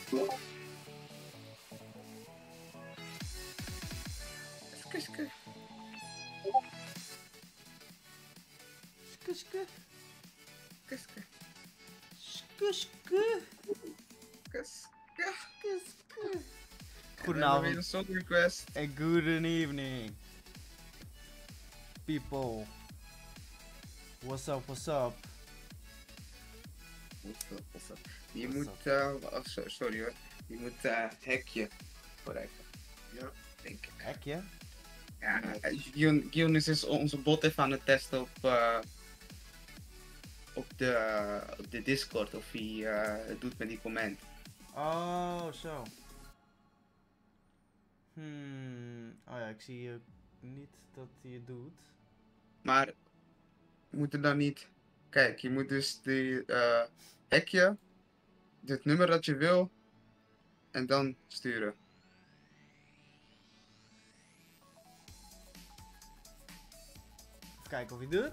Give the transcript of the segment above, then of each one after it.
Skuske. Skuske. Kuske. Skuske. Kuske. Skuske. We hebben weer Goedenavond een song request. en good evening. People. What's up, what's up? What's up? Je What's moet, sorry hoor. Je moet hekje bereiken. Ja. Denk ik. Hekje? Ja, Gion is dus onze bot even aan het testen op de Discord of hij het doet met die comment. Oh, zo. Oh ja, ik zie niet dat hij het doet. Maar we moeten dan niet. Kijk, je moet dus die hekje, het nummer dat je wil, en dan sturen. Even kijken of hij het doet.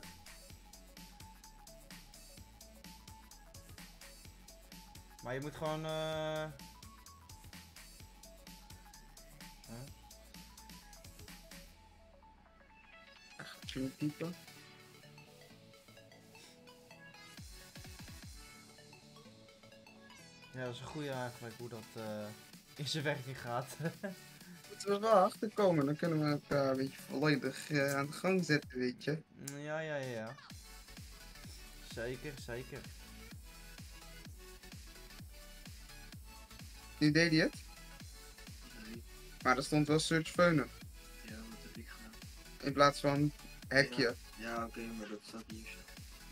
Maar je moet gewoon Gaat je moet typen? Ja, dat is een goede eigenlijk hoe dat in zijn werking gaat. Moeten we wel achterkomen, dan kunnen we het een beetje volledig aan de gang zetten, weet je. Ja. Zeker, zeker. Nu deed hij het, Nee. maar er stond wel search phone Ja, wat heb ik gedaan? in plaats van hekje. Ja, oké, maar dat staat hier zo.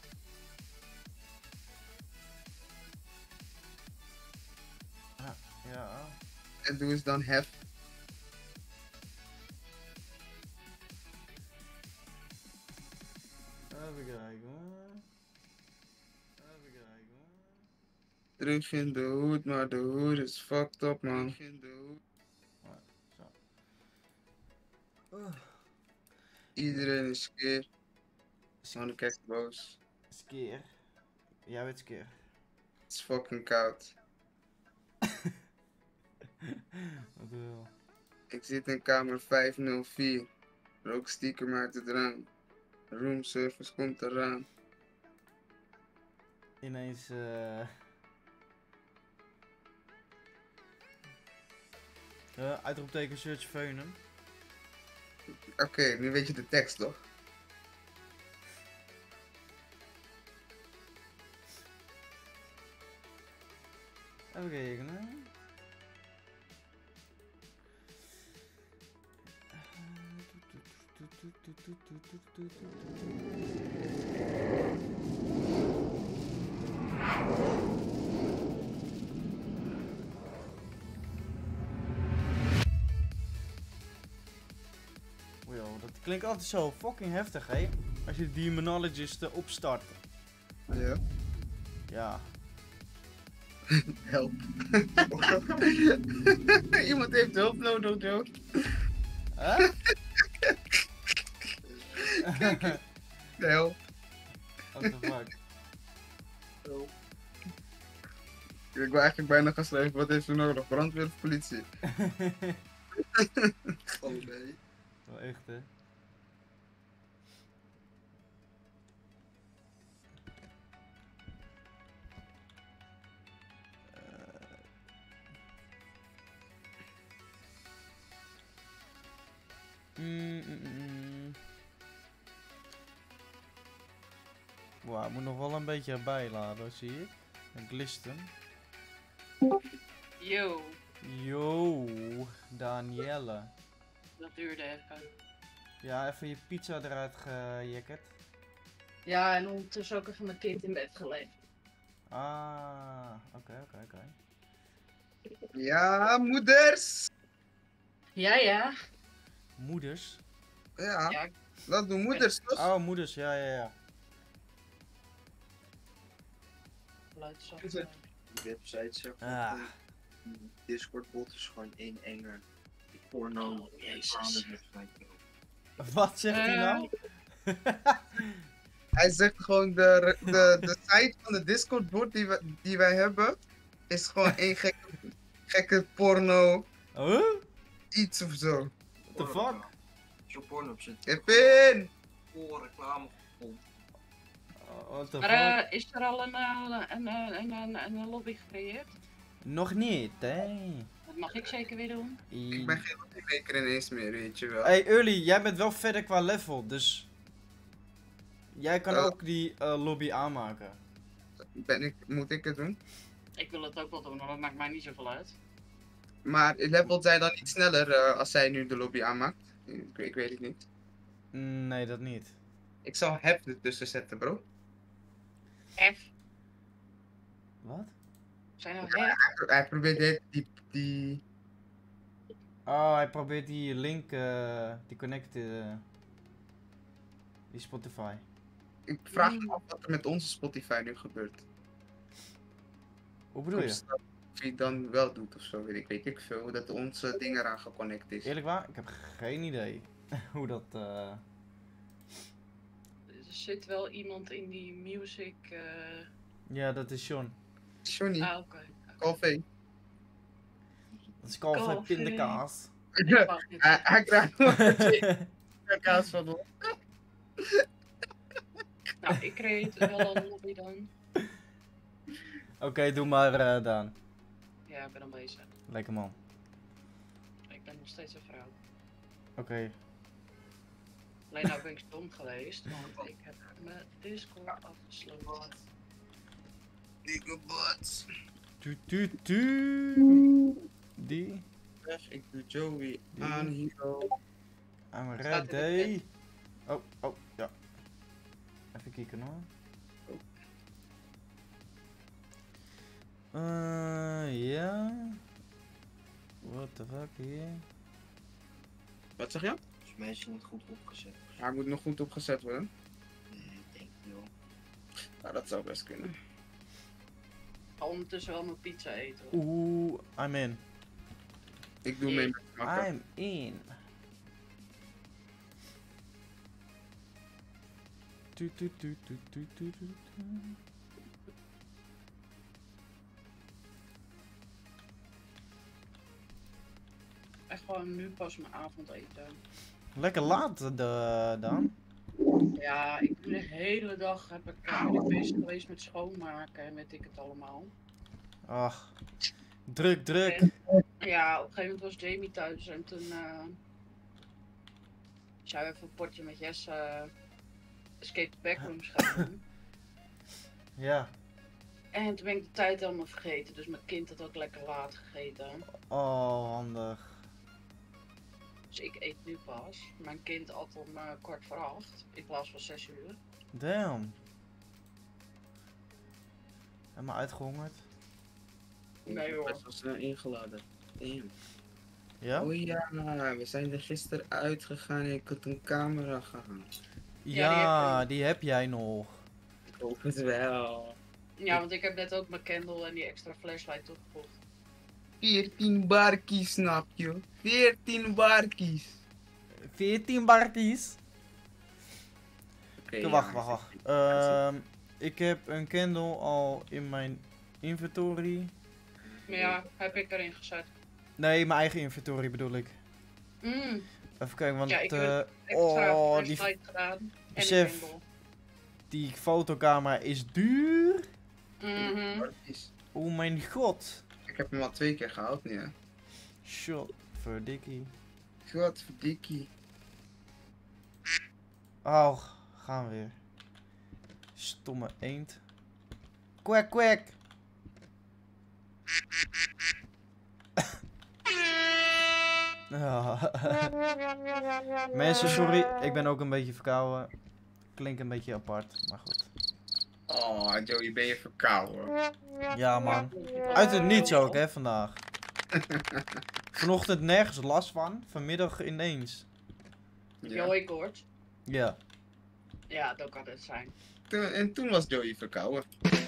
Ja. En doe eens dan hef. Even kijken hoor. Even kijken hoor. Terug in de hoed, maar de hoed is fucked up, man. Terug in de hoed. Zo. Iedereen is skeer. Man, kijk boos. Skeer. Jij bent skeer. Het is fucking koud. Wat de hel. Ik zit in kamer 504. Rookstiekem uit het raam. Roomservice komt eraan. Ineens uitroepteken search Veunen. Oké, nu weet je de tekst toch? Even kijken hè. Yo, dat klinkt altijd zo fucking heftig, hè? Als je Demonologist opstart. Ja. Ja. Help. Iemand heeft hulp nodig, Joe. Huh? Help. What the fuck? Help. Ik wil eigenlijk bijna gaan schrijven, wat heeft u nodig? Brandweer of politie? Oh nee. Wel echt, hè? Wauw, moet nog wel een beetje erbij laden, zie ik. Een glisten. Yo, Yo, Danielle. dat duurde even. Ja, even je pizza eruit gejekkerd. Ja, en ondertussen ook even mijn kind in bed gelegd. Ah, oké. Ja, moeders! Ja. Moeders? Ja, Ja, dat doen moeders toch? Oh, moeders, ja. geluidszacht. Is het? Die website zegt Ah. dat die Discord bot is gewoon één enge porno. Oh, Jezus. Wat zegt hij nou? Hij zegt gewoon de site van de Discord bot die wij hebben is gewoon één gekke gekke porno, Huh? iets of zo. What the fuck? Zo porno op zit. Kevin! Voor reclame gevonden. What the Maar fuck? is er al een lobby gecreëerd? Nog niet, hè? Dat mag ik zeker weer doen. Ik ben geen maker ineens meer, weet je wel. Hey, Early, jij bent wel verder qua level, dus... Jij kan Oh. ook die lobby aanmaken. Moet ik het doen? Ik wil het ook wel doen, maar dat maakt mij niet zoveel uit. Maar levelt zij dan niet sneller als zij nu de lobby aanmaakt? Ik weet het niet. Nee, dat niet. Ik zal Hef ertussen zetten, bro. F. Wat? Zijn er hè? Hij probeert die... Oh, hij probeert die link, die connecten, die Spotify. Ik vraag me af wat er met onze Spotify nu gebeurt. Hoe bedoel je? Of hij het dan wel doet of zo, weet ik veel. Dat onze ding eraan geconnect is. Eerlijk waar? Ik heb geen idee hoe dat... Er zit wel iemand in die music. Ja, dat is Sean. Johnny, Oké. Calvé. Dat is Calvin Calvin. Pindakaas. Ik wacht niet. Hij krijgt nog een kaas van ons. Nou, ik creëer wel een lobby dan. Oké, doe maar Daan. Ja, ik ben al bezig. Lekker man. Ik ben nog steeds een vrouw. Oké. Alleen nou ben ik stom geweest, want ik heb mijn Discord afgesloten. Dikke butts. Die. Ik doe Joey aan Hero. I'm Staat in de ready. Oh, ja. Even kijken hoor. Ja. What the fuck hier? Wat zeg je? Dus meestal niet goed opgezet. Hij moet nog goed opgezet worden. Nee, ik denk het wel. Nou, dat zou best kunnen. Ik ga ondertussen wel mijn pizza eten. Oeh, I'm in. Ik doe mee met makken. I'm in. Echt gewoon nu pas mijn avondeten. Lekker laat dan. Ja, ik ben de hele dag ben ik bezig geweest met schoonmaken en weet ik het allemaal. Ach, druk. Ja, op een gegeven moment was Jamie thuis en toen zou even een potje met Jesse Escape the Backrooms gaan doen. Ja. En toen ben ik de tijd helemaal vergeten, dus mijn kind had ook lekker laat gegeten. Oh, handig. Dus ik eet nu pas. Mijn kind at om 7:15 in plaats van 6 uur. Damn. Helemaal uitgehongerd. Nee hoor. Best wel snel ingeladen. Damn. Ja? Oh ja, we zijn er gisteren uitgegaan en ik had een camera gehaald. Ja, die heb jij nog. Ik hoop het wel. Ja, want ik heb net ook mijn candle en die extra flashlight toegevoegd. 14 barkies, snap je? 14 barkies. 14 barkies. Oké, Ja, wacht. Ik heb een candle al in mijn inventory. Maar ja, heb ik erin gezet. Nee, mijn eigen inventory bedoel ik. Mm, Even kijken, want Ja, ik heb extra oh, die, flashlight gedaan. En besef. een candle. die fotocamera is duur. Mhm. Barkies. Oh mijn god. Ik heb hem al 2 keer gehaald nu, hè. Shot voor dikkie. Godverdikkie. Oh, gaan we weer. Stomme eend. Kwek. Ja. Mensen, sorry, ik ben ook een beetje verkouden. Klinkt een beetje apart, maar goed. Oh, Joey, ben je verkouden? Ja man, uit het niets ook hè vandaag. Vanochtend nergens last van, vanmiddag ineens. Joey koorts. Ja. Ja, dat kan het zijn. En toen was Joey verkouden.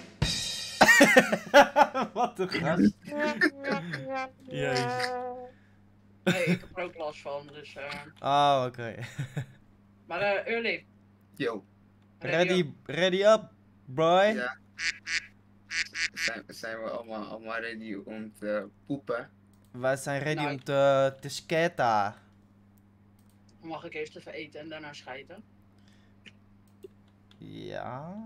Wat een gast. Jezus. Nee, ik heb er ook last van, dus Ah, oké. Maar early. Yo. Ready up, boy. Ja. Zijn we allemaal ready om te poepen? Wij zijn ready Nou, om te skaten. Mag ik eerst even eten en daarna scheiden? Ja.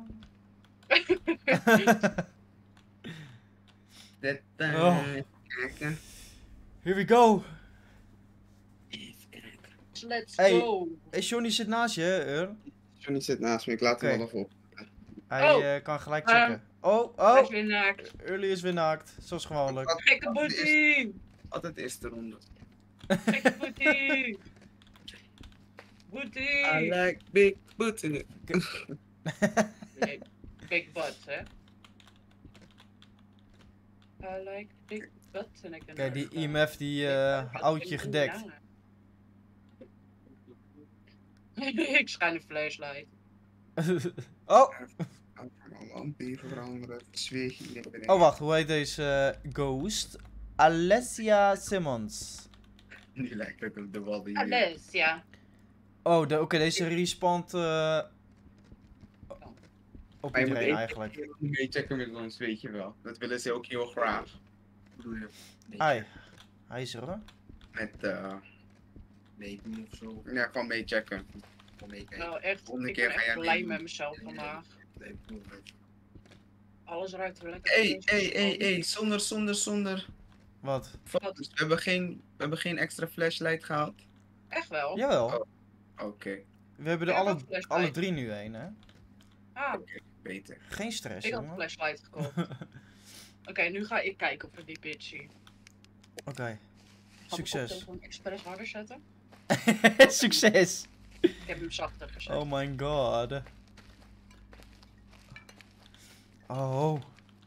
Dit, Oh. kijken. Here we go. Even kijken. Let's Hey. go! Hey, Johnny zit naast je, hè, Earl? Johnny zit naast me, ik laat hem Oké. wel even op. Hij Oh. kan gelijk Ehm, checken. Oh, Hij is oh. weer naakt. Early is weer naakt, zoals gewoonlijk. Gekke booty! Altijd eerste ronde. Gekke booty! Booty! I like big booty. Nee, big butt, hè? I like big butt en ik ben Kijk, die nergens IMF die houdt je gedekt. Ik schijn een flashlight. Oh, Allemaal bier veranderen. Zweer je hier. oh wacht, hoe heet deze ghost? Alessia Simmons. Nu lijkt het op de wal die Alles, ja. Oh, oké, deze respawnt op Maar je moet iedereen één eigenlijk. keer meechecken met ons, weet je wel. Dat willen ze ook heel graag. Wat bedoel je? Ai, hij is er hoor. Met, Meedoen of zo. ja, gewoon meechecken. Gewoon meekijken. Nou echt, Volgende ik keer ben ga echt jij blij meedoen. met mezelf vandaag. Nee, ik bedoel het. Alles ruikt weer lekker. Hey, zonder Wat? foto's. We hebben geen extra flashlight gehaald. Echt wel? Jawel, Oké, we hebben er Ik heb ook flashlight. alle drie nu een, hè? Ah, beter. Geen stress, ik had een jongen. flashlight gekocht. Oké, nu ga ik kijken of ik die bitch zie. Oké, Ga mijn succes. koptelefoon expres harder zetten. Succes! Ik heb hem zachter gezet. Oh my god. Oh.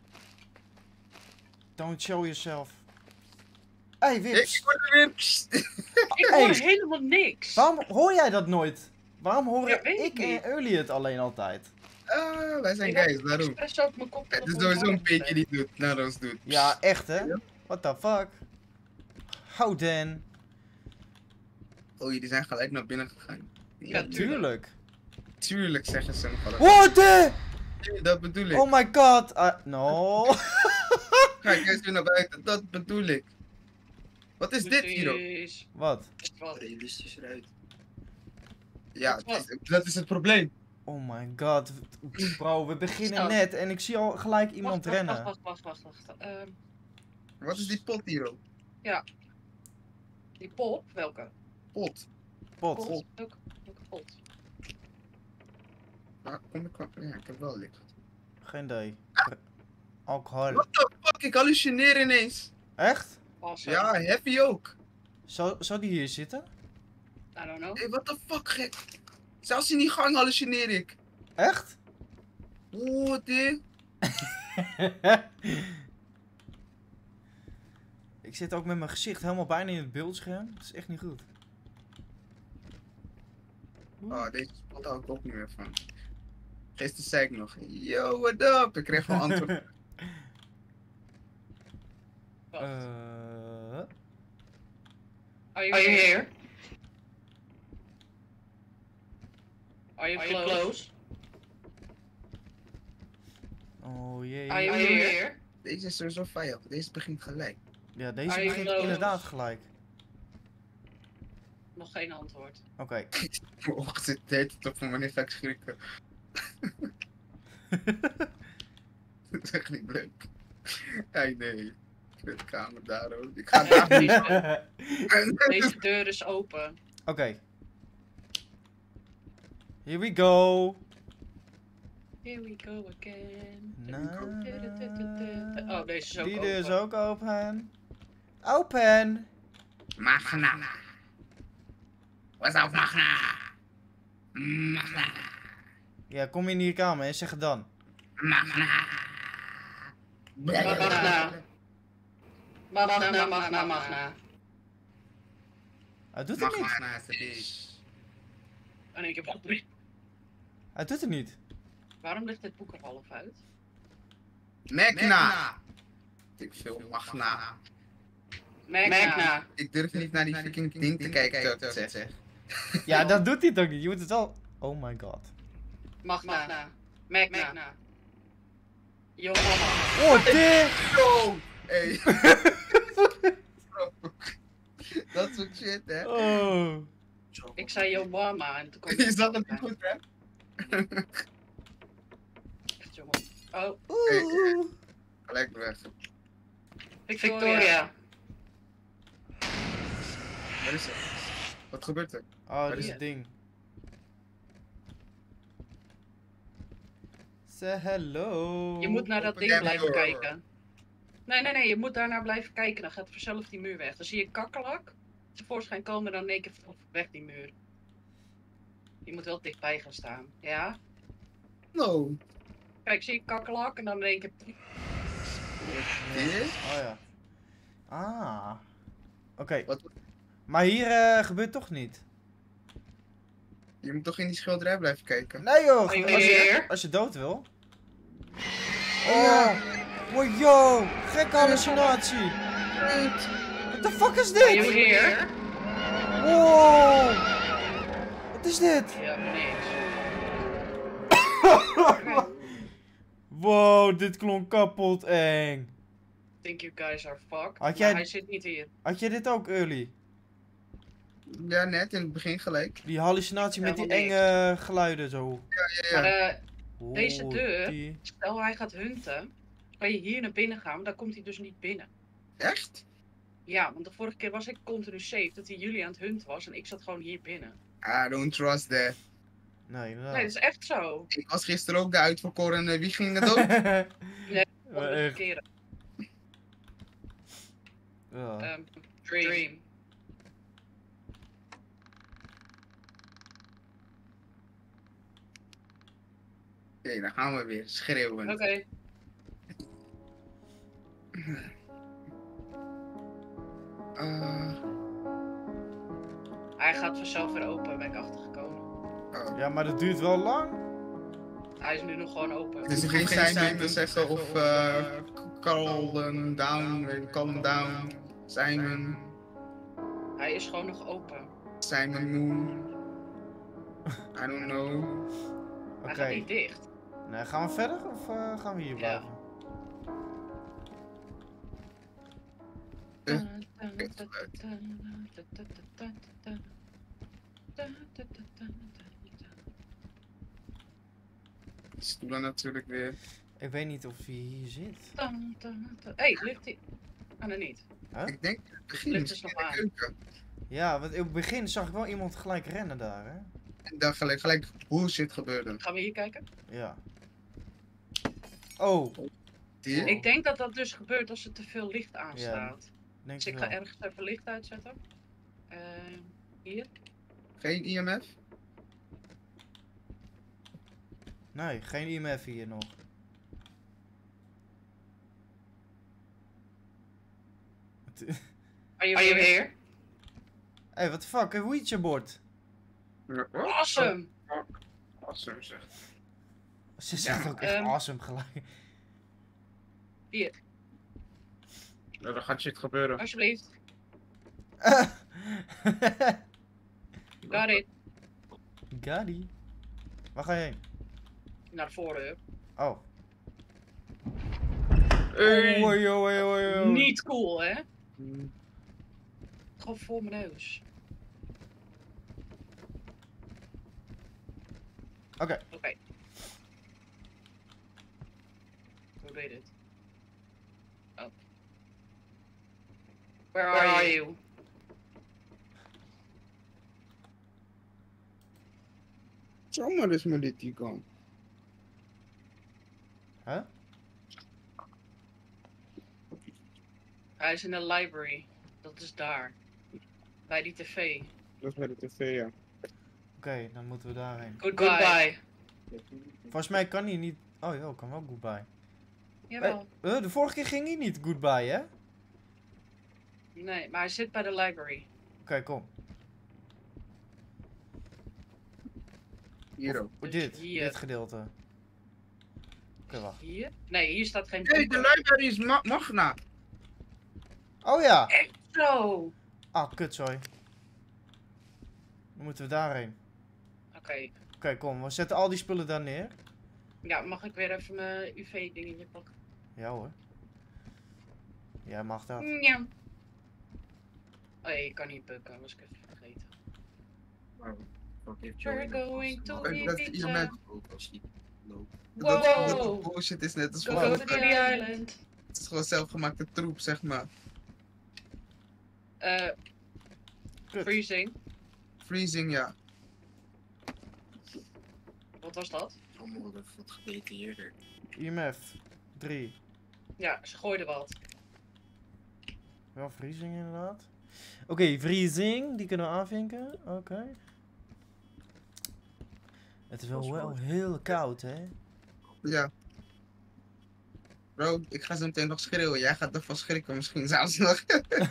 Don't show yourself. Hey, Wips. Ik word er weer... Ik Hey. hoor helemaal niks. Waarom hoor jij dat nooit? Waarom horen Ja, weet ik ik en niet. Early het alleen altijd? Wij zijn Ik heb guys, daarom. expres ook mijn Het koptelefoon is sowieso een harder beetje gezet. die doet, naar ons doet. Ja, echt hè? Ja. What the fuck? How then? Oh, jullie zijn gelijk naar binnen gegaan. Ja, Tuurlijk. Tuurlijk zeggen ze nog wel. What the? Dat bedoel ik. Oh my god. No. Kijk, jij is weer naar buiten. Dat bedoel ik. Wat is dit hier ook? Precies. Wat? Wat? Realistisch eruit. Ja, dat is het probleem. Oh my god. Bro, we beginnen Zo. net en ik zie al gelijk iemand Wacht, rennen. Wacht. Wat is die pot hier ook? Die pop, welke? Pot. Pot. Welke pot? Maar kom ik wel. Ja, ik heb wel licht. Geen idee. Alcohol. What the fuck? Ik hallucineer ineens. Echt? Awesome. Ja, heavy ook. Zou die hier zitten? I don't know. Hey, what the fuck, gek. Zelfs in die gang hallucineer ik. Echt? Oh, dit. Ik zit ook met mijn gezicht helemaal bijna in het beeldscherm. Dat is echt niet goed. Oh, deze spot hou ik ook niet meer van. Gisteren zei ik nog, yo, what up? Ik kreeg gewoon antwoord. Wacht. Are you here? Are you close? Oh jee. Are you here? Deze is sowieso vijand. Deze begint gelijk. Ja, deze Are you begint close? inderdaad gelijk. Nog geen antwoord. Oké. Mijn ogen zit de hele tijd op van wanneer ga ik schrikken. Dat is echt niet leuk. Hey, nee. Ik wil de kamer daar ook. Ik ga daar Deze deur is open. Oké. Here we go. Here we go again. Na- Oh, deze is ook Die open. deur is ook open. Open. Magna. What's up, Magna? Magna. Ja, kom in die kamer en zeg het dan. Magna. Magna. Hij doet het niet. Magna is de bitch. En ik heb drie. Hij doet het niet. Waarom ligt dit boek er half uit? Magna. Ik veel Magna. Magna. Ik durf niet naar die fucking ding te kijken, dat ik zeg. Ja, dat doet hij toch niet. Je moet het wel... Oh my god. Magna. Magna. Yo mama. Oh, dit! Bro! Hey. Bro. Dat soort shit, hè? Oh. Ik zei yo mama en toen kwam Je zat het niet goed, hè? Echt, jongen. Oh, Oeh. Gelijk weg. Victoria. Waar is het? Wat gebeurt er? Oh, dit is Hier. het ding. Say hello. Je moet naar dat Open ding damn blijven door. kijken. Nee, je moet daarnaar blijven kijken, dan gaat vanzelf die muur weg. Dan zie je kakkerlak tevoorschijn komen, dan in één keer weg die muur. Je moet wel dichtbij gaan staan, ja? No. Kijk, zie je kakkerlak en dan in één keer... Dit? Oh ja. Ah. Oké. Wat? Maar hier gebeurt toch niet? Je moet toch in die schilderij blijven kijken? Nee joh, Oh, je als weer? als je dood wil. Oh. Wow, yo, gekke hallucinatie. What the fuck is Are you dit? here? Wow. Wat is dit? Ja, niks. Wow, dit klonk kapot eng. Think you guys are fucked. Had jij- Maar hij zit niet hier. Had je dit ook, early? Ja, net in het begin gelijk. Die hallucinatie met die Helemaal enge geluiden zo. Ja. Maar deze Oh, deur- die- stel hij gaat hunten, kan je hier naar binnen gaan, maar dan komt hij dus niet binnen. Echt? Ja, want de vorige keer was ik continu safe dat hij jullie aan het hunten was en ik zat gewoon hier binnen. I don't trust that. Nee, inderdaad. Nee, dat is echt zo. Ik was gisteren ook de uitverkoren. Wie ging er dood? Wel Andere echt. keren. Ja. Dream. Oké, dan gaan we weer schreeuwen. Oké. Hij gaat vanzelf weer open, ben ik achtergekomen. Oh. Ja, maar dat duurt wel lang. Hij is nu nog gewoon open. Het is geen zijn te zeggen of calm down, weet je, calm down, Simon, Hij is gewoon nog open. Simon Moon. I don't know. Oké. Hij gaat niet dicht. Nee, gaan we verder of gaan we hier Ja. blijven? Stoelen natuurlijk weer. Ik weet niet of hij hier zit. Hé, ligt hij? Ah, nee, niet. Ik denk in het begin Licht is misschien nog in de aan. keuken. Ja, want in het begin zag ik wel iemand gelijk rennen daar, hè? En daar gelijk bullshit gebeurde. Gaan we hier kijken? Ja. Oh, Die? Ik denk dat dat dus gebeurt als er te veel licht aanstaat. denk Dus ik ik ga wel. ergens even licht uitzetten. Hier. Geen IMF? Nee, geen IMF hier nog. Are you here? Hé, what the fuck, een Ouija-bord. Awesome! Awesome zeg. Ze zegt Ja, ook echt awesome gelijk. Hier, Ja, er gaat shit gebeuren. alsjeblieft. Got it. Gadi. Waar ga je heen? Naar voren. Oh. Hey. Oei, oei, oei, oei. Niet cool, hè? Gewoon voor mijn neus. Oké. Oké. Hoe deed het? Oh. Where are you? Zomaar is me dit die kan. Huh? Hij is in de library. Dat is daar. Bij die tv. Dat is bij de tv, ja. Oké, dan moeten we daarheen. Goodbye. Volgens mij kan hij niet... Oh ja, kan wel goodbye. Jawel. De vorige keer ging hij niet goodbye, hè? Nee, maar hij zit bij de library. Oké, kom. Hier ook. Oh, Dus dit. hier. Dit gedeelte. Oké, wacht. Hier? Nee, hier staat geen Hey, de library is Magna. Oh ja! Zo. Ah, kut, sorry. Dan moeten we daarheen. Oké. Oké, kom. We zetten al die spullen daar neer. Ja, mag ik weer even mijn UV-dingetje pakken? Ja hoor. Jij mag dat. Ja. Oh ja, je kan niet bukken, was ik even vergeten. Maar wat heeft We're Joey nog going vast? to Maar eat dat pizza. iemand ook als hij loopt. Dat Wow! bullshit is net als Go gewoon. to the island. Het is gewoon zelfgemaakte troep, zeg maar. Kut. Freezing. Freezing, ja. Wat was dat? Allemaal wat gedetailleerder. IMF 3. Ja, ze gooiden wat. Wel vriezing inderdaad. Oké, vriezing. Die kunnen we aanvinken. Oké. Het is Dat is wel mooi. heel koud, hè? Ja. Bro, ik ga zo meteen nog schreeuwen. Jij gaat ervan schrikken misschien zelfs nog.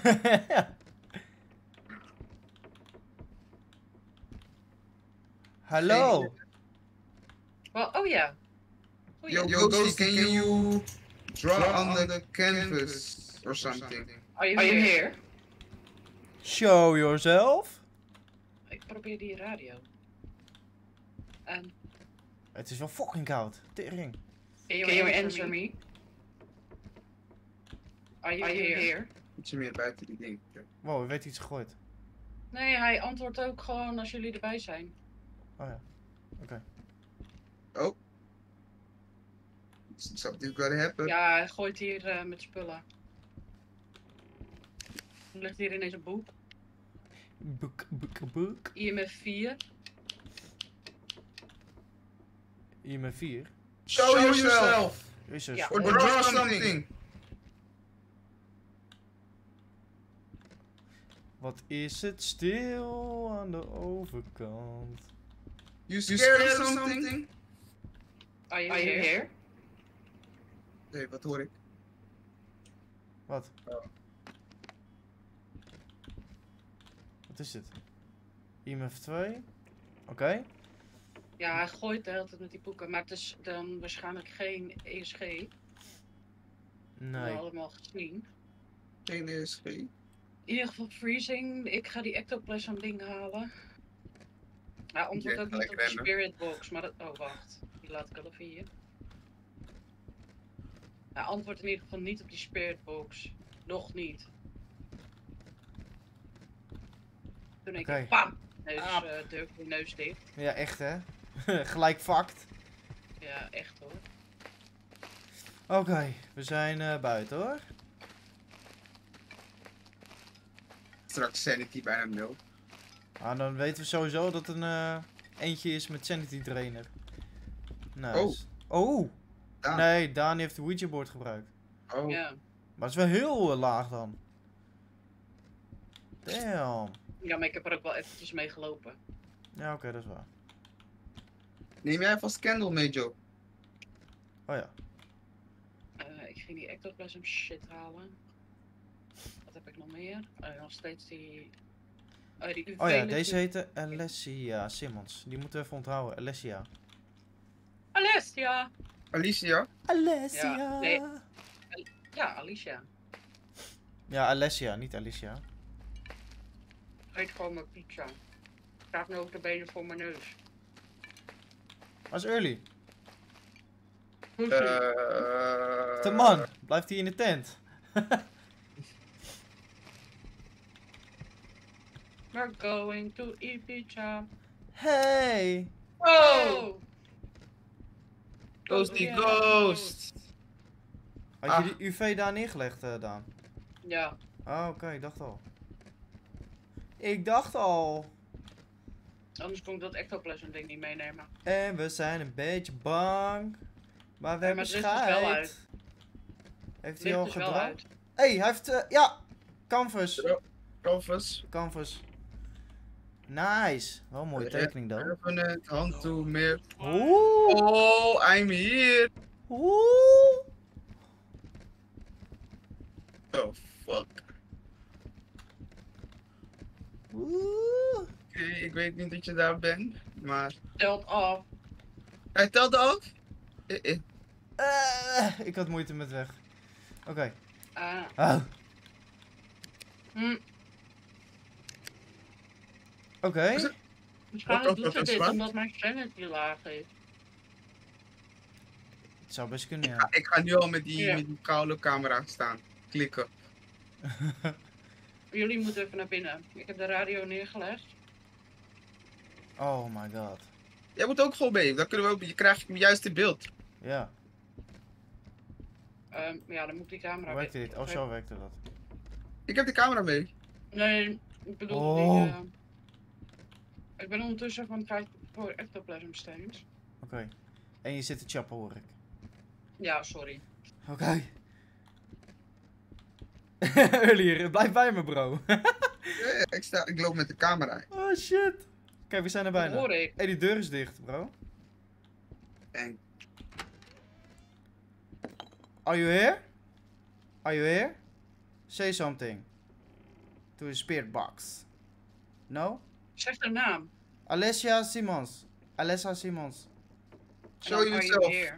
Hallo. Oh ja. Goeie. Yo, Ghosty, can you draw on the canvas or something? Are you here? Show yourself. Ik probeer die radio. Het is wel fucking koud. Tering. Can you answer me? Are you here? Ietsje meer buiten die ding. Wow, hij weet iets gegooid. Nee, hij antwoordt ook gewoon als jullie erbij zijn. Oh ja. Oké. Oh. Something's gotta happen. Ja, hij gooit hier met spullen. Er ligt hier ineens een boek. Boek. IMF 4. IMF 4. Show yourself! Jezus. Ja. Or draw something! Wat is het stil aan de overkant? You scared of something? Are you here? Nee, wat hoor ik? Wat? Wat is dit? IMF 2. Oké. Ja, hij gooit de hele tijd met die boeken. Maar het is dan waarschijnlijk geen ESG. We Nee. allemaal gezien. Geen ESG. In ieder geval freezing. Ik ga die ectoplasm ding halen. Hij antwoordt Ja, ook niet gelijk op de rennen. spirit box, maar dat... Oh, wacht. Die laat ik wel even hier. Hij antwoordt in ieder geval niet op die spirit box. Nog niet. Toen denk Oké. ik, bam! Neus, Ah. neus dicht. Ja, echt hè? Gelijk fact. Ja, echt hoor. Oké, we zijn buiten hoor. Straks sanity bijna 0. Ah, dan weten we sowieso dat een eentje is met sanity drainer. Nice. Oh! Daan. Nee, Dani heeft de Ouija board gebruikt. Oh. Ja. Maar het is wel heel laag dan. Damn. Ja, maar ik heb er ook wel eventjes mee gelopen. Ja, oké, dat is waar. Neem jij vast candle mee, Joe? Oh ja. Ik ging die ectoplasm shit halen. Wat heb ik nog meer? Nog steeds die... die UV Oh ja, deze heette Alessia Simmons. Die moeten we even onthouden. Alessia. Alessia! Alicia? Alessia. Ja, nee. Ja, Alicia. Ja, Alessia, niet Alicia. Eet gewoon mijn pizza. Staat nu ook de benen voor mijn neus. Waar is Early? Pussy. De man, blijft hij in de tent? We're going to eat pizza. Hey! Oh! Ghosty Ja. Ghost! Had je die UV daar neergelegd, Daan? Ja. Oh, oké, ik dacht al. Ik dacht al. Anders kon ik dat ectoplasm ding niet meenemen. En we zijn een beetje bang. Maar we Ja, hebben maar het licht is wel scheid. uit. Heeft hij Licht al is wel gedraaid? uit. Hé, hij heeft... ja! Canvas. Canvas. Canvas. Nice. Wel een mooie tekening dan. Permanent, hand toe, meer. Oeh. Oh, I'm here! Oeh. Oh, fuck. Oeh. Oké, ik weet niet dat je daar bent, maar... Telt af. Hij telde af? Ik had moeite met weg. Oké. Ah. Oh. Hm. Oké. Waarschijnlijk Wat doet ze een dit zwart. omdat mijn sanity laag is. Het zou best kunnen, ja. Ik ga nu al met Ja. die koude camera staan. Klikken. Jullie moeten even naar binnen. Ik heb de radio neergelegd. Oh my god. Jij moet ook gewoon mee. Dan kunnen we ook, je krijgt juist in beeld. Ja, Ja, dan moet die camera hoe werkte weer- dit? Oh, zo werkte dat. Ik heb de camera mee. Nee, ik bedoel Oh. die... Ik ben ondertussen van het kijken voor ectoplasm stains. Oké. En je zit te chappen, hoor ik. Ja, sorry. Oké. Earlier, blijf bij me, bro. Ja, ik loop met de camera. Oh shit. Kijk, we zijn er Dat bijna. hoor ik. Hé, die deur is dicht, bro. En Are you here? Are you here? Say something. To the spirit box. No? Zeg de naam. Alessia Simons. Alessa Simons. show En dan are you yourself. here.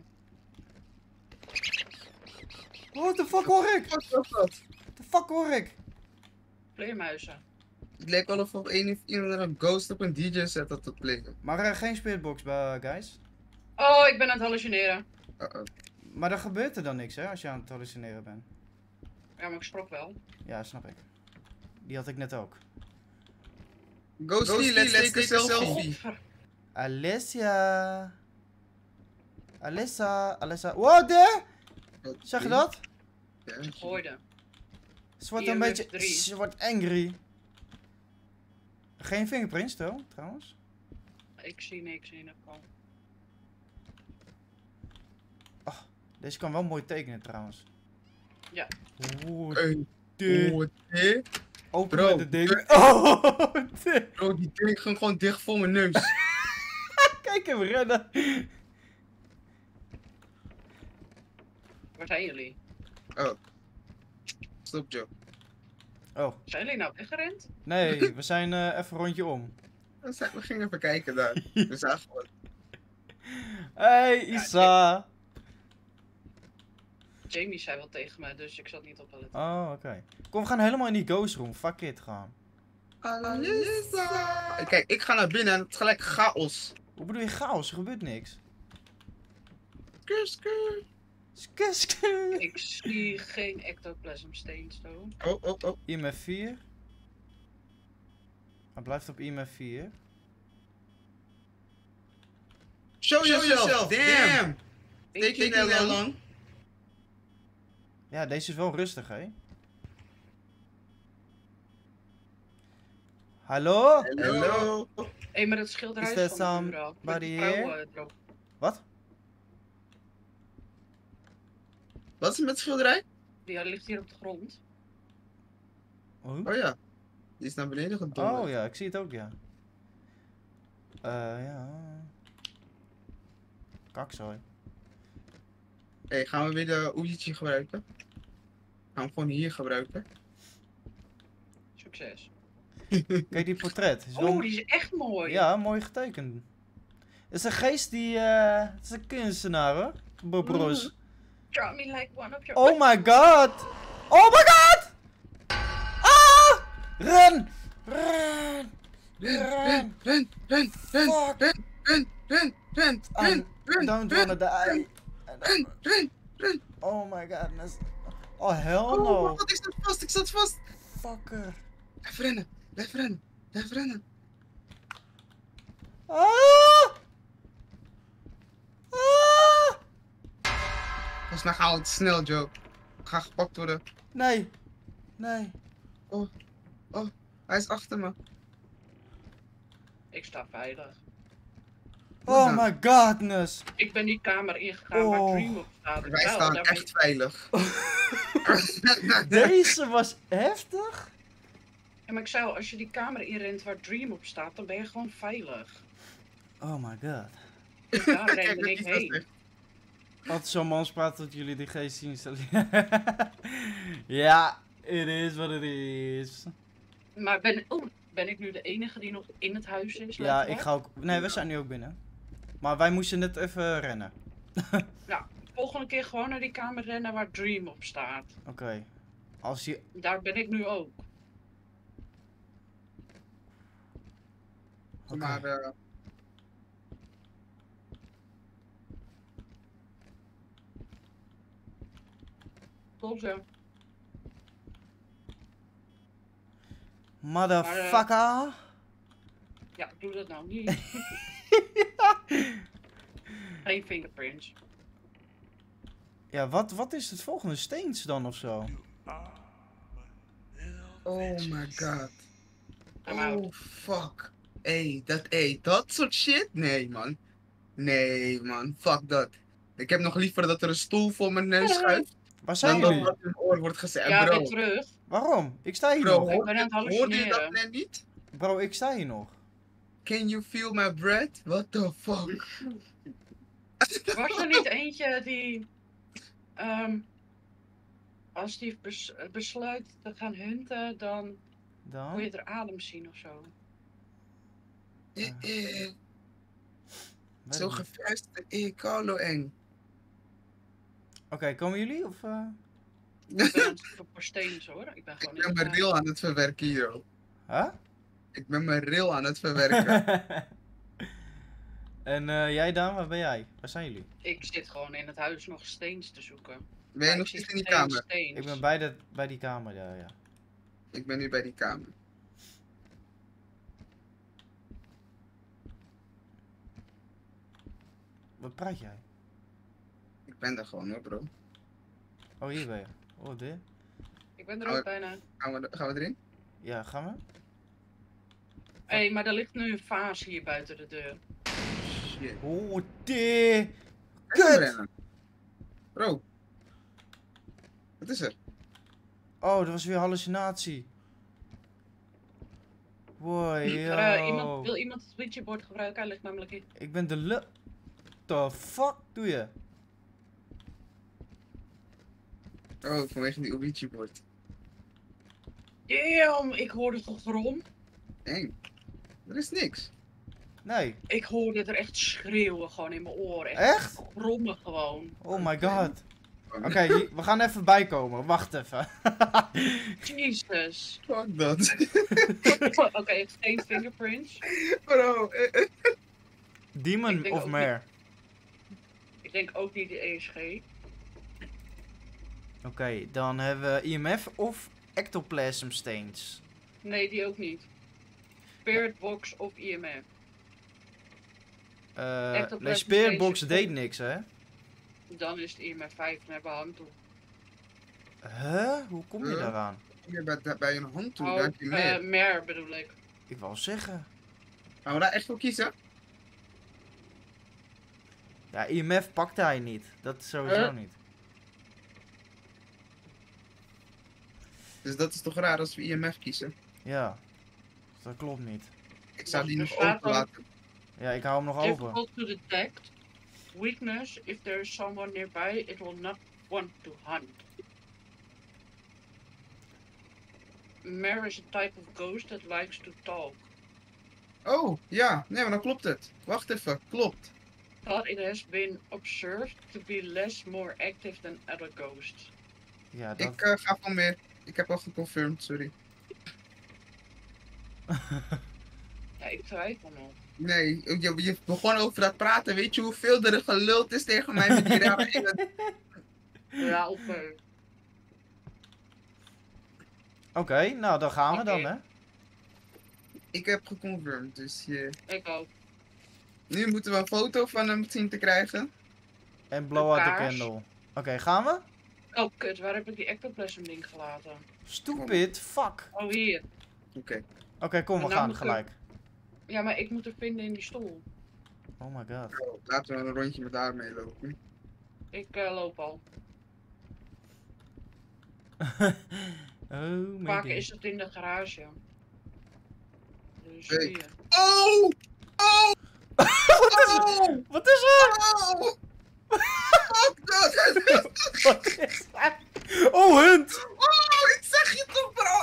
What the fuck hoor ik? Wat was dat? The fuck hoor ik? Vleermuizen. Het leek wel of iemand een ghost op een DJ set had te plegen. Maar geen spiritbox, guys. Oh, ik ben aan het hallucineren. Uh-oh. Maar dan gebeurt er dan niks, hè, als je aan het hallucineren bent. Ja, maar ik sprok wel. Ja, snap ik. Die had ik net ook. Ghosty, let's take a selfie. Godver... Alessia. Alessa. What the? Zeg je dat? Ja, Gooide. Ze wordt een IMF beetje... 3. Ze wordt angry. Geen fingerprints, toch, trouwens? Ik zie niks in ieder geval. Deze kan wel mooi tekenen, trouwens. Ja. Oeh, Hey, dit. oh, dit. Open Bro. met het ding. Oh, dit. Bro, die ding ging gewoon dicht voor mijn neus. Kijk hem rennen. Waar zijn jullie? Stop, Joe. Oh, Zijn jullie nou weggerend? nee, we zijn even een rondje om. We gingen even kijken daar. We zagen wat. Hey, Isa. Jamie zei wel tegen me, dus ik zat niet op te letten. Oh, oké. Kom, we gaan helemaal in die ghost room. Fuck it, gaan. Alissa. Kijk, ik ga naar binnen en het is gelijk chaos. Hoe bedoel je chaos? Er gebeurt niks. Kus. Skusk. Ik zie geen ectoplasm stains, though. Oh. IMF 4. Hij blijft op IMF 4. Show yourself. Damn. Taking that long. Ja, deze is wel rustig, hè? Hallo? Hello. Hé, maar dat schilderij Is is there van de muur af. Met die somebody vrouwen erop. Wat? Wat is er met het schilderij? Die ligt hier op de grond. Oh? Oh ja. Die is naar beneden gedonderd. Oh ja, ik zie het ook, ja. Ja. Kakzooi. Hey, gaan we weer de Ouija gebruiken? Gaan we hem gewoon hier gebruiken? Succes. Kijk, die portret. Is wel... Oh, die is echt mooi. Ja, mooi getekend. Het is een geest die... Het is een kunstenaar, hoor. Bob Ross. Draw me like one of your... Oh my god! Oh my god! Ah! Ren! Ren! Ren! Ren! Fuck! Don't wanna die. Ren! Oh my godness. Oh hell Oh, no. wat, ik zat vast! Fucker. Blijf rennen! Ah! Ah! Volgens mij gaan we het snel, Joe. Ik ga gepakt worden. Nee. Hij is achter me. Ik sta veilig. Oh my godness. Ik ben die kamer ingegaan waar Oh. Dream op staat. Wij Wel, staan daarmee- echt veilig. Deze was heftig. Ja, maar ik zei al, als je die kamer inrent waar Dream op staat, dan ben je gewoon veilig. Oh my god. Dus daar Kijk rende wat ik hij zo heen. zegt. Altijd zo'n mans praat tot jullie die geest zien. Ja, it is what it is. Maar ben ik nu de enige die nog in het huis is? Ja, letterlijk? ik ga ook... Nee, we zijn nu ook binnen. Maar wij moesten net even rennen. Volgende keer gewoon naar die kamer rennen waar Dream op staat. Oké. Als je... Daar ben ik nu ook. Oké. Maar Klopt, ja. Motherfucker. Ja, doe dat nou niet. Geen fingerprints. Ja, wat is het volgende? Steens dan of zo? Oh my god. I'm out. Oh fuck. Dat soort shit? Nee man. Nee man, fuck dat. Ik heb nog liever dat er een stoel voor mijn neus schuift, Waar zijn dan dat jullie? wat in mijn oor wordt gezegd. Ja, Bro, weer terug. Waarom? Ik sta hier bro, nog. Ik ben aan het hoorde je dat hallucineren. net niet? Bro, ik sta hier nog. Can you feel my breath? What the fuck? Was er niet eentje die... als die besluit te gaan hunten, dan kon Dan? je er adem zien of zo. Weet Zo ik niet. gevuist, Carlo eng. Oké, komen jullie of? Ik ben aan het zoeken voor stenen hoor. Ik ben Ik gewoon ben in mijn de- rail aan het verwerken hier. Oh. Huh? Ik ben mijn rail aan het verwerken. En jij Daan, waar ben jij? Waar zijn jullie? Ik zit gewoon in het huis nog steens te zoeken. Ben je Maar nog ik zie steeds in die geen kamer? steens. Ik ben bij die kamer, ja. Ik ben nu bij die kamer. Wat praat jij? Ik ben daar gewoon hoor, bro. Oh, hier ben je. Oh, dit? Ik ben er ook bijna. Gaan we erin? Ja, gaan we? Hé, maar er ligt nu een vaas hier buiten de deur. Shit. Oh, dit! Kut! Kut! Bro. Wat is er? Oh, dat was weer hallucinatie. Wow, Wil iemand het switchboard gebruiken? Hij ligt namelijk in. Ik ben de lu... The fuck doe je? Oh, vanwege die Ouija-bord. Damn, ik hoorde gegrom. Eng. Er is niks. Nee. Ik hoorde er echt schreeuwen gewoon in mijn oren. Echt? Grommen gewoon. Oh my god. Oké, we gaan even bijkomen. Wacht even. Jesus. Fuck dat. Oké, geen fingerprints. Bro. Demon Ik denk of ook Mare? Ik denk ook niet de ESG. Oké, dan hebben we IMF of Ectoplasm Stains. Nee, die ook niet. Spirit Box of IMF. Ectoplasm Nee, Spirit Box Stains. deed niks, hè? Dan is het IMF 5 naar mijn hand toe. Huh? Hoe kom je Huh? daaraan? Hier bij een hand toe, Oh, daar heb je meer. Mare bedoel ik. Ik wou zeggen. Gaan we daar echt voor kiezen? Ja, IMF pakte hij niet. Dat sowieso niet. Dus dat is toch raar als we IMF kiezen? Ja. Dat klopt niet. Ik zou die Er nog staat open ook- laten. Ja, ik hou hem nog open. Difficult to detect. Weakness. If there is someone nearby, it will not want to hunt. Mare is a type of ghost that likes to talk. Oh, ja. Nee, maar dan klopt het. Wacht even. Klopt. Thought it has been observed to be more active than other ghosts. Ja, dat... Ik ga van meer. Ik heb al geconfirmed, sorry. Ja, ik twijfel nog. Nee, je begon over dat praten. Weet je hoeveel er geluld is tegen mij met die rare enge... Ja, oké. Oké, nou dan gaan we Oké. dan, hè? Ik heb geconfirmed, dus Ik ook. nu moeten we een foto van hem zien te krijgen. En blow out the kaars. candle. Oké, gaan we? Oh, kut, waar heb ik die ectoplasm ding gelaten? Stupid, fuck. Oh, hier. Oké. Oké, kom, we Maar nou gaan moet ik- gelijk. Ja, maar ik moet er vinden in die stoel. Oh my god. Bro, laten we een rondje met haar meelopen. Ik loop al. Oh my Vaak god. is het in de garage. Dus Hey. hier. Oh! Oh! Oh! Wat is er? Oh! Fuck dat! Wat is er? Oh, hunt! Oh, ik zeg je toch, bro!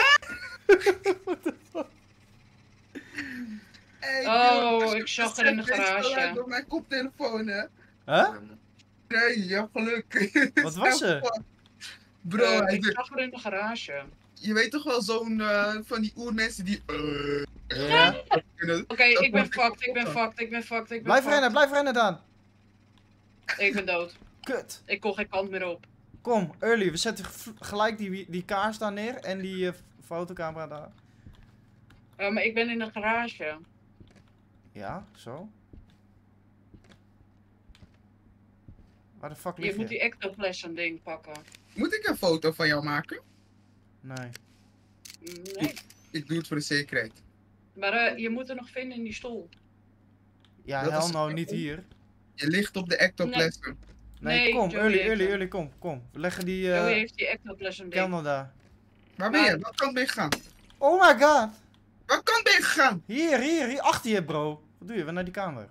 Hey, Oh, joh, ik zag er in de dit geluid garage. op mijn koptelefoon, hè? Huh? Nee, je hebt geluk. Wat was er? Bro, hij Ik zag er in de garage. je weet toch wel zo'n van die oermensen die... Ja. kunnen. Oké, ik ben wordt fucked, ik ben kapot. fucked, ik ben fucked, ik ben Blijf fucked. rennen dan. Ik ben dood. Kut. Ik kon geen kant meer op. Kom, early. We zetten gelijk die kaars daar neer en die fotocamera daar. Maar ik ben in de garage. Ja, zo. Waar de fuck Je lig moet je? die ectoplasm ding pakken. Moet ik een foto van jou maken? Nee. Nee. Ik doe het voor de zekerheid. Maar je moet er nog vinden in die stoel. Ja, Dat hel is- nou, niet hier. Je ligt op de ectoplasm. Nee, Nee, kom, Joey early, heeft early, hem. early, kom. We leggen die Joey heeft die ectoplasm ding. kelder daar. Waar ben je? Wat kant ben je gegaan? Oh my god! Waar kant ben je gegaan? Hier, achter je, bro. Wat doe je? We naar die kamer.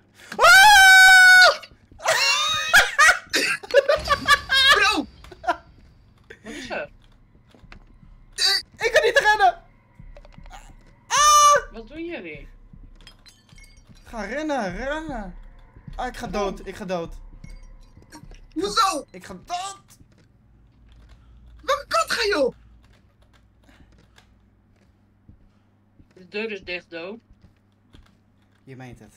Bro! Wat is er? Ik kan niet rennen! Wat doen jullie? Ga rennen. Ah, ik ga dood. Hoezo? Ik ga dood! Welke kant ga je op? De deur is dicht, Do. Je meent het.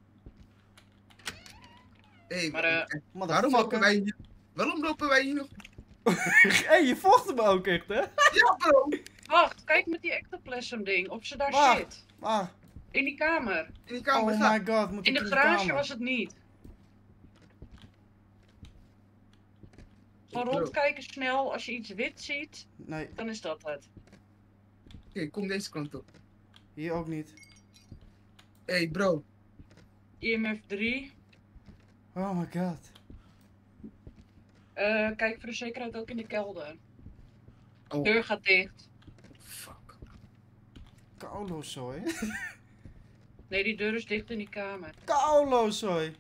Hé, Maar, waarom lopen wij hier nog? Hé, je vocht hem ook echt, hè? Ja, bro! Wacht, kijk met die ectoplasm ding. Of ze daar Waar? zit. Ah, In die kamer. In die kamer oh gaat. my god, moet In ik de garage kamer? was het niet. Gewoon Bro. rondkijken snel. Als je iets wit ziet, Nee, dan is dat het. Oké, kom deze kant op. hier ook niet. Hé, bro. IMF 3. Oh my god. Kijk voor de zekerheid ook in de kelder. Oh, Deur gaat dicht. fuck. Kaulozooi. Nee, die deur is dicht in die kamer. Kaulozooi.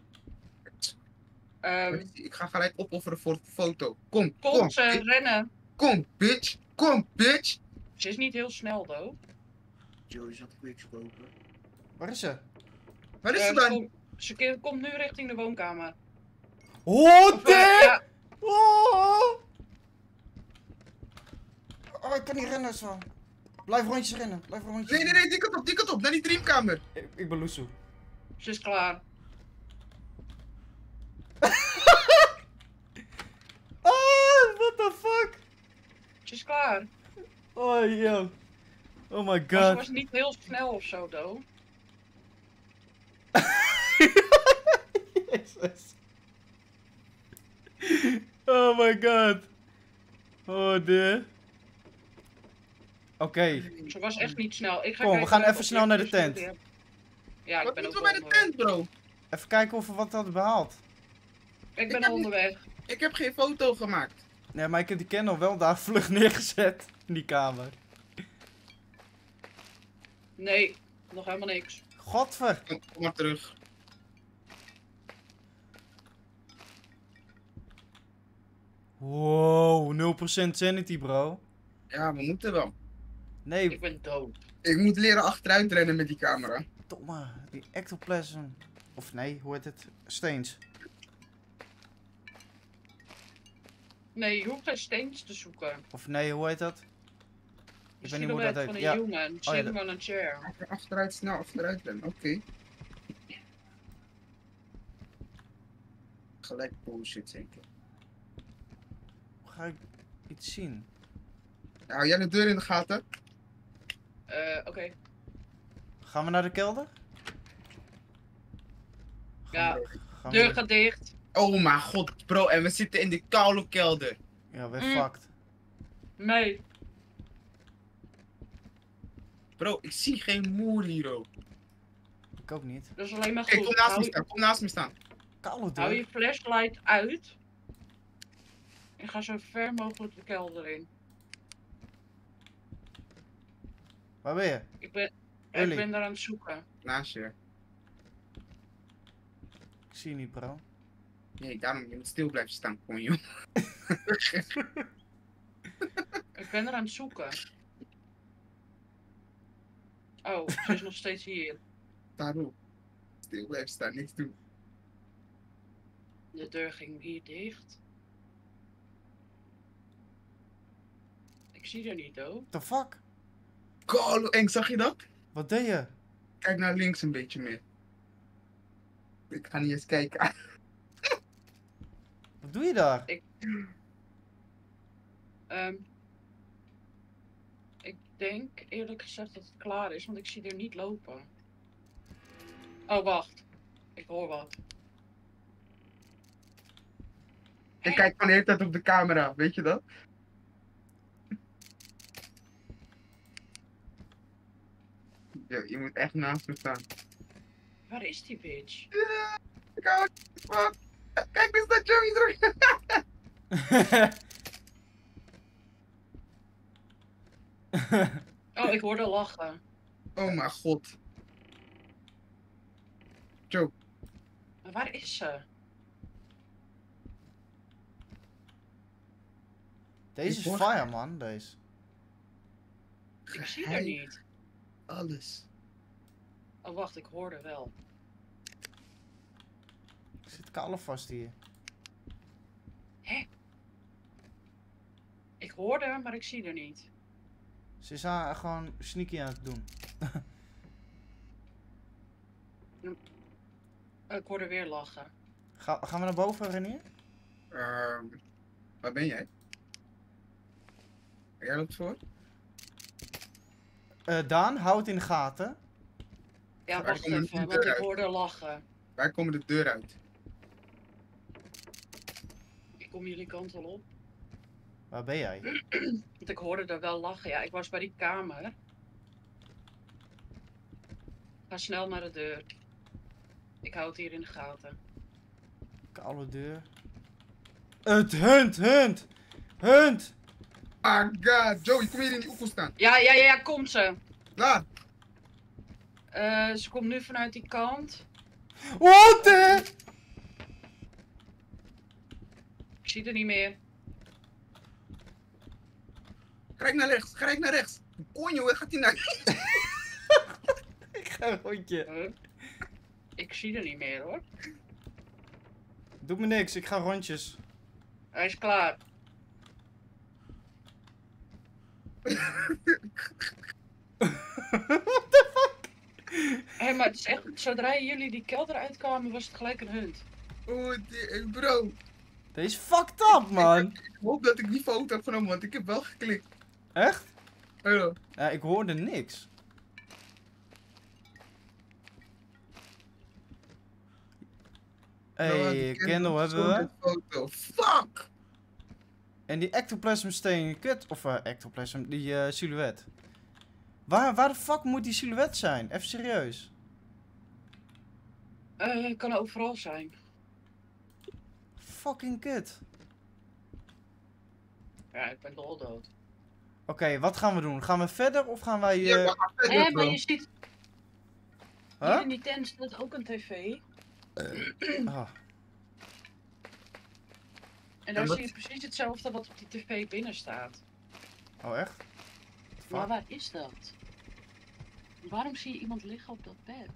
Ik ga gelijk opofferen voor de foto. Kom, Komt ze, bitch. rennen. Kom, bitch. Kom, bitch. Ze is niet heel snel, though. Joey zat quick kopen. Waar is ze? Waar is ze dan? Ze komt nu richting de woonkamer. Oh, Of, damn! ja, Oh! Oh, ik kan niet rennen zo. Blijf rondjes rennen. Nee, die kant op, naar die dreamkamer. Ik ben Loesoe. ze is klaar. Ah, what the fuck? Ze is klaar. Oh, yo. Oh my Maar ze god. was niet heel snel of zo, though. Jezus. Oh my god. Oh, de. Oké. Ze was echt niet snel. Ik ga Kom, we kijken gaan welke even snel naar de objecten tent. jullie hebben. Ja, ik Wat ben ook moeten we bij de onderweg. tent, bro? Even kijken of we wat hadden behaald. Ik ben heb al niet- onderweg. Ik heb geen foto gemaakt. Nee, maar ik heb die kennel wel daar vlug neergezet. In die kamer. Nee, nog helemaal niks. Godver. Kom maar terug. Wow, 0% sanity, bro. Ja, we moeten wel. Nee, Ik ben dood. Ik moet leren achteruit rennen met die camera. domme. Die ectoplasm. Of nee, hoe heet het? Steens. Nee, je hoeft geen steens te zoeken. Of nee, hoe heet dat? De Ik weet niet hoe dat silhouet van heet. een Ja. jongen ja, sitting on a chair. Achteruit, snel achteruit rennen. Oké. Gelijk bullshit, zeker. Ga ik iets zien? Hou jij de deur in de gaten? Oké. Gaan we naar de kelder? Ja, Gaan we- deur gaat dicht. Oh mijn god, bro. En we zitten in de koude kelder. Ja, we're Mm. fucked. Nee. Bro, ik zie geen moer hier, oh. Ik ook niet. Dat is alleen maar Oké, goed. kom naast me Hou, staan. Kom naast me staan. Koude hou deur. je flashlight uit. En ga zo ver mogelijk de kelder in. Waar ben je? Ik ben Jullie. daar aan het zoeken. Naast je. Ik zie je niet, bro. Nee, daarom, je moet stil blijven staan. Kom joh. Ik ben er aan het zoeken. Oh, ze is nog steeds hier. Daarom. Stil blijven staan, niks doen. De deur ging hier dicht. Ik zie er niet, hoor. What the fuck? Kolo eng, zag je dat? Wat deed je? Kijk naar links een beetje meer. Ik ga niet eens kijken. Wat doe je daar? Ik denk eerlijk gezegd dat het klaar is, want ik zie er niet lopen. Oh, wacht. Ik hoor wat. Ik kijk van de hele tijd op de camera, weet je dat? Ja, je moet echt naast me staan. Waar is die bitch? Ik hou het van. Kijk, er staat Joey terug. Oh, ik hoorde lachen. Oh mijn god. Joe, Maar waar is ze? Deze is hoor- fire, man. Deze. Ik zie haar niet. alles. Oh, wacht, ik hoorde wel. Ik zit kale vast hier. Ik hoorde haar, maar ik zie haar niet. Ze is haar gewoon sneaky aan het doen. Ik hoorde weer lachen. Gaan we naar boven, Renier? Waar ben jij? Jij loopt voor? Daan, hou het in de gaten. Ja, Waar wacht komen even, die want ik eruit? hoorde lachen. Wij komen de deur uit. Ik kom jullie kant al op. Waar ben jij? Want ik hoorde er wel lachen. Ja, ik was bij die kamer. Ga snel naar de deur. Ik hou het hier in de gaten. Koude deur. Het hunt! Ah god, Joey, kom hier in die oefel staan. Ja, komt ze. Laat. Ze komt nu vanuit die kant. What the? Ik zie er niet meer. Kijk naar rechts, kijk naar rechts. Konjo, waar gaat hij naar? Ik ga een rondje. Ik zie er niet meer hoor. Doe me niks, ik ga rondjes. Hij is klaar. Hé, maar het is echt, zodra jullie die kelder uitkwamen, was het gelijk een hunt. Oh, bro. Deze is fucked up, man. Ik hoop dat ik die foto heb genomen, want ik heb wel geklikt. Echt? Hallo. Ja, ik hoorde niks. Hey, Kendall hebben we. Foto. Fuck! En die ectoplasm steen kut. Of ectoplasm, die silhouet. Waar de fuck moet die silhouet zijn? Even serieus. Kan overal zijn. Fucking kut. Ja, ik ben dood. Oké, wat gaan we doen? Gaan we verder of gaan wij... Ja, we gaan verder, Maar bro. je ziet, Huh? hier in die tent staat ook een tv. Ah, En daar wat- zie je precies hetzelfde wat op die tv binnen staat. oh, echt? Maar Fuck. waar is dat? Waarom zie je iemand liggen op dat bed?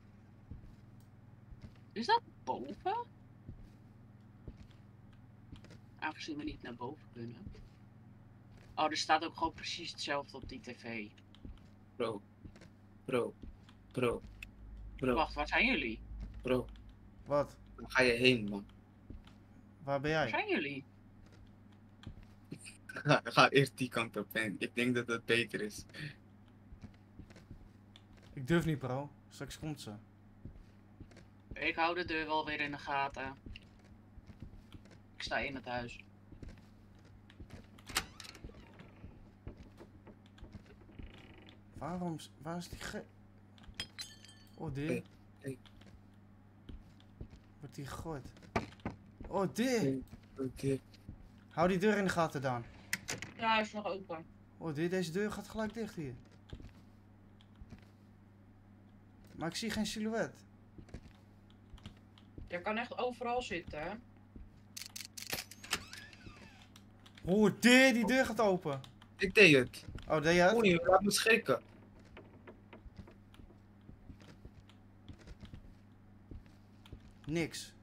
Is dat boven? Aangezien we niet naar boven kunnen. Oh, er staat ook gewoon precies hetzelfde op die tv. Bro. Bro. Bro. Bro. Wacht, waar zijn jullie? Bro. Wat? Waar ga je heen, man? Waar ben Waar jij? zijn jullie? Ga eerst die kant op en ik denk dat dat beter is. Ik durf niet, bro. Straks komt ze. Ik hou de deur wel weer in de gaten. Ik sta in het huis. Waar is die oh, dit. Hey. Wordt die gegooid. Oh, dit. Oké. Hou die deur in de gaten, Daan. Ja, hij is nog open. Oh, deze deur gaat gelijk dicht hier. Maar ik zie geen silhouet. Je kan echt overal zitten, hè? Oh, dit, die deur gaat open. Ik deed het. Oh, deed je het? Konjo, laat me schrikken. Niks.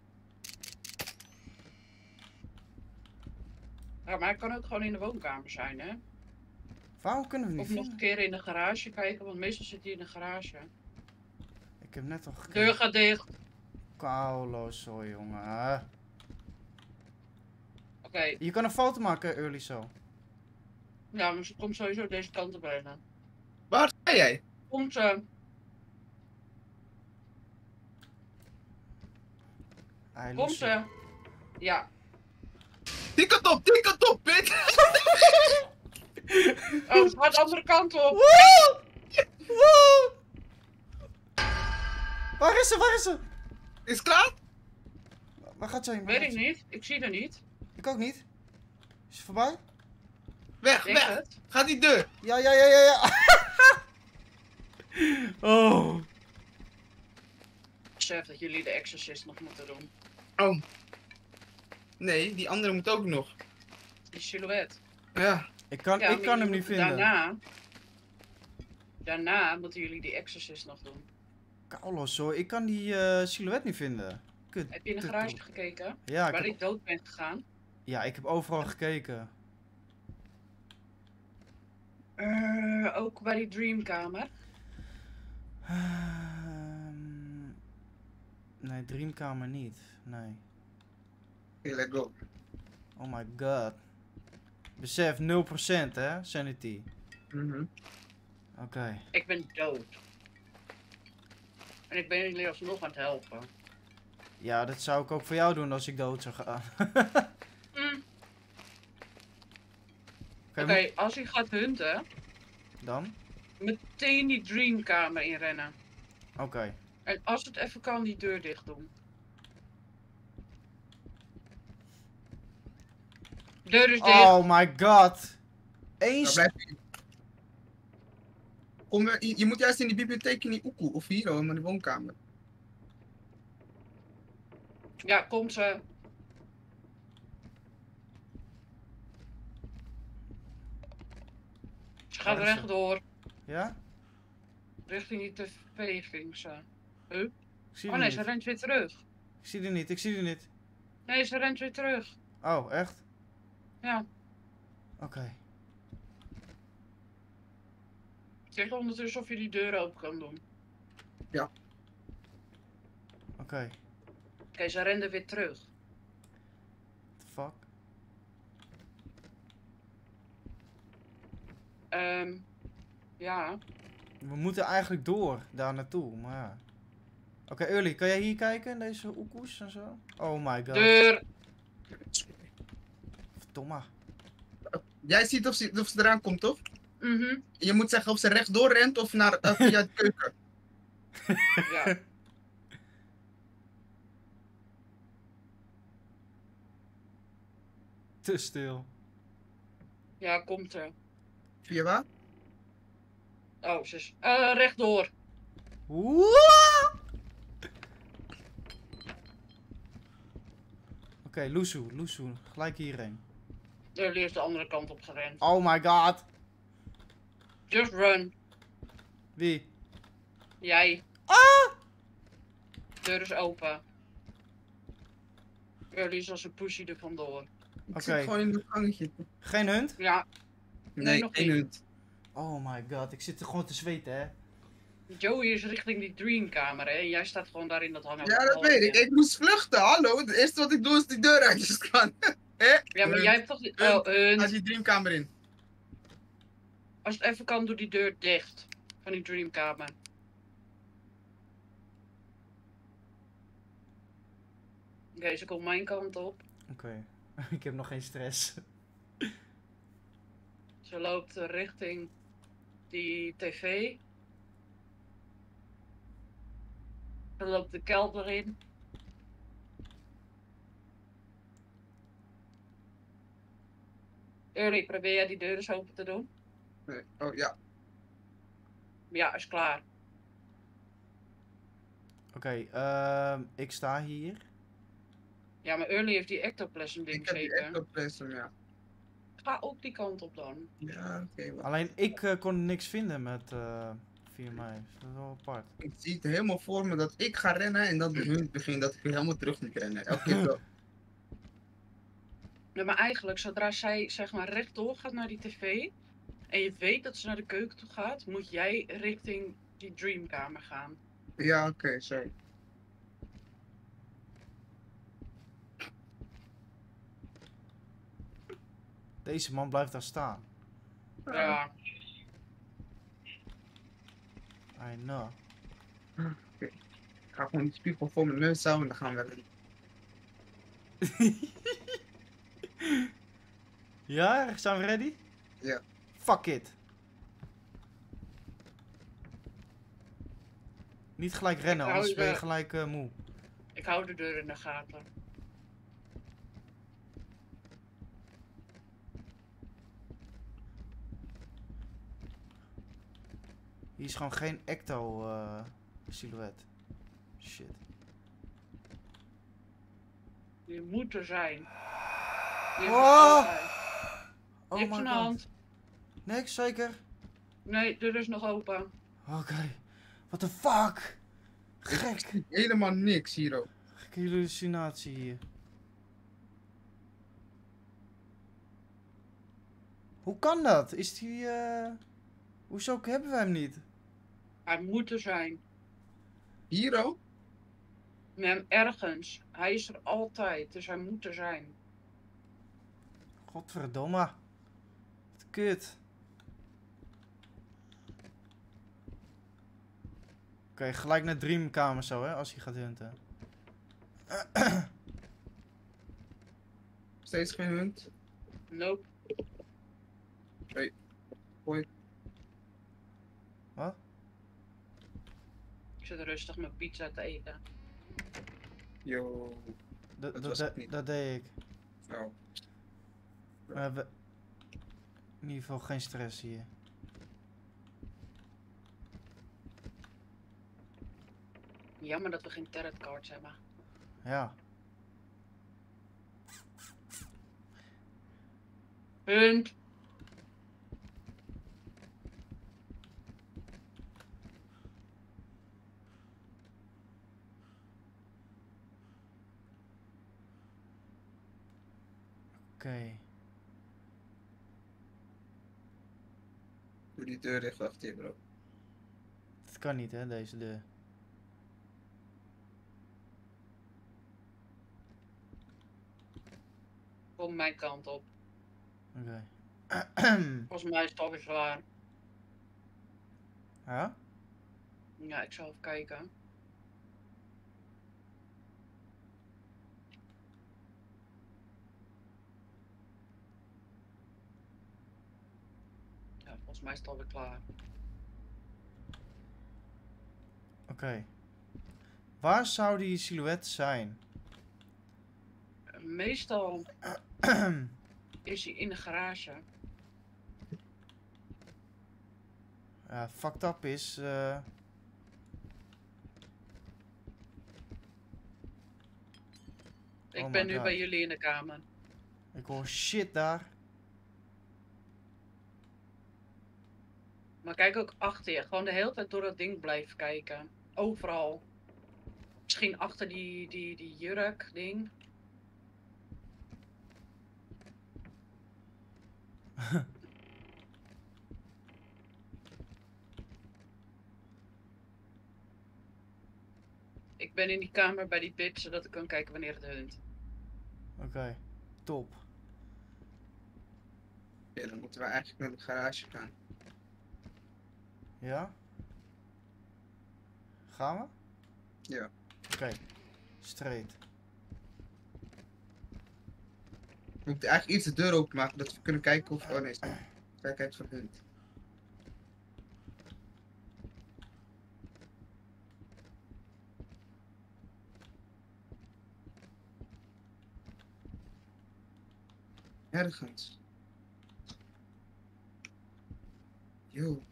Ja, maar hij kan ook gewoon in de woonkamer zijn, hè? Waarom kunnen we niet Of nog een vinden? keer in de garage kijken, want meestal zit hij in de garage. Ik heb net al gekeken. Deur gaat dicht. Kauloos, zo jongen. Oké, Je kan een foto maken, early zo. Ja, maar ze komt sowieso deze kant op bijna. Waar ga jij? Komt ze. Hij Komt loest ze. Ja. Die kant op, bitch! Oh, ze gaat de andere kant op. Woe! Woe! Waar is ze? Waar is ze? Is het klaar? Waar gaat ze heen? Waar Weet gaat ik ze? niet. Ik zie haar niet. Ik ook niet. Is ze voorbij? Weg, Denk weg! het. Ga die deur! Ja. Oh. Besef dat jullie de Exorcist nog moeten doen. Oh. Nee, die andere moet ook nog. Die silhouet. Ja. Ik kan Ja, maar hem jullie niet moeten vinden. Daarna moeten jullie die Exorcist nog doen. Kaulos hoor, ik kan die silhouet niet vinden. Kut. Heb je in de garage gekeken? Ja, Waar ik dood ben gegaan? ik heb overal gekeken. Ook bij die dreamkamer. Nee, Dreamkamer niet. Nee. Oké, let's go. Oh my god. Besef, 0% hè, sanity. Mhm. Oké. Ik ben dood. En ik ben jullie alsnog aan het helpen. Ja, dat zou ik ook voor jou doen als ik dood zou gaan. Oké, als hij gaat hunten, Dan? meteen die dreamkamer inrennen. Oké. En als het even kan, die deur dicht doen. Deur is dicht. Oh my god. Waar Eens. blijf je? Kom, je moet juist in die bibliotheek in die oekoe. Of hier hoor, in de woonkamer. Ja, komt ze. Ze gaat Waar is ze? rechtdoor. Ja? Richting die tv ging ze. Ik zie Oh die nee, niet. ze rent weer terug. Ik zie die niet. Nee, ze rent weer terug. Oh, echt? Ja. Oké. Kijk ondertussen of je die deur open kan doen. Oké. Oké, ze rende weer terug. Fuck. Ja. We moeten eigenlijk door, daar naartoe, maar ja. Oké, Early, kan jij hier kijken in deze oekoes en zo? Oh my god. Deur. Verdomme. Jij ziet of ze eraan komt, toch? Mhm. Je moet zeggen of ze rechtdoor rent of naar, via de keuken. Ja. Te stil. Ja, komt er. Via waar? Oh, ze is... rechtdoor. Woeah! Oké, Lusu, gelijk hierheen. Jullie is de andere kant op gerend. Oh my god. Just run. Wie? Jij. Deur is open. Jullie is als een pushy er vandoor. Ik Oké. zit gewoon in het gangetje. Geen hunt? Ja, Nee, nog geen niet. hunt. Oh my god, ik zit er gewoon te zweten, hè. Joey is richting die dreamkamer, hè? En jij staat gewoon daar in dat hangen. Ja, dat weet ik. Ik moest vluchten, hallo. Het eerste wat ik doe is die deur uitgaan. Ja, maar jij hebt toch... Oh, Ga die dreamkamer in. als het even kan, doe die deur dicht. Van die dreamkamer. Oké, ze komt mijn kant op. Oké. Ik heb nog geen stress. Ze loopt richting die tv. Ze loopt de kelder in. Early, probeer jij die deur eens open te doen? Nee. Oh ja. Ja, is klaar. Oké, ik sta hier. Ja, maar Early heeft die ectoplasm ding Ik heb die zeker. ectoplasm, ja. Ga ook die kant op dan. Ja, oké. wacht. Alleen ik kon niks vinden met 4 mei. Dat is wel apart. Ik zie het helemaal voor me dat ik ga rennen en dat de hunt begint dat ik weer helemaal terug moet rennen. Elke keer zo. Ja, maar eigenlijk, zodra zij zeg maar rechtdoor gaat naar die tv en je weet dat ze naar de keuken toe gaat, moet jij richting die dreamkamer gaan. Ja, oké, sorry. Deze man blijft daar staan. Ja. I know. Ik ga gewoon die spiegel voor mijn neus houden en dan gaan we erin. Ja, zijn we ready? Ja. Fuck it. Niet gelijk rennen, hou anders ben je de- gelijk moe. Ik hou de deur in de gaten. Hier is gewoon geen ecto silhouet. Shit. Die moet er zijn. Die is er Oh! altijd. Oh Niks my aan de god. hand. Niks, zeker? Nee, deur is nog open. Oké. What the fuck? Gek. Helemaal niks hier ook. Gekke hallucinatie hier. Hoe kan dat? Is die hoezo hebben we hem niet? Hij moet er zijn. Hier ook? Nee, ergens. Hij is er altijd, dus hij moet er zijn. Godverdomme. Wat kut. Oké, gelijk naar Dreamkamer zo, hè, als hij gaat hunten. Steeds geen hond. Nope. Hoi. Wat? Ik zit rustig mijn pizza te eten. Yo. Dat was het niet. Dat deed ik. Oh. We hebben in ieder geval geen stress hier. Jammer dat we geen tarot cards hebben. Ja. Punt. Oké. Doe die deur dicht achter je, bro. Dat kan niet, hè, deze deur. Kom mijn kant op. Oké. Volgens mij is het alweer klaar. Ja? Ja, ik zal even kijken. Ja, volgens mij is het alweer klaar. Oké. Waar zou die silhouet zijn? Meestal is hij in de garage. Ja, fucked up is. Ik Oh ben my nu God. bij jullie in de kamer. Ik hoor shit daar. Maar kijk ook achter je. Gewoon de hele tijd door dat ding blijven kijken. Overal. Misschien achter die jurk ding. Ik ben in die kamer bij die bitch, zodat ik kan kijken wanneer het hunt. Oké. Top. Ja, dan moeten we eigenlijk naar de garage gaan. Ja? Gaan we? Ja. Oké. Straight. We moeten eigenlijk iets de deur openmaken, dat we kunnen kijken of... Oh nee, kijk uit voor hun. Ergens. Yo.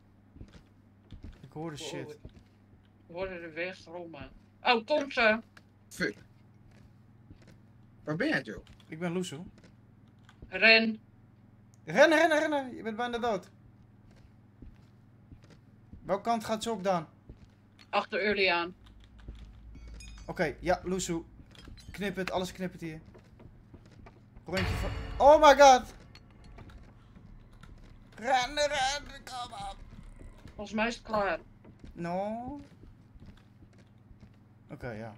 Ik hoor de shit. We worden er weer rommen. Oh, komt ze! Fuck. Waar ben jij, Joe? Ik ben Loesoe. Ren! Rennen, rennen, rennen! Je bent bijna dood. Welke kant gaat ze op dan? Achter Early aan. Oké, ja, Loesoe. Knip het, alles knip het hier. Rondje van... Oh my god! Rennen, rennen, kom op! Volgens mij is het klaar. No. Oké, ja.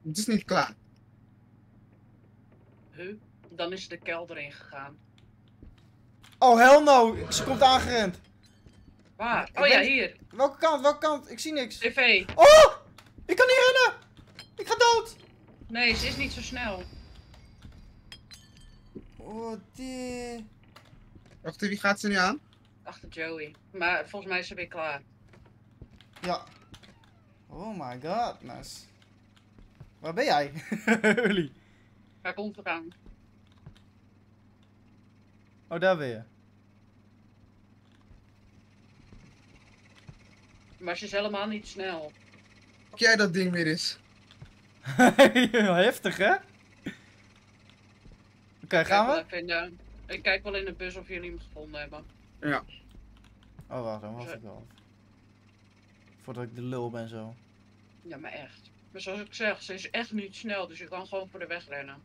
Het is niet klaar. Huh? Dan is de kelder ingegaan. Oh, hell no! Ze komt aangerend. Waar? Ik Oh ja, ben- hier. Welke kant? Welke kant? Ik zie niks. TV. Oh! Ik kan niet rennen! Ik ga dood! Nee, ze is niet zo snel. Oh, die... Wacht, wie gaat ze nu aan? Achter Joey. Maar volgens mij is ze weer klaar. Ja. Oh my god, nice. Waar ben jij? Jullie. Hij komt eraan. Oh, daar ben je. Maar ze is helemaal niet snel. Pak jij dat ding weer eens? Heftig, hè? Oké, gaan we? Ik kijk wel in de bus of jullie hem gevonden hebben. Ja. Oh, wacht, dan was ik wel. Voordat ik de lul ben zo. Ja, maar echt. Maar zoals ik zeg, ze is echt niet snel, dus je kan gewoon voor de weg rennen.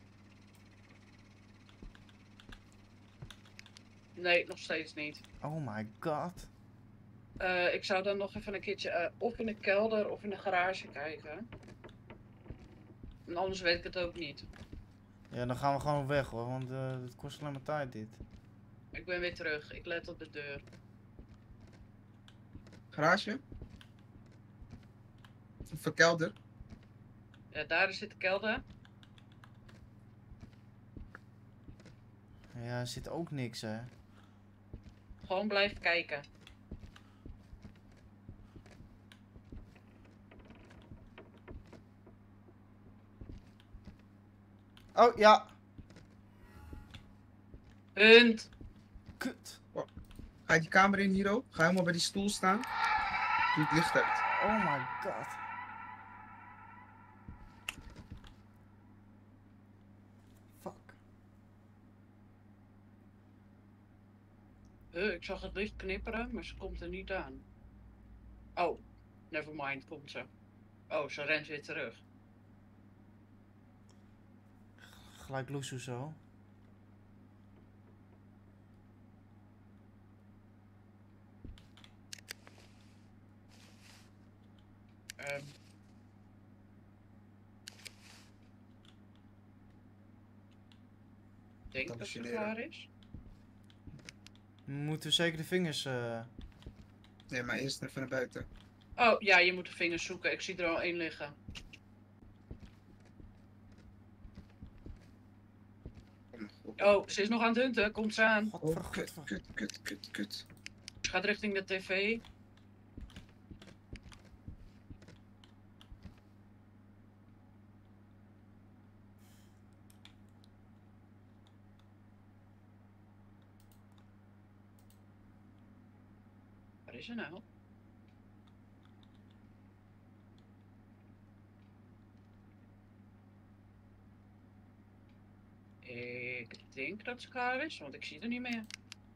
Nee, nog steeds niet. Oh my god. Ik zou dan nog even een keertje of in de kelder of in de garage kijken. En anders weet ik het ook niet. Ja, dan gaan we gewoon weg hoor, want het kost alleen maar tijd dit. Ik ben weer terug. Ik let op de deur. Garage? Of kelder? Ja, daar zit de kelder. Ja, er zit ook niks hè. Gewoon blijven kijken. Oh, ja. Punt. Kut. Ga je die kamer in, Hiro? Ga helemaal bij die stoel staan. Doe het licht uit. Oh my god. Fuck. Ik zag het licht knipperen, maar ze komt er niet aan. Oh, nevermind, komt ze. Oh, ze rent weer terug. Gelijk loesoe zo. Ik denk dat ze Hallucineren. klaar is. Moeten we zeker de vingers... Nee, maar eerst even naar buiten. Oh, ja, je moet de vingers zoeken. Ik zie er al één liggen. Oh, mijn god. Oh, ze is nog aan het hunten. Komt ze aan. Oh, Godver, kut, kut, kut, kut. Ze gaat richting de tv. Waar is ze nou? Ik denk dat ze klaar is, want ik zie er niet meer.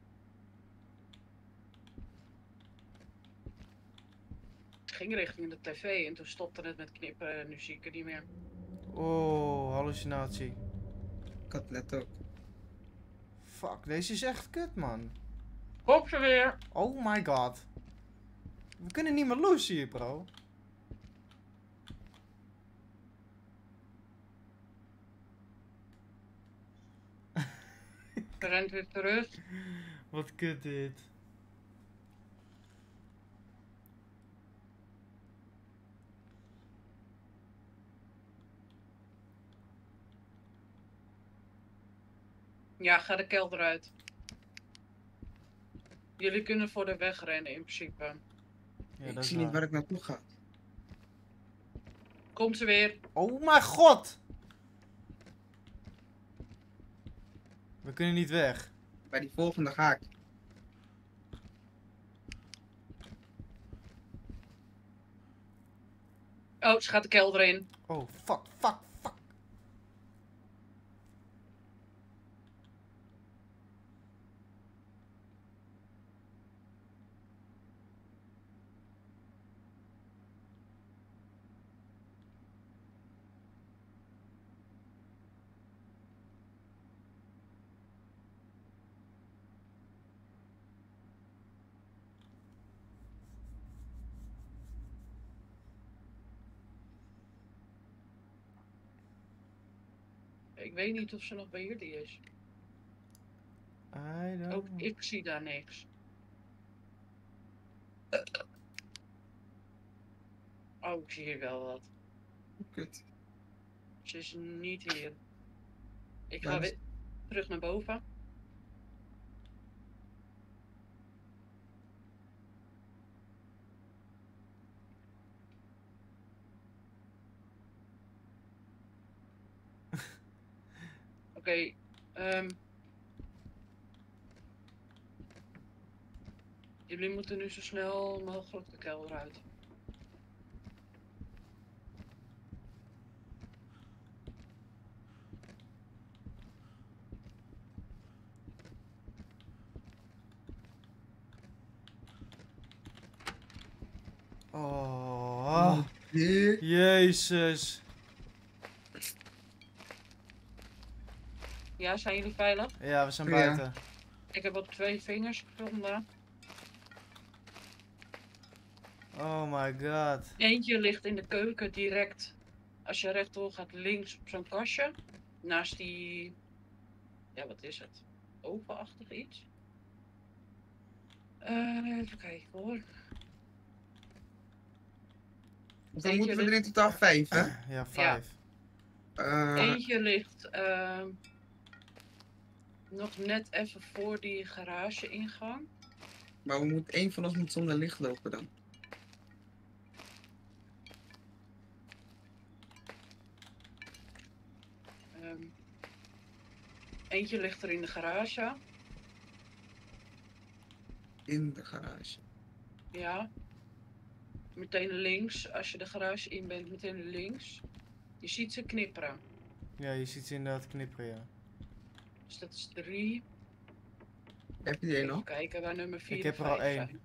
Ze ging richting de tv en toen stopte het met knippen en nu zie ik er niet meer. Oh, hallucinatie. Ik had het net ook. Fuck, deze is echt kut man. Kom ze weer! Oh my god. We kunnen niet meer loose hier bro. Ze rent weer terug. Wat kut dit. Ja, ga de kelder uit. Jullie kunnen voor de weg rennen in principe. Ja, Ik dat is zie niet waar. waar ik naartoe ga. Komt ze weer. Oh mijn god! We kunnen niet weg. Bij die volgende ga ik. Oh, ze gaat de kelder in. Oh, fuck, fuck, fuck. Ik weet niet of ze nog bij jullie is. I don't Ook know. ik zie daar niks. Oh, ik zie hier wel wat. Kut. Ze is niet hier. Ik Waar ga is- weer terug naar boven. Oké, jullie moeten nu zo snel mogelijk de kelder uit. Oh, Hier. Jezus. Ja, zijn jullie veilig? Ja, we zijn Ja. buiten. Ik heb op 2 vingers gevonden. Oh my god. Eentje ligt in de keuken direct. Als je rechtdoor gaat links op zo'n kastje. Naast die... Ja, wat is het? Ovenachtig iets. Even kijken hoor. Dan Eentje moeten we er in ligt- totaal 5, hè? Ja, 5. Eentje ligt nog net even voor die garage-ingang. Maar één van ons moet zonder licht lopen dan. Eentje ligt er in de garage. In de garage. Ja. Meteen links. Als je de garage in bent, meteen links. Je ziet ze knipperen. Ja, je ziet ze inderdaad knipperen, ja. Dus dat is 3. Heb je die één Even nog? kijken waar nummer 4 Ik heb er al 1. zijn.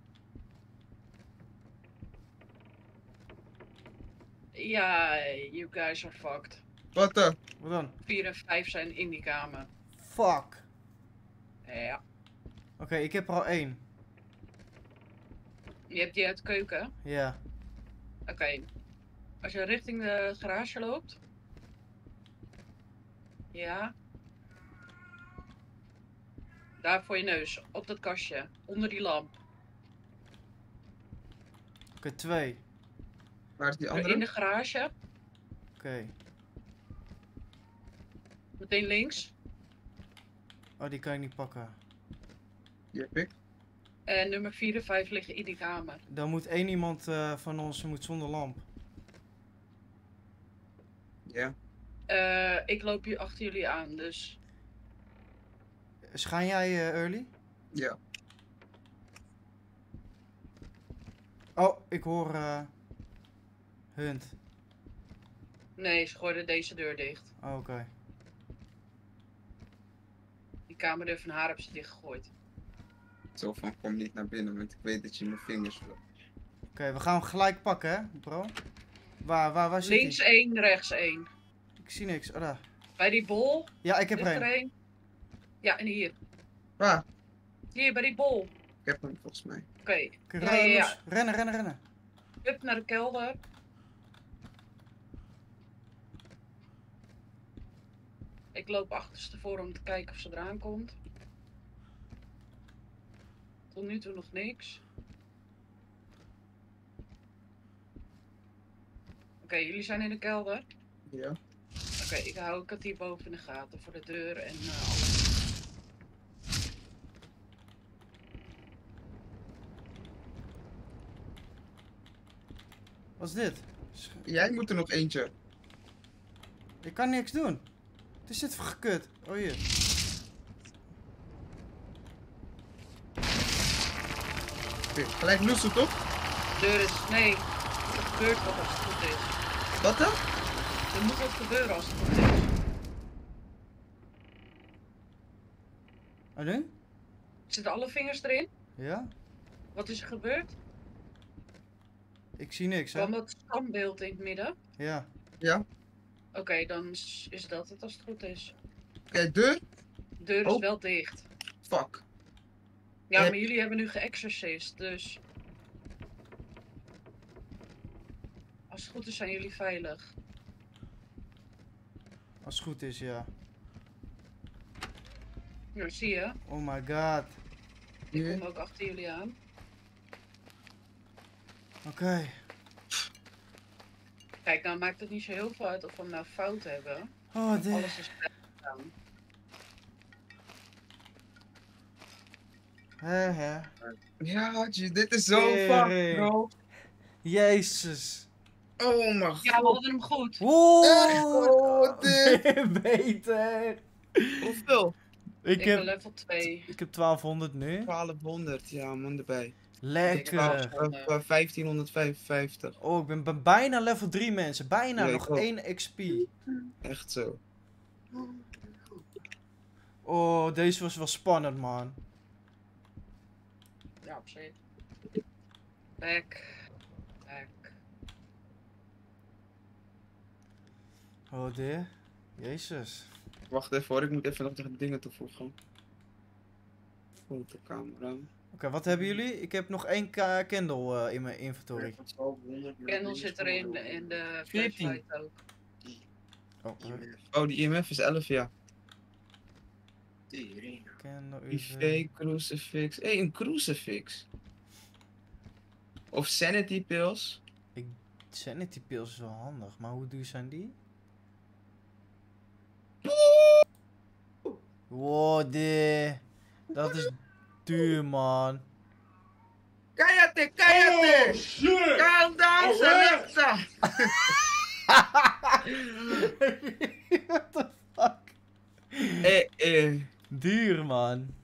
Ja, you guys are fucked. Wat dan? Wat dan? 4 en 5 zijn in die kamer. Fuck. Ja. Oké, ik heb er al 1. Je hebt die uit de keuken? Ja. Oké. Als je richting de garage loopt. Ja. Daar voor je neus. Op dat kastje. Onder die lamp. Oké, 2. Waar is die In andere? de garage. Oké. Meteen links. Oh, die kan ik niet pakken. Die heb ik. En nummer 4 en 5 liggen in die kamer. Dan moet één iemand van ons moet zonder lamp. Ja. Ik loop hier achter jullie aan, dus... Schijn jij early? Ja. Oh, ik hoor Hunt. Nee, ze gooiden deze deur dicht. Oh, oké. Die kamerdeur van haar hebben ze dichtgegooid. Zo van, kom niet naar binnen, want ik weet dat je mijn vingers wil. Oké, we gaan hem gelijk pakken, hè, bro? Waar zit Links hij? 1, rechts 1. Ik zie niks. Oh, daar. Bij die bol Ja, ik heb ligt er er één. 1. Ja, en hier. Waar? Hier, bij die bol. Ik heb hem volgens mij. Oké. Oké, Ja. los. Rennen, rennen, rennen. Hup naar de kelder. Ik loop achterstevoor om te kijken of ze eraan komt. Tot nu toe nog niks. Oké, jullie zijn in de kelder. Ja. Oké, ik hou het hier boven in de gaten voor de deur en alles. Wat is dit? Jij moet er nog eentje. Ik kan niks doen. Het is dit gekut. Oh, hier. Oké, gelijk loesen toch? Deur is... Nee, er gebeurt wat als het goed is. Wat dan? Er moet wat gebeuren als het goed is. En nu? Zitten alle vingers erin? Ja? Wat is er gebeurd? Ik zie niks, hè? Kwam dat standbeeld in het midden? Ja. Ja. Oké, dan is dat het als het goed is. Oké, deur? De deur is Oh. wel dicht. Fuck. Ja, Heb- maar jullie hebben nu geëxorcist, dus... Als het goed is zijn jullie veilig. Als het goed is, ja. Ja, zie je. Oh my god. Ik kom ook achter jullie aan. Oké. Kijk, nou maakt het niet zo heel veel uit of we hem nou fout hebben. Oh, dit. Alles is slecht gedaan. Hè. Ja, dit is zo Tering. fuck, bro. Jezus. Oh mijn god. Ja, we hadden hem goed. Wow. dit. Beter. Hoeveel? Ik Ik ben heb, level 2. ik heb 1200 nu. 1200, ja man, erbij. Lekker. 1555. Oh, ik ben bijna level 3 mensen. Bijna. Ja, ik Nog ook. 1 XP. Echt zo. Oh, deze was wel spannend, man. Ja, op zich. Back. Oh, dit. Jezus. Wacht even hoor, ik moet even nog de dingen toevoegen. Fotocamera. Oké, wat hebben jullie? Ik heb nog 1 candle in mijn inventory. Candle zit erin in de 14. flashlight ook. Oh, Oh, die IMF is 11, ja. candle IV, crucifix. Hé, een crucifix. Of sanity pills. Sanity pills is wel handig, maar hoe duur zijn die? Wow, dat is duur, man. Cállate, cállate! Oh, shit! Calm down, Alexa! What the fuck? Duur, man.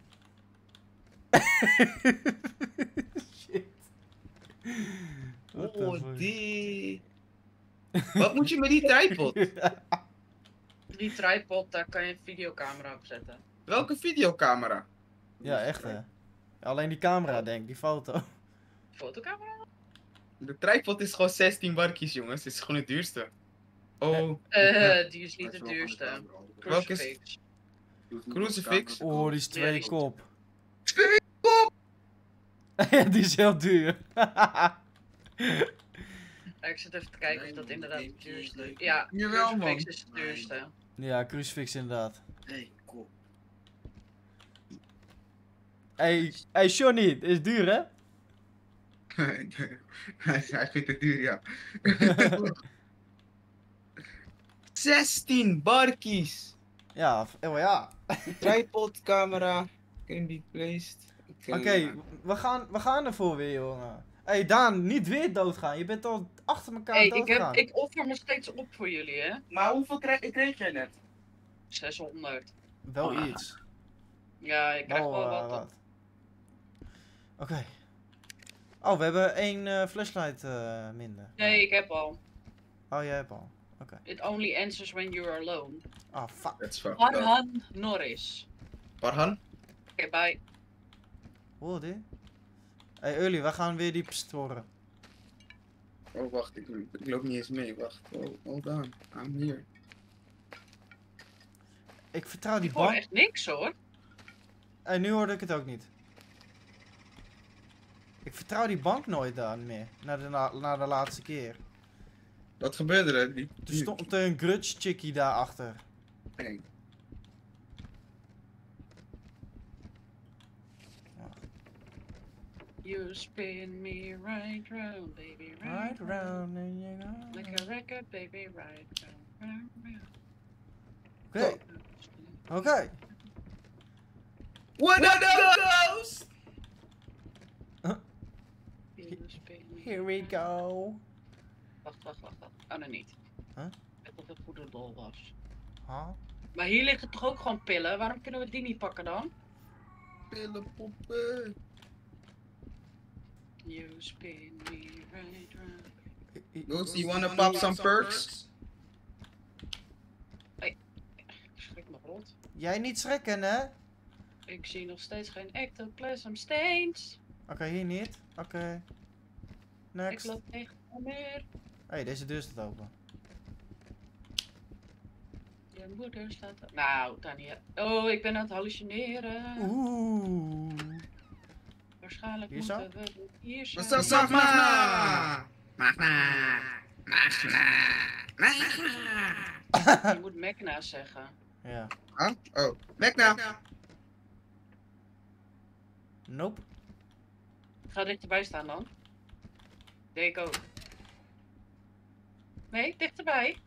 Shit. What the Oh, fuck? die. Wat moet je met die tripod? Die tripod, daar kan je een videocamera op zetten. Welke videocamera? Ja, echt hè. Alleen die camera, denk ik, die foto. Fotocamera? De tripod is gewoon 16 barkjes, jongens. Het is gewoon het duurste. Oh, Die is niet de duurste. Welke is- Crucifix. Crucifix? Oh, die is 2 Ja, die- kop. 2 kop! Ja, die is heel duur. Ja, ik zit even te kijken of dat inderdaad het duurste is. Ja, Jawel, Crucifix man. is het duurste. Ja, crucifix inderdaad. Nee, kop. Hey Johnny, dit is duur hè? Hij vindt het duur, ja. 16 barkies! Ja, ja. Tripod, camera, can be placed. Oké, we gaan ervoor weer, jongen. Hey Daan, niet weer doodgaan. Je bent al achter elkaar Hey, doodgaan. ik offer me steeds op voor jullie, hè? Maar hoeveel kreeg jij net? 600. Wel iets. Ja, ik krijg Wel, wel wat. wat. Oké. Oh, we hebben 1 flashlight minder. Nee, ik heb al. Oh, jij hebt al. Oké. It only answers when you're alone. Ah, fuck. That's fucked up. Farhan Norris. Farhan? Oké, bye. Hoor dit? Hey Uli, we gaan weer die pst horen. Oh, wacht, ik loop niet eens mee. Wacht, hold on. I'm here. Ik vertrouw die Ik hoor bank. echt niks hoor. En nu hoorde ik het ook niet. Ik vertrouw die bank nooit dan meer. Na de laatste keer. Wat gebeurde er? Er stond een grudge chickie daarachter. Nee. You spin me right round, baby, Right round and you go. Like a record, baby, right round, round, Oké, round. oké. What a ghost! You spin me Here we right- go. Wacht. Oh, nee, niet. Huh? Ik dacht dat het goede dol was. Huh? Maar hier liggen toch ook gewoon pillen? Waarom kunnen we die niet pakken dan? Pillenpoppen. You spin me right round. Ghost, you wanna pop some perks? Ik schrik me rot. Jij niet schrikken, hè? Ik zie nog steeds geen ectoplasm stains. Oké, hier niet. Oké. Ik Next. loop tegen de muur. Hey, deze deur staat open. Je moeder staat... Nou, Tania. Oh, ik ben aan het hallucineren. Oeh. Waarschijnlijk Hier zo? moeten we hier zijn. What's up, Magna? Magna. Je moet Magna zeggen. Ja. Huh? Oh, Magna. Nope. Ga dichterbij staan dan. Deed ik ook. Nee, dichterbij.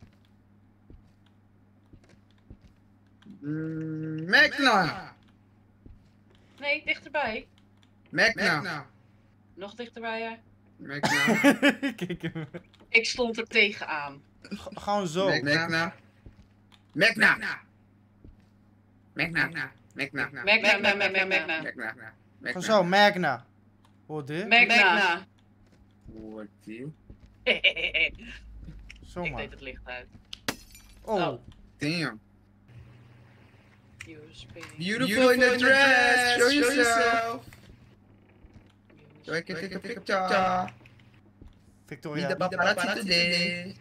Magna! Nee, dichterbij. Magna! Nog dichterbij, hè. Magna! Kijk hem. Ik stond er tegenaan. Gewoon zo. Magna! Magna! Magna! Magna! Magna. Gewoon zo, Magna. Hoor dit? Magna. Hoort die? Ik Zomaar. deed het licht uit. Oh. Damn. USB. Beautiful in the dress! Show yourself! So I can take a picture. Victoria. Need the paparazzi today.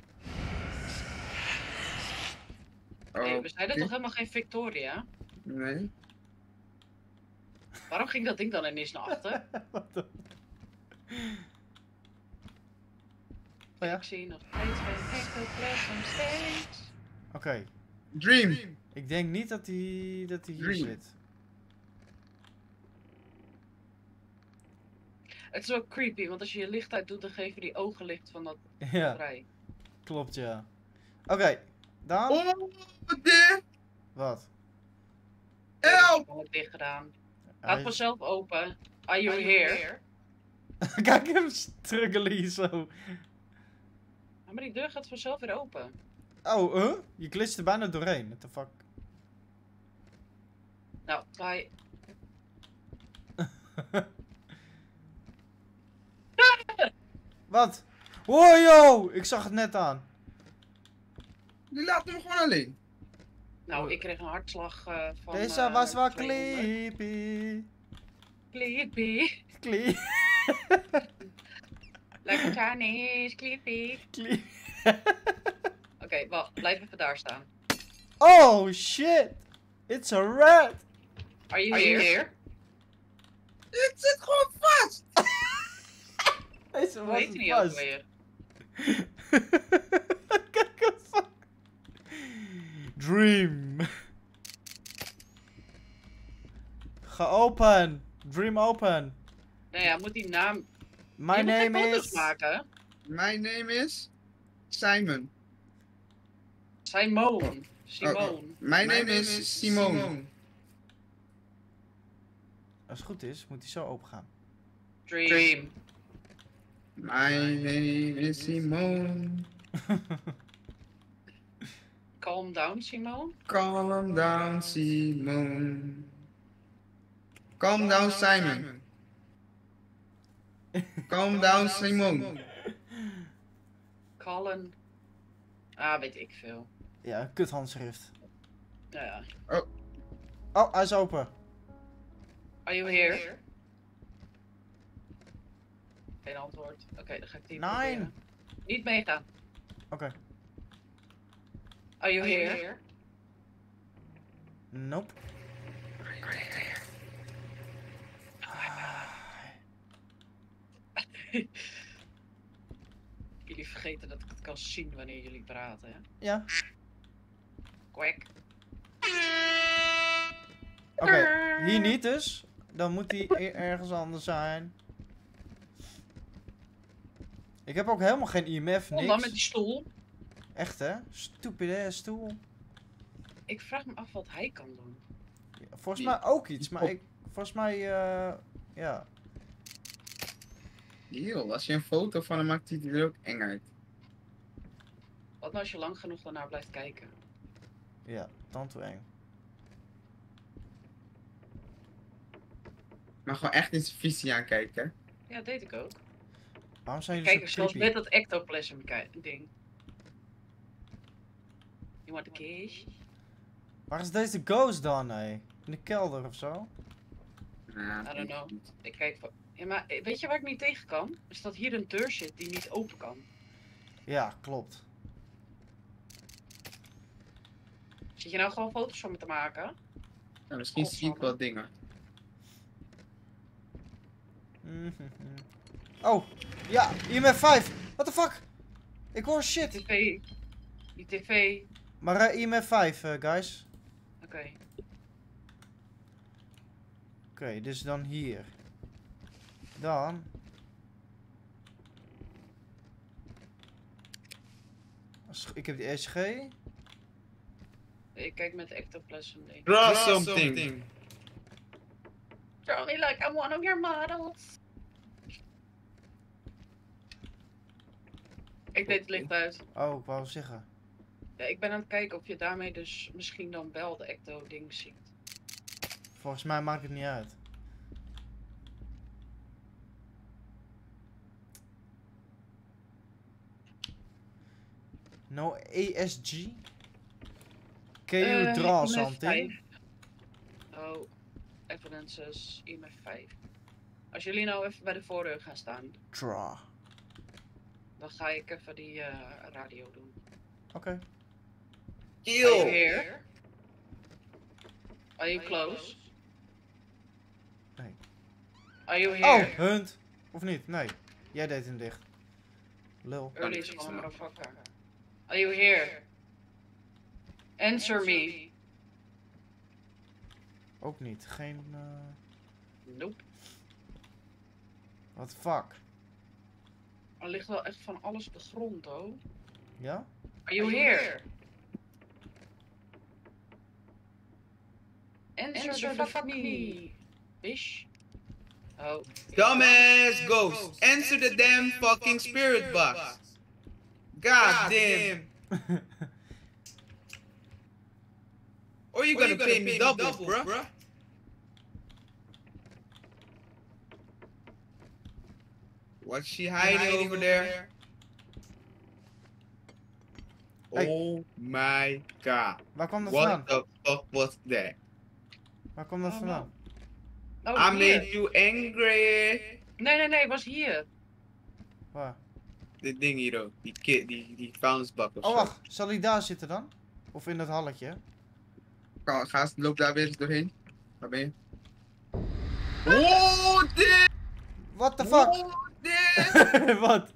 Nee, we zeiden Oké. toch helemaal geen Victoria? Nee. Waarom ging dat ding dan ineens naar achter? Wat de- Oh ja? Ik zie nog steeds geen ectoplasm steeds. Oké. Dream! Ik denk niet dat hij hier Dream. zit. Het is wel creepy, want als je je licht uit doet, dan geven die ogen licht van dat Ja, vrij. klopt ja. Oké. Dan? Oh, dit! Wat? Help! Ik heb het dicht gedaan. Hij Gaat is- vanzelf open. Are you here? Kijk hem struggelen hier zo. Ja, maar die deur gaat vanzelf weer open. Oh, huh? Je glitst er bijna doorheen. What the fuck? Nou, bye. Wat? Wow, yo! Ik zag het net aan. Die laat hem gewoon alleen. Nou, ik kreeg een hartslag van... Deze was wel 200. creepy. Creepy. Creepy. Lekker Chinese, creepy. Oké, wacht. Blijf even daar staan. Oh shit! It's a rat! Are you here? Het zit gewoon vast! Deze Hoe was heet het die ook vast. weer? Kijk eens. Dream. Geopend. Dream open. Nou ja, moet die naam... My je moet geen name foto's is... maken. My name is Simon. Simone. Simone. My name is Simone. Als het goed is, moet hij zo open gaan. Dream. My name is Simone. Calm down, Simone. Calm down, Simone. Calm down, Simon. Calm down, Simone. Colin. Ah, weet ik veel. Ja, een kut handschrift. Nou ja. Oh, hij is open. Are you here? Geen antwoord. Oké, dan ga ik die Nee. proberen. Niet meegaan. Oké. Are you here? Nope. Jullie vergeten dat ik het kan zien wanneer jullie praten, hè? Ja. Kwak. Oké, hier niet dus. Dan moet hij ergens anders zijn. Ik heb ook helemaal geen IMF, Kom dan niks. met die stoel. Echt hè? Stupide stoel. Ik vraag me af wat hij kan doen. Ja, volgens Die- mij ook iets, die maar pop. volgens mij, ja. Yo, als je een foto van hem maakt, ziet hij er ook eng uit. Wat nou als je lang genoeg daarnaar blijft kijken? Ja, dan te eng. Maar gewoon echt in zijn visie aankijken. Ja, dat deed ik ook. Waarom zijn jullie Kijk, zo zoals creepy? met dat ectoplasm ding. You want a kiss? Waar is deze ghost dan, hé? In de kelder of zo? Ja, I don't weet know. ik niet. Ik kijk van... Ja, maar weet je waar ik niet tegen kan? Is dat hier een deur zit die niet open kan. Ja, klopt. Zit je nou gewoon foto's van me te maken? Ja, misschien zie ik wel dingen. Mhm. Oh, ja, IMF 5. What the fuck? Ik hoor shit. TV. Die tv. Maar IMF 5, guys. Oké. Oké, dus dan hier. Dan... Ik heb die SG. Ik kijk met ectoplasm ding. Draw something. Show me like I'm one of your models. Ik deed het licht uit. Oh, ik wou zeggen. Ja, ik ben aan het kijken of je daarmee dus misschien dan wel de ecto-ding ziet. Volgens mij maakt het niet uit. No ASG? Can you draw IMF something? 5. Oh, evidences, IMF 5. Als jullie nou even bij de voordeur gaan staan, Draw. dan ga ik even die radio doen. Oké. Are you Kill. here? Are you close? Nee. Are you Oh, here? Hunt. Of niet? Nee. Jij deed hem dicht. Lul. Early is gewoon een motherfucker. Are you here? Answer me. Ook niet. Geen... Nope. What the fuck? Er ligt wel echt van alles op de grond, hoor. Ja? Are you here? Answer the fuck me. Fish? Oh. Dumbass ghost. Answer the damn fucking spirit box. God damn. Or you gonna pay me double, bruh? What's she hiding over there? Hey. Oh my god. Waar kwam dat What vandaan? the fuck was that? Waar kwam dat Oh, vandaan? Oh, I hier. made you angry. Nee, was hier. Waar? Dit ding hier ook. Die kid, die vuilnisbak of Oh, zo. wacht. Zal hij daar zitten dan? Of in dat halletje? Loop daar weer eens doorheen. Waar ben je? Oh, dit! What the fuck? Oh, dit! Wat?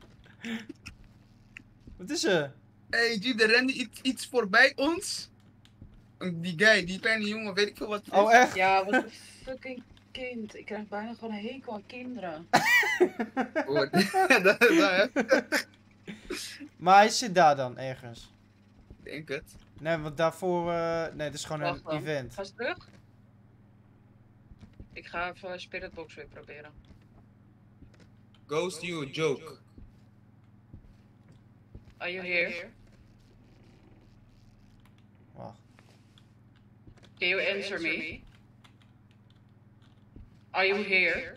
Wat is er? Hey, G, er rende iets voorbij ons. Die guy, die kleine jongen, weet ik veel wat het is. Oh, echt? Ja, wat een fucking kind. Ik krijg bijna gewoon een hekel aan kinderen. Oh, dat is wel heftig. Maar hij zit daar dan ergens. Ik denk het. Nee, want daarvoor... nee, het is gewoon Wacht een dan. event. Ga eens terug. Ik ga even Spiritbox weer proberen. Ghost you a joke. Are you here? Wacht. Can you answer me? Are you here?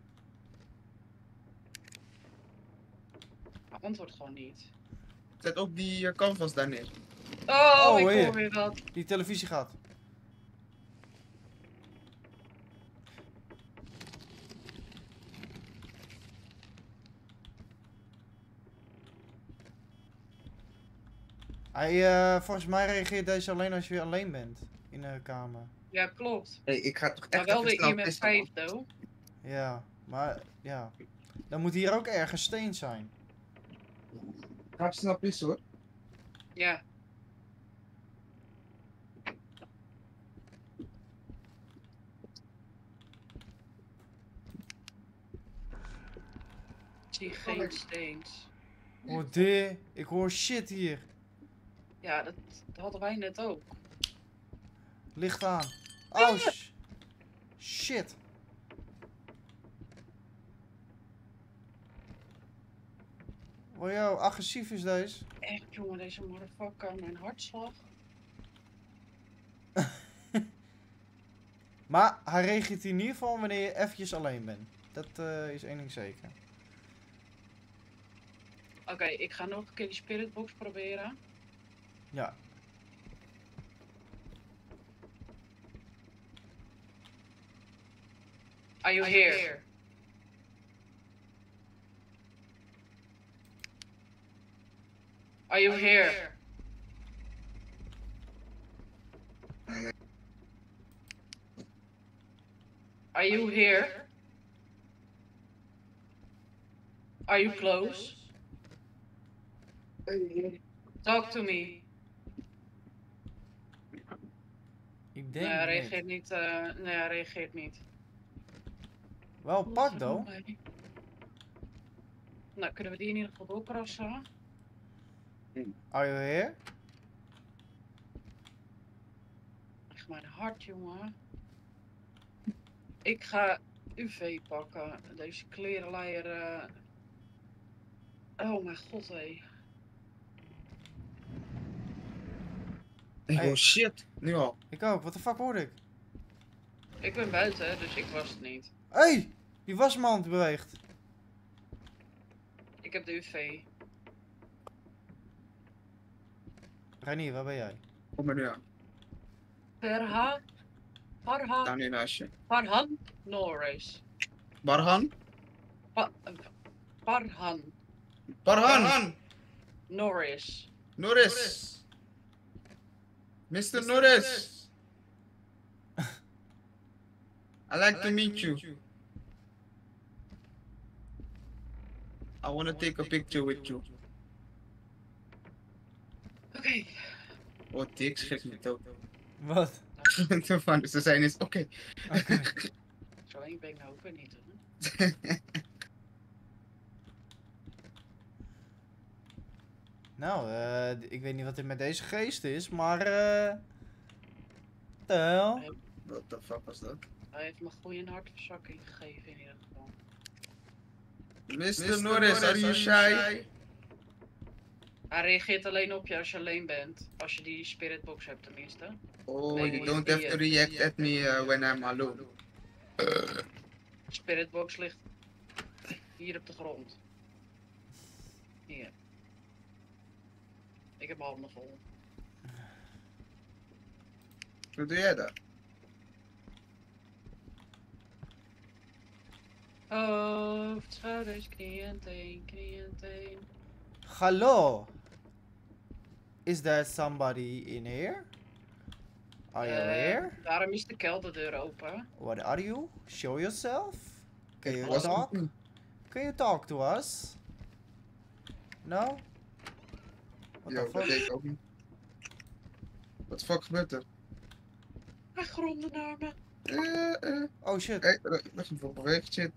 Hij antwoordt gewoon niet. Zet ook die canvas daar neer. Oh, ik hier. hoor weer wat. Die televisie gaat. Hij, volgens mij reageert deze alleen als je weer alleen bent. In de kamer. Ja, klopt. Hey, ik ga toch Maar echt wel even de snel IMF pissen, 5, man. though. Ja, maar ja. Dan moet hier ook ergens steen zijn. Ik ga even snel pissen hoor. Ja. Ik zie geen steens. Oh, dit. Ik hoor shit hier. Ja, dat hadden wij net ook. Licht aan. Oh, shit. Oh, joh, agressief is deze. Echt, jongen, deze motherfucker, mijn hartslag. Maar hij reageert in ieder geval wanneer je eventjes alleen bent. Dat is één ding zeker. Oké, ik ga nog een keer die spiritbox proberen. Ja. Are you here? Are you here? Are you here? Are you close? Talk to me. Ik denk Nee, hij niet. reageert niet. Nee, hij reageert niet. Wel pak, though. Nou, kunnen we die in ieder geval doorkrassen. Are you here? Echt mijn hart, jongen. Ik ga UV pakken. Deze klerenleier. Oh mijn god, hé. Hey. Oh shit, nu al. Ik ook. Wat de fuck hoorde ik? Ik ben buiten, hè, dus ik was het niet. Hey! Die wasmand beweegt. Ik heb de UV. Reinier, waar ben jij? Kom maar nu aan. Daar nu naast je. Farhan Norris. Barhan? Farhan Barhan! Norris. Norris! Mr. Norris! I like to meet you. I want to take a picture with you. Oké. Oh, dik, schrik me dood. Wat? Van, ze zijn eens, oké. Zo één ben ik nou ook weer niet, hoor. Nou, ik weet niet wat er met deze geest is, maar de hel? What the fuck was dat? Hij heeft me goede hartverzakking gegeven in ieder geval. Mr. Norris, are you shy? Hij reageert alleen op je als je alleen bent. Als je die spiritbox hebt tenminste. Oh, Nee, you don't have to react at me when I'm alone. De spiritbox ligt hier op de grond. Hier. Ik heb mijn handen vol. Hoe doe jij dat? Hoofd, schouders, knieën, teen. Hallo? Is there somebody in here? Are you here? Daarom is de kelderdeur open. What are you? Show yourself? Can you Was talk? het niet? Can you talk to us? No? What Ja, the dat fuck? deed ik ook niet. Wat de fuck gebeurt er? Hij grondde naar me. Oh shit. Kijk, dat is voor beweegt shit.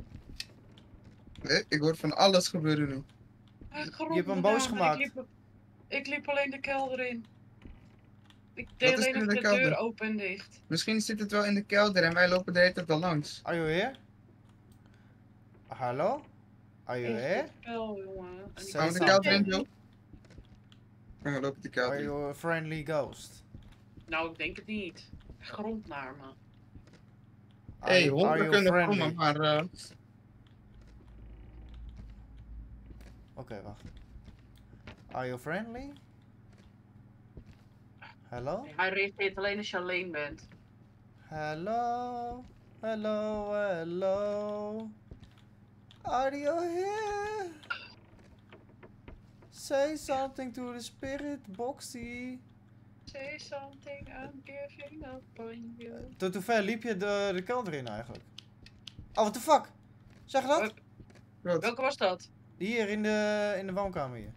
Ik hoor van alles gebeuren nu. Hij grondde hebt hem boos naar me. gemaakt. Ik liep alleen de kelder in. Ik Wat deed is alleen er in even de de kelder? deur open en dicht. Misschien zit het wel in de kelder en wij lopen de hele tijd al langs. Are you here? Hallo? Are you Echt here? een spel, jongen. En die- Say Gaan we de something. kelder in, Joe? We lopen de kelder Are in. you a friendly ghost? Nou, ik denk het niet. Hij grondt naar me. Hey, Are honden you kunnen friendly? komen, maar Oké, wacht. Are you friendly? Hello? Hij reageert alleen als je alleen bent. Hello? Hello? Hello? Are you here? Say something to the spirit boxy. Say something, I'm giving up on you. Tot hoe ver liep je de kelder in eigenlijk? Oh, what the fuck? Zeg dat? Wat? Welke was dat? Hier in de woonkamer hier.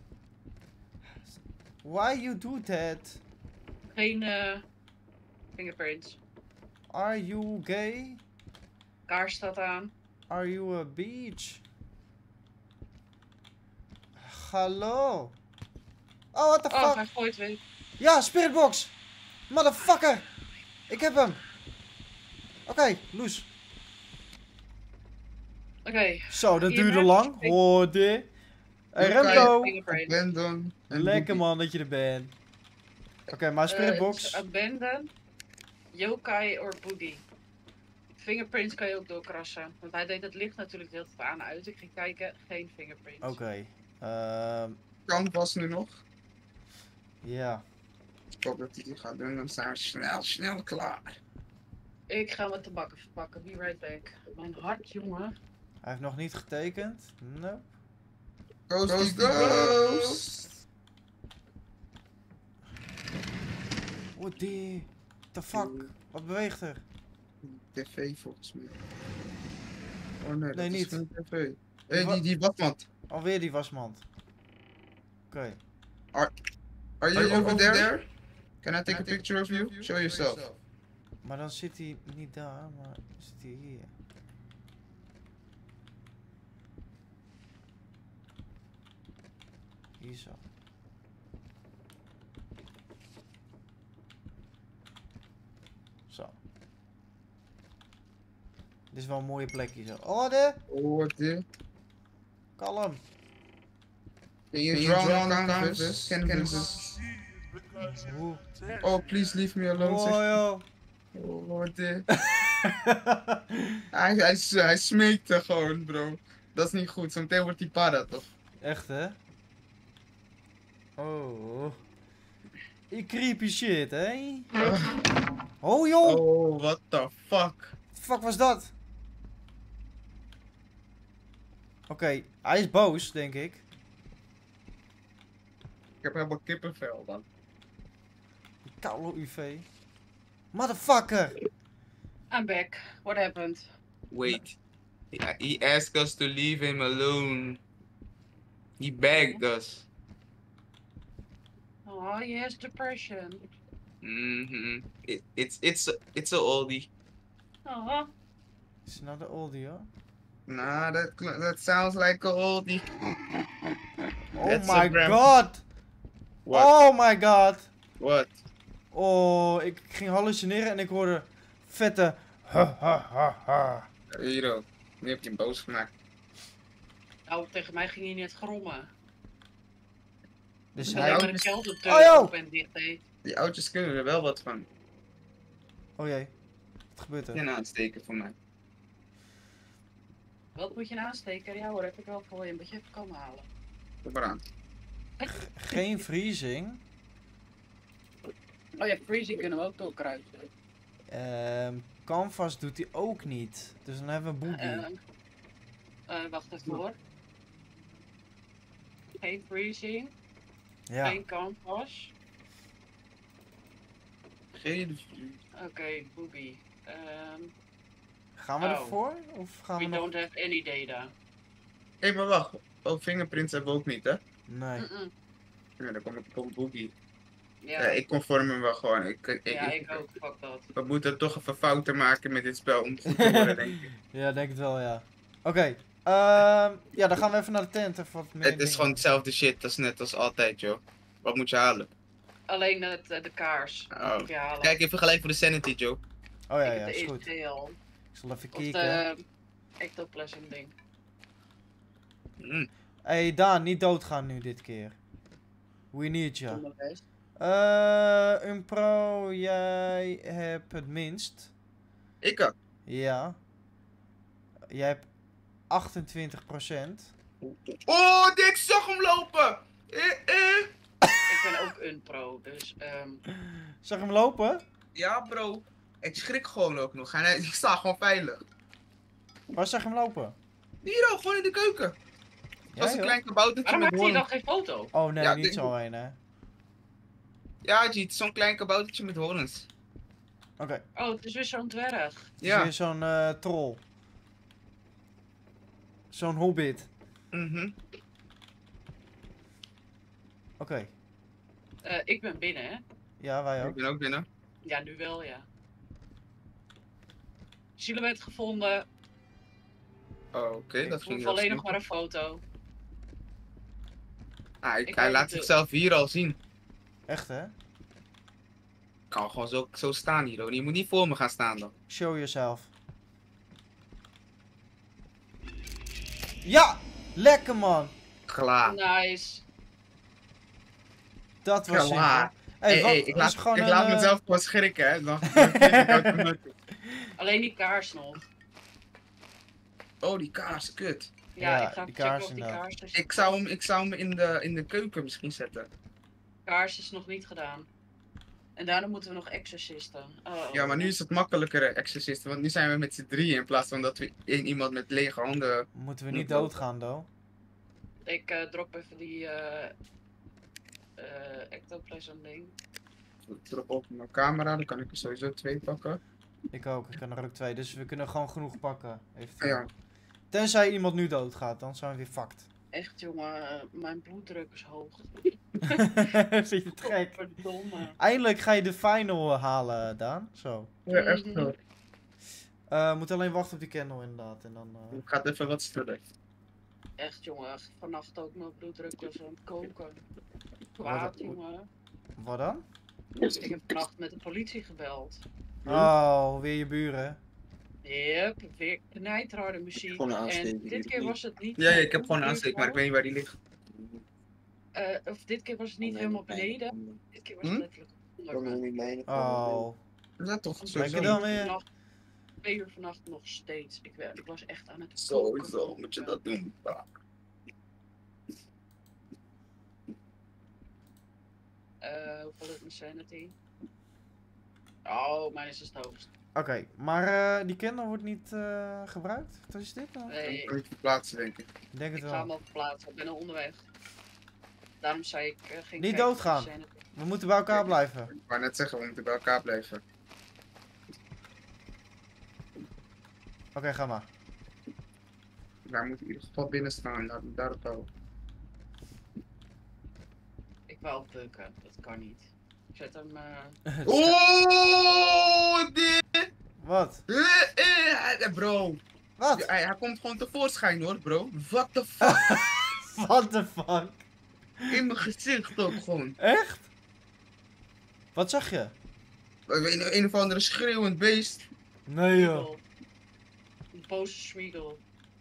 Why you do that? Geen fingerprints. Are you gay? Kaars staat aan. Are you a beach? Hallo? Oh, what the Oh, fuck? hij gooit weer. Ja, spiritbox! Motherfucker! Ik heb hem! Oké, loes. Oké. Zo, dat Hier, duurde hè? lang. Ik- Hoorde. Hey, Yokai, Remco! Fingerprints. Abandon en Lekker Boogie. man dat je er bent. Oké, maar spiritbox. Abandon, yokai or boogie. Fingerprints kan je ook doorkrassen. Want hij deed het licht natuurlijk heel veel aan uit. Ik ging kijken, geen fingerprints. Oké. Kan was nu nog. Ja. Ik hoop dat hij die gaat doen, dan zijn we snel klaar. Ik ga met de bakken verpakken. Be right back. Mijn hart, jongen. Hij heeft nog niet getekend. Nope. Ghost Ghost! What the fuck? Wat beweegt er? TV volgens mij. Oh nee, dat Nee, is niet. geen TV. Hé, die wasmand. Alweer die wasmand. Oké. Are you over there? Can I take a picture of you? Show yourself. Maar dan zit hij niet daar, maar zit hij hier. Hier zo. Zo. Dit is wel een mooie plek hier zo. Oh, Oh, wat dit? kalm. Can you draw on canvas? Canvas. Oeh. Oh, please leave me alone. Oh, Zeg. joh. Oh, wat dit? Hij smeekte gewoon, bro. Dat is niet goed. Zometeen wordt hij para, toch? Echt, hè? Oh. Die creepy shit, hè? Oh, joh. Oh, what the fuck? Wat de fuck was dat? Oké, hij is boos, denk ik. Ik heb helemaal kippenvel dan. Koude UV. Motherfucker! I'm back. What happened? Wait. He asked us to leave him alone. He begged us. Oh, he has depression. It's a oldie. Oh, Is nou de oldie, hoor. Nah, that sounds like a oldie. Oh That's a my gram- god! What? Oh my god! What? Oh, ik ging hallucineren en ik hoorde vette ha ha ha ha. Hero, nu heb je hem boos gemaakt. nou, tegen mij ging hij net grommen. Dus Hij hij... met ook- een kelderdeur Oh, joh! open en dicht deed. Die oudjes kunnen er wel wat van. Oh jee. Wat gebeurt er? Geen aansteken voor mij. Wat moet je nou aansteken? Ja hoor, heb ik wel voor je. Moet je even komen halen. Kom maar aan. Geen vriezing. Oh ja, freezing kunnen we ook doorkruisen. Canvas doet hij ook niet. Dus dan hebben we Boogie. Wacht even hoor. Geen freezing, Ja. geen canvas. Geen... Oké, Boogie. Gaan we Oh. ervoor? Of gaan we We nog... don't have any data. Hé, maar wacht. Oh, fingerprints hebben we ook niet, hè? Nee. Mm-mm. Ja, dan kom ik op Boogie. Ja, Ja, ik conform hem wel gewoon. Ik ook. Fuck dat. We moeten toch even fouten maken met dit spel om goed te worden, denk ik. Ja, denk het wel, ja. Oké. Ja, dan gaan we even naar de tent. Even wat meer Het is dingen. gewoon hetzelfde shit als net als altijd, joh. Wat moet je halen? Alleen de kaars. Oh. Moet je halen. Kijk even gelijk voor de sanity, Joe. Oh ja, Ik ja, heb is de goed. ETL. Ik zal even Of kijken. de ectoplasm ding. Mm. Hey Daan, niet doodgaan nu dit keer. We need Doe ya. mijn best. Umpro, jij hebt het minst. Ik ook. Ja. Jij hebt 28%. Oh, ik zag hem lopen! Ik ben ook een pro, dus Zag je hem lopen? Ja, bro. Ik schrik gewoon ook nog. En ik sta gewoon veilig. Waar zag je hem lopen? Hier ook, gewoon in de keuken. Het was een joh? klein kaboutertje waarom met maakt hij dan hoorns. geen foto? Oh nee, Ja, niet dit- zo heen hè. Ja, Jeet, zo'n klein kaboutertje met horens. Oké, Oh, het is weer zo'n dwerg. het is Ja. weer zo'n troll. Zo'n hobbit. Mhm. Oké. Ik ben binnen, hè? Ja, wij Ik ook. ben ook binnen. Ja, nu wel, ja. Silhouet gevonden. Oh, oké, dat Ik ging hoef heel alleen nog snel. maar een foto. Ah, Ik hij weet laat niet, zichzelf hier al zien. Echt hè? Ik kan gewoon zo staan hier, hoor. Je moet niet voor me gaan staan dan. Show yourself. Ja! Lekker man! Klaar. Nice. Dat was Klaar. simpel. Hey, wat, ik dat laat, is gewoon ik een, laat mezelf gewoon schrikken, hè. Dan Alleen die kaars nog. Oh, die kaars, kut. Ja, Ja, ik ga die checken kaars of die inderdaad. kaars is. Ik zou hem in de keuken misschien zetten. Kaars is nog niet gedaan. En daarna moeten we nog exorcisten. Oh. Ja, maar nu is het makkelijker, Exorcisten. Want nu zijn we met z'n drieën in plaats van dat we één iemand met lege handen... Moeten we niet Moet doodgaan, do? Ik drop even die ectoplasm ding. Ik drop op mijn camera, dan kan ik er sowieso 2 pakken. Ik ook, ik kan er ook 2. Dus we kunnen gewoon genoeg pakken. Eventueel. Ja. Tenzij iemand nu doodgaat, dan zijn we weer fucked. Echt jongen, mijn bloeddruk is hoog. Vind je het gek? Verdomme. Eindelijk ga je de final halen, Daan. Zo. Ja, echt Mhm. hoor. Moet alleen wachten op die candle inderdaad. En dan, Ik ga het even wat stiller. Echt jongen, vannacht ook mijn bloeddruk was aan het koken. Kwaad jongen. Wat dan? Ik heb vannacht met de politie gebeld. Oh, weer je buren. Yep, weer knijterharde muziek. Gewoon een En aansteking, dit keer was het niet... Ja, ik heb gewoon een aansteek, maar ik weet niet waar die ligt. Of dit keer was het niet helemaal beneden. Dit keer was het Hm? letterlijk Ik kan onder nog me. niet mijne. Oh. Ja, toch? Want Lekker Sowieso. dan weer. vannacht, 2 uur vannacht nog steeds. Ik was echt aan het Sowieso moet je dat doen. Ja. Hoeveel is mijn sanity? Oh, mijn is het hoogst. Oké, maar die kennel wordt niet gebruikt? Wat is dit dan? Nee, Kan je het verplaatsen, denk ik. Ik denk het ik ga hem wel. op plaatsen. Ik ben al onderweg. Daarom zei ik geen Niet kijken naar doodgaan. de sanity. We moeten bij elkaar blijven. Ik wou net zeggen, we moeten bij elkaar blijven. Oké, ga maar. Daar moet in ieder geval binnen staan, laat me daarop houden. Ik wou bukken, dat kan niet. Ik zet hem... Oh, dit! Wat? Bro, Wat? hij komt gewoon tevoorschijn hoor, bro. What the fuck? What the fuck? In mijn gezicht ook gewoon. Echt? Wat zag je? Een of andere schreeuwend beest. Nee joh. Smeagol. Een boze Smeagol.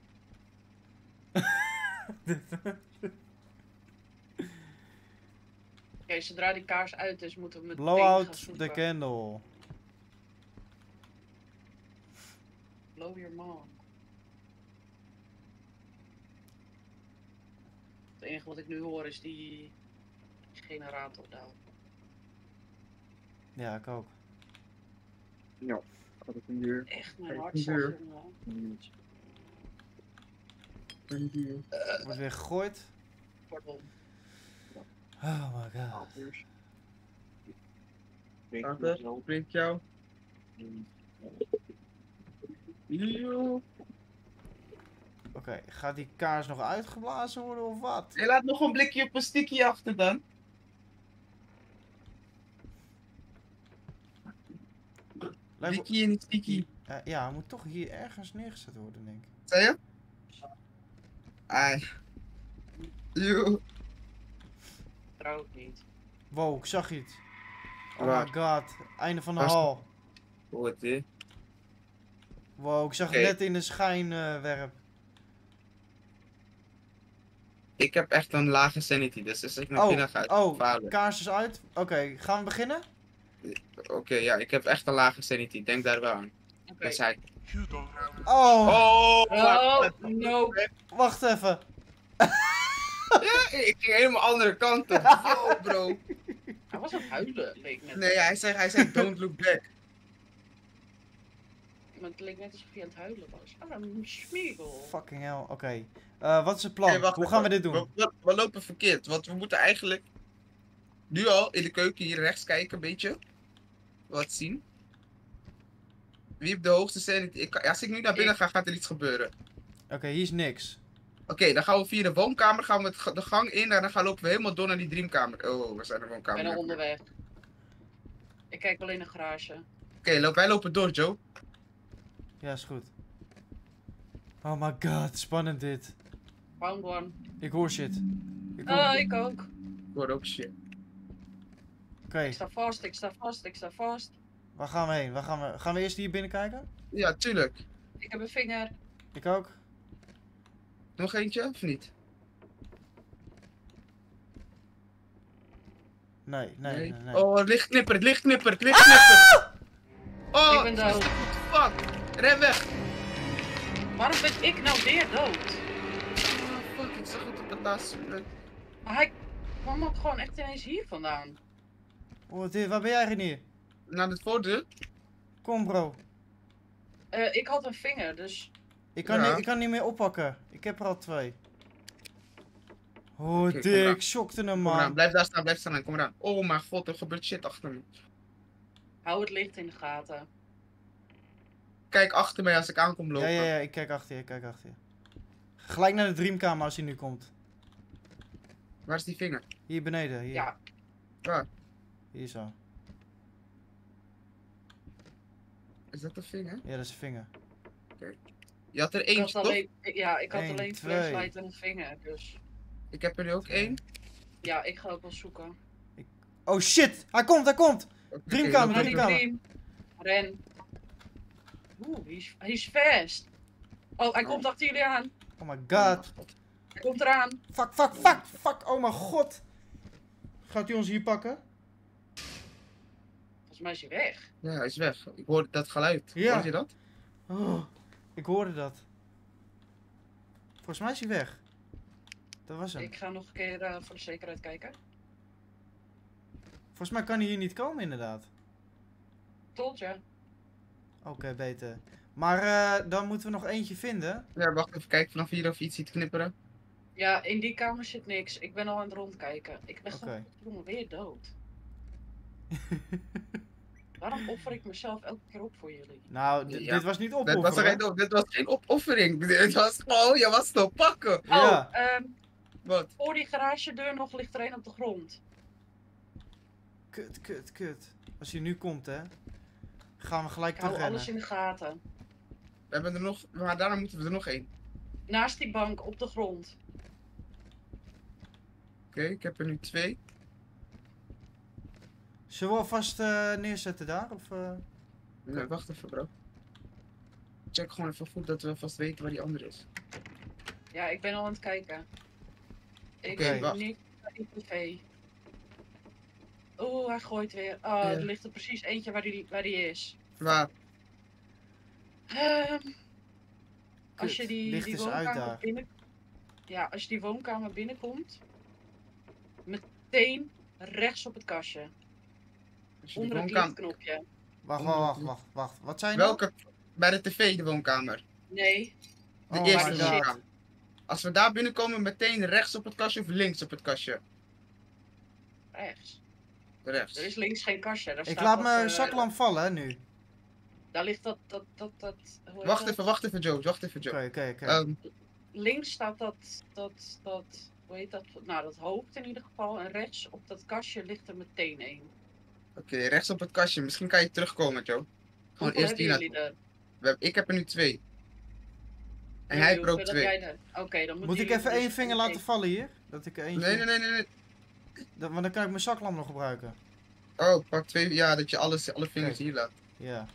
Oké, zodra die kaars uit is, moeten we meteen Blow gaan out zoeken. the candle. Blow your mom. Het enige wat ik nu hoor is die generator daar. Ja, ik ook. Ja, had ik een deur. Echt mijn Kijk, hart een zag, deur. jongen. Een deur. Wordt weer gegooid. Pardon. Oh my god. Gaat er? Spreek jou? Yo. Oké, gaat die kaars nog uitgeblazen worden of wat? Je laat nog een blikje op een sticky achter dan. Lijkt me- Blikje in die sticky. ja, hij moet toch hier ergens neergezet worden, denk ik. Zei je? Ai. Yo. Trouw ik niet. Wow, ik zag iets. Oh Waar? my god, einde van de Waar is- hal. Wat hè? Wow, ik zag Oké. het net in de schijnwerp. Ik heb echt een lage sanity, dus als ik naar binnen ga, Oh, falen. kaars is uit. Oké, gaan we beginnen? Oké, ja, ik heb echt een lage sanity, denk daar wel aan. Oké. Dat zei Oh, Oh, no. wacht even. Ja, ik ging helemaal andere kant op. Wow, bro. Hij was aan het huilen, leek net. Nee, hij zei don't look back. Maar het leek net alsof hij aan het huilen was. Ah, een Smeagol. Fucking hell, oké. Wat is het plan? Hey, wacht Hoe gaan we even. dit doen? We lopen verkeerd, want we moeten eigenlijk nu al in de keuken hier rechts kijken, een beetje. Wat zien. Wie heeft de hoogste sanity? Als ik nu naar binnen ga, gaat er iets gebeuren. Oké, hier is niks. Oké, dan gaan we via de woonkamer, gaan we de gang in en dan lopen we helemaal door naar die dreamkamer. Oh, we zijn de Ik woonkamer. ben al onderweg. Ik kijk wel in de garage. Oké, wij lopen door, Joe. Ja, is goed. Oh my god, spannend dit. Found one. Ik hoor shit. Ik hoor... Oh, ik ook. Ik hoor ook shit. Oké, Ik sta vast, ik sta vast, ik sta vast. waar gaan we heen? Gaan we eerst hier binnen kijken? Ja, tuurlijk. Ik heb een vinger. Ik ook. Nog eentje, of niet? Nee. Oh, het licht knippert, het licht knippert, het licht knippert. Oh, Ik ben dood. fuck. Ren weg. Waarom ben ik nou weer dood? Oh, fuck, ik zag het op het laatste moment. Maar hij kwam ook gewoon echt ineens hier vandaan. Oh, waar ben jij hier? Naar het voordeur? Kom bro. Ik had een vinger, dus... Ik kan, Ja. ik kan niet meer oppakken. Ik heb er al 2. Oh, Oké, kom dik, eraan. ik shockte hem Kom eraan, man. blijf daar staan, kom eraan. Oh mijn god, er gebeurt shit achter me. Hou het licht in de gaten. Kijk achter mij als ik aankom lopen. Ja, ik kijk achter je, Gelijk naar de dreamkamer als hij nu komt. Waar is die vinger? Hier beneden, hier. Ja. Waar? Hier zo. Is dat de vinger? Ja, dat is een vinger. Je had er Ik eentje, had toch? alleen, ja, ik had Eén, alleen twee. flashlight en een vinger, dus Ik heb er nu ook één. ja, ik ga ook wel zoeken. Oh shit, hij komt, hij komt! Oké, Dreamkamer, loop Naar ik die door. Dreamkamer. dream. Ren. Oeh, hij is fast. Oh, hij Oh. komt achter jullie aan. Oh my god. Hij komt eraan. Fuck, fuck, fuck, fuck, oh mijn god. Gaat hij ons hier pakken? Volgens mij is hij weg. Ja, hij is weg. Ik hoorde dat geluid. Ja. Hoorde je dat? Oh, ik hoorde dat. Volgens mij is hij weg. Dat was hem. Ik ga nog een keer voor de zekerheid kijken. Volgens mij kan hij hier niet komen inderdaad. Told ya. Oké, beter. Maar dan moeten we nog eentje vinden. Ja, wacht even kijken vanaf hier of je iets ziet knipperen. Ja, in die kamer zit niks. Ik ben al aan het rondkijken. Ik ben Oké. gewoon weer dood. Waarom offer ik mezelf elke keer op voor jullie? Nou, Ja. dit was niet Dit opofferen. was geen opoffering. Dit was gewoon, je was te pakken. Ja. Oh, Wat? voor die garagedeur nog ligt er een op de grond. Kut, kut, kut. Als hij nu komt, hè. Gaan we gelijk Ik hou terugrennen. alles in de gaten. We hebben er nog, maar daarna moeten we er nog één. Naast die bank, op de grond. Oké, ik heb er nu 2. Zullen we alvast neerzetten daar? Of, Nee, wacht even bro. Check gewoon even goed dat we vast weten waar die andere is. Ja, ik ben al aan het kijken. Ik Oké, zie wacht. niet naar die tv. Oeh, hij gooit weer. Oh, Ja. er ligt er precies eentje waar die is. Waar? Als je die, licht die is uit woonkamer daar. binnen... Ja, als je die woonkamer binnenkomt, meteen rechts op het kastje. Als je de Onder het woonkamer... lichtknopje. Wacht. Wat zijn nou? Welke? Bij de tv, de woonkamer. Nee, De Oh eerste my god. woonkamer. Als we daar binnenkomen, meteen rechts op het kastje of links op het kastje? rechts. Rechts. Er is links geen kastje. Daar Ik staat laat dat, mijn zaklamp vallen, hè, nu. Daar ligt dat hoe heet dat? Wacht even Joe, wacht even Joe. Oké. Links staat dat, hoe heet dat? Nou, dat hoofd in ieder geval. En rechts op dat kastje ligt er meteen één. Oké, rechts op het kastje. Misschien kan je terugkomen Joe. Gewoon Hoeveel eerst hebben die jullie er? Ik heb er nu 2. En Ja, hij hoeveel heeft er ook heb 2. jij er? Oké, dan Moet ik even één vinger laten vallen hier? Dat ik eentje... Nee. Want dan kan ik mijn zaklamp nog gebruiken. Oh, pak 2. Ja, dat je alle vingers Oké. hier laat. Ja.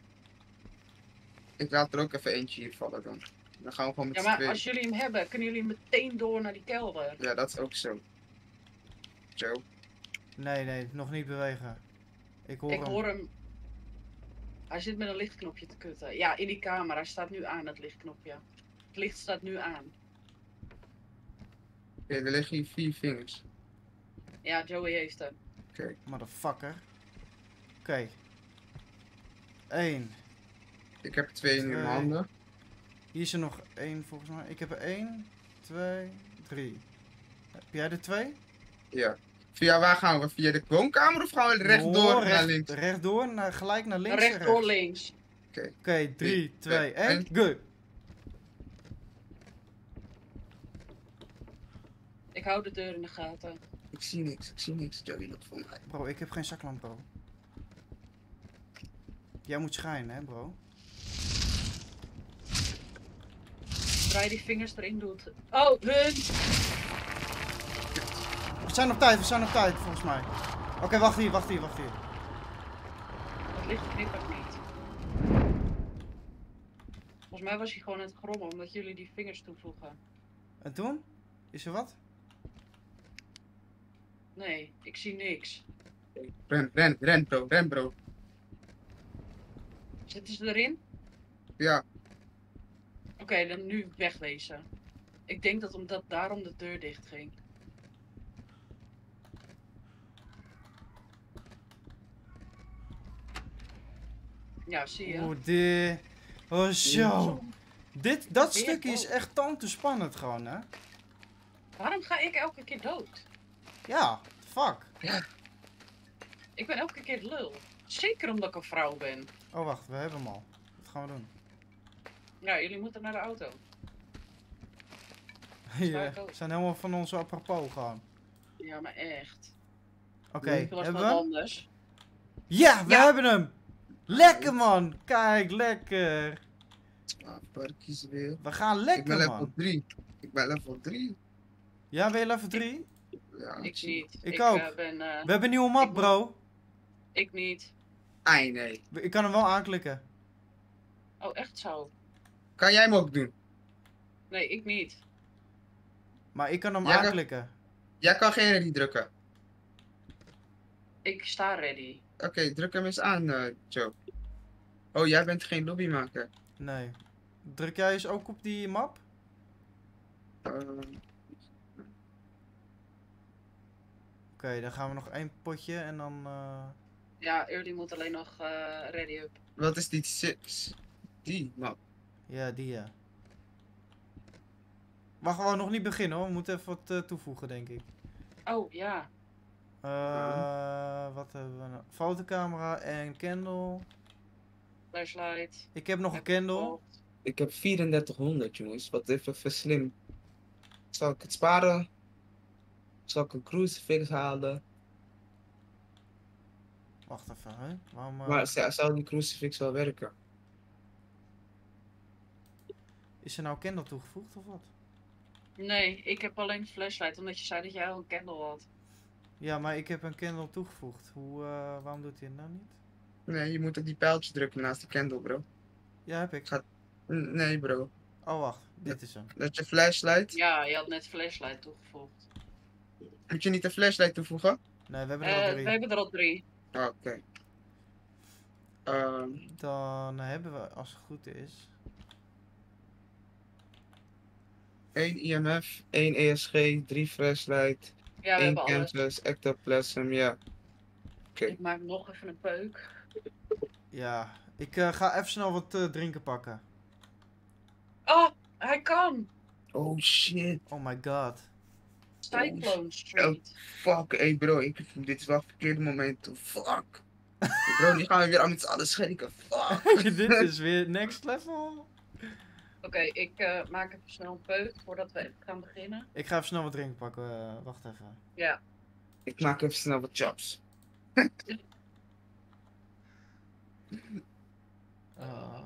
Ik laat er ook even eentje hier vallen dan. Dan gaan we gewoon met Ja, z'n maar tweeën. als jullie hem hebben, kunnen jullie meteen door naar die kelder. Ja, dat is ook zo. Joe. Nee, nog niet bewegen. Ik hoor Ik hem. hoor hem. Hij zit met een lichtknopje te kutten. Ja, in die kamer. Hij staat nu aan, het lichtknopje. Het licht staat nu aan. Oké, er liggen hier 4 vingers. Ja, Joey heeft hem. Motherfucker. Oké. 1. Ik heb er 2 in mijn 2. handen. Hier is er nog 1 volgens mij. Ik heb er 1, 2, 3. Heb jij er 2? Ja. Via waar gaan we? Via de woonkamer of gaan we rechtdoor naar links? Rechtdoor, gelijk naar links en Rechtdoor rechts. links. Oké, 3, 2, 1, en- go! Ik hou de deur in de gaten. Ik zie niks. Joey loopt voor mij. Bro, ik heb geen zaklamp, bro. Jij moet schijnen, hè, bro. Zodra je die vingers erin doet. Oh, hun! We zijn op tijd, volgens mij. Oké, wacht hier. Het licht knippert niet. Volgens mij was hij gewoon aan het grommen omdat jullie die vingers toevoegen. En toen? Is er wat? Nee, ik zie niks. Ren bro. Zitten ze erin? Ja, Oké, dan nu wegwezen. Ik denk dat omdat daarom de deur dicht ging. Ja, zie je? Oh, zo. Dat Weer stukje is dood. echt spannend gewoon, hè? Waarom ga ik elke keer dood? Ja, fuck. Ik ben elke keer lul. Zeker omdat ik een vrouw ben. Oh, wacht, we hebben hem al. Wat gaan we doen? Nou, jullie moeten naar de auto. Ja, ik ook. zijn helemaal van onze apropos gewoon. Ja, maar echt. Oké, Het was hebben wat we hem? anders. Ja, we Ja. hebben hem! Lekker man! Kijk, lekker! Waar kiezen weer? We gaan Ik ben lekker, level man. 3. Ik ben level 3. Ja, ben je level 3? Ja, Ik zie je. niet. Ik ook. Ben, We hebben een nieuwe map, ik bro. ik niet. Ai, nee. Ik kan hem wel aanklikken. Oh, echt zo? Kan jij hem ook doen? Nee, ik niet. Maar ik kan hem Ja, aanklikken. Jij kan geen ready drukken. Ik sta ready. Oké, druk hem eens aan, Joe. Oh, jij bent geen lobbymaker. Nee. Druk jij eens ook op die map? Oké, dan gaan we nog één potje en dan... Ja, Early moet alleen nog ready up. Wat is die 6? Die map. Ja, die ja. Maar gewoon nog niet beginnen hoor. We moeten even wat toevoegen, denk ik. Oh, ja. Wat hebben we nou? Fotocamera en candle. Flashlight. Ik heb nog een Heb candle. gekocht. Ik heb 3400, jongens. Wat even verslim. Zal ik het sparen? Zal ik een crucifix halen? Wacht even, hè? Waarom, Maar zou die crucifix wel werken? is er nou candle toegevoegd of wat? Nee, ik heb alleen flashlight, omdat je zei dat jij al een candle had. Ja, maar ik heb een candle toegevoegd. Waarom doet hij het nou niet? Nee, je moet op die pijltjes drukken naast die candle, bro. Ja, heb ik. Nee, bro. Oh, wacht. Dit is hem. Dat je flashlight. Ja, je had net flashlight toegevoegd. Moet je niet een flashlight toevoegen? Nee, we hebben er al We 3. hebben er al 3. Oh, oké. Dan hebben we, als het goed is... 1 IMF, 1 ESG, 3 flashlight, Ja, we 1 hebben alles. canvas, ectoplasm, ja. Oké. Ik maak nog even een peuk. Ja, ik ga even snel wat drinken pakken. Oh, hij kan! Oh shit. Oh my god. Cyclone Street. Fuck, hey bro, dit is wel het verkeerde moment. Fuck. Bro, die gaan we weer aan met z'n allen schenken. Fuck. Dit is weer next level. Oké, ik maak even snel een peuk voordat we even gaan beginnen. Ik ga even snel wat drinken pakken. Wacht even. Ja. Ik maak even snel wat chops. Ah.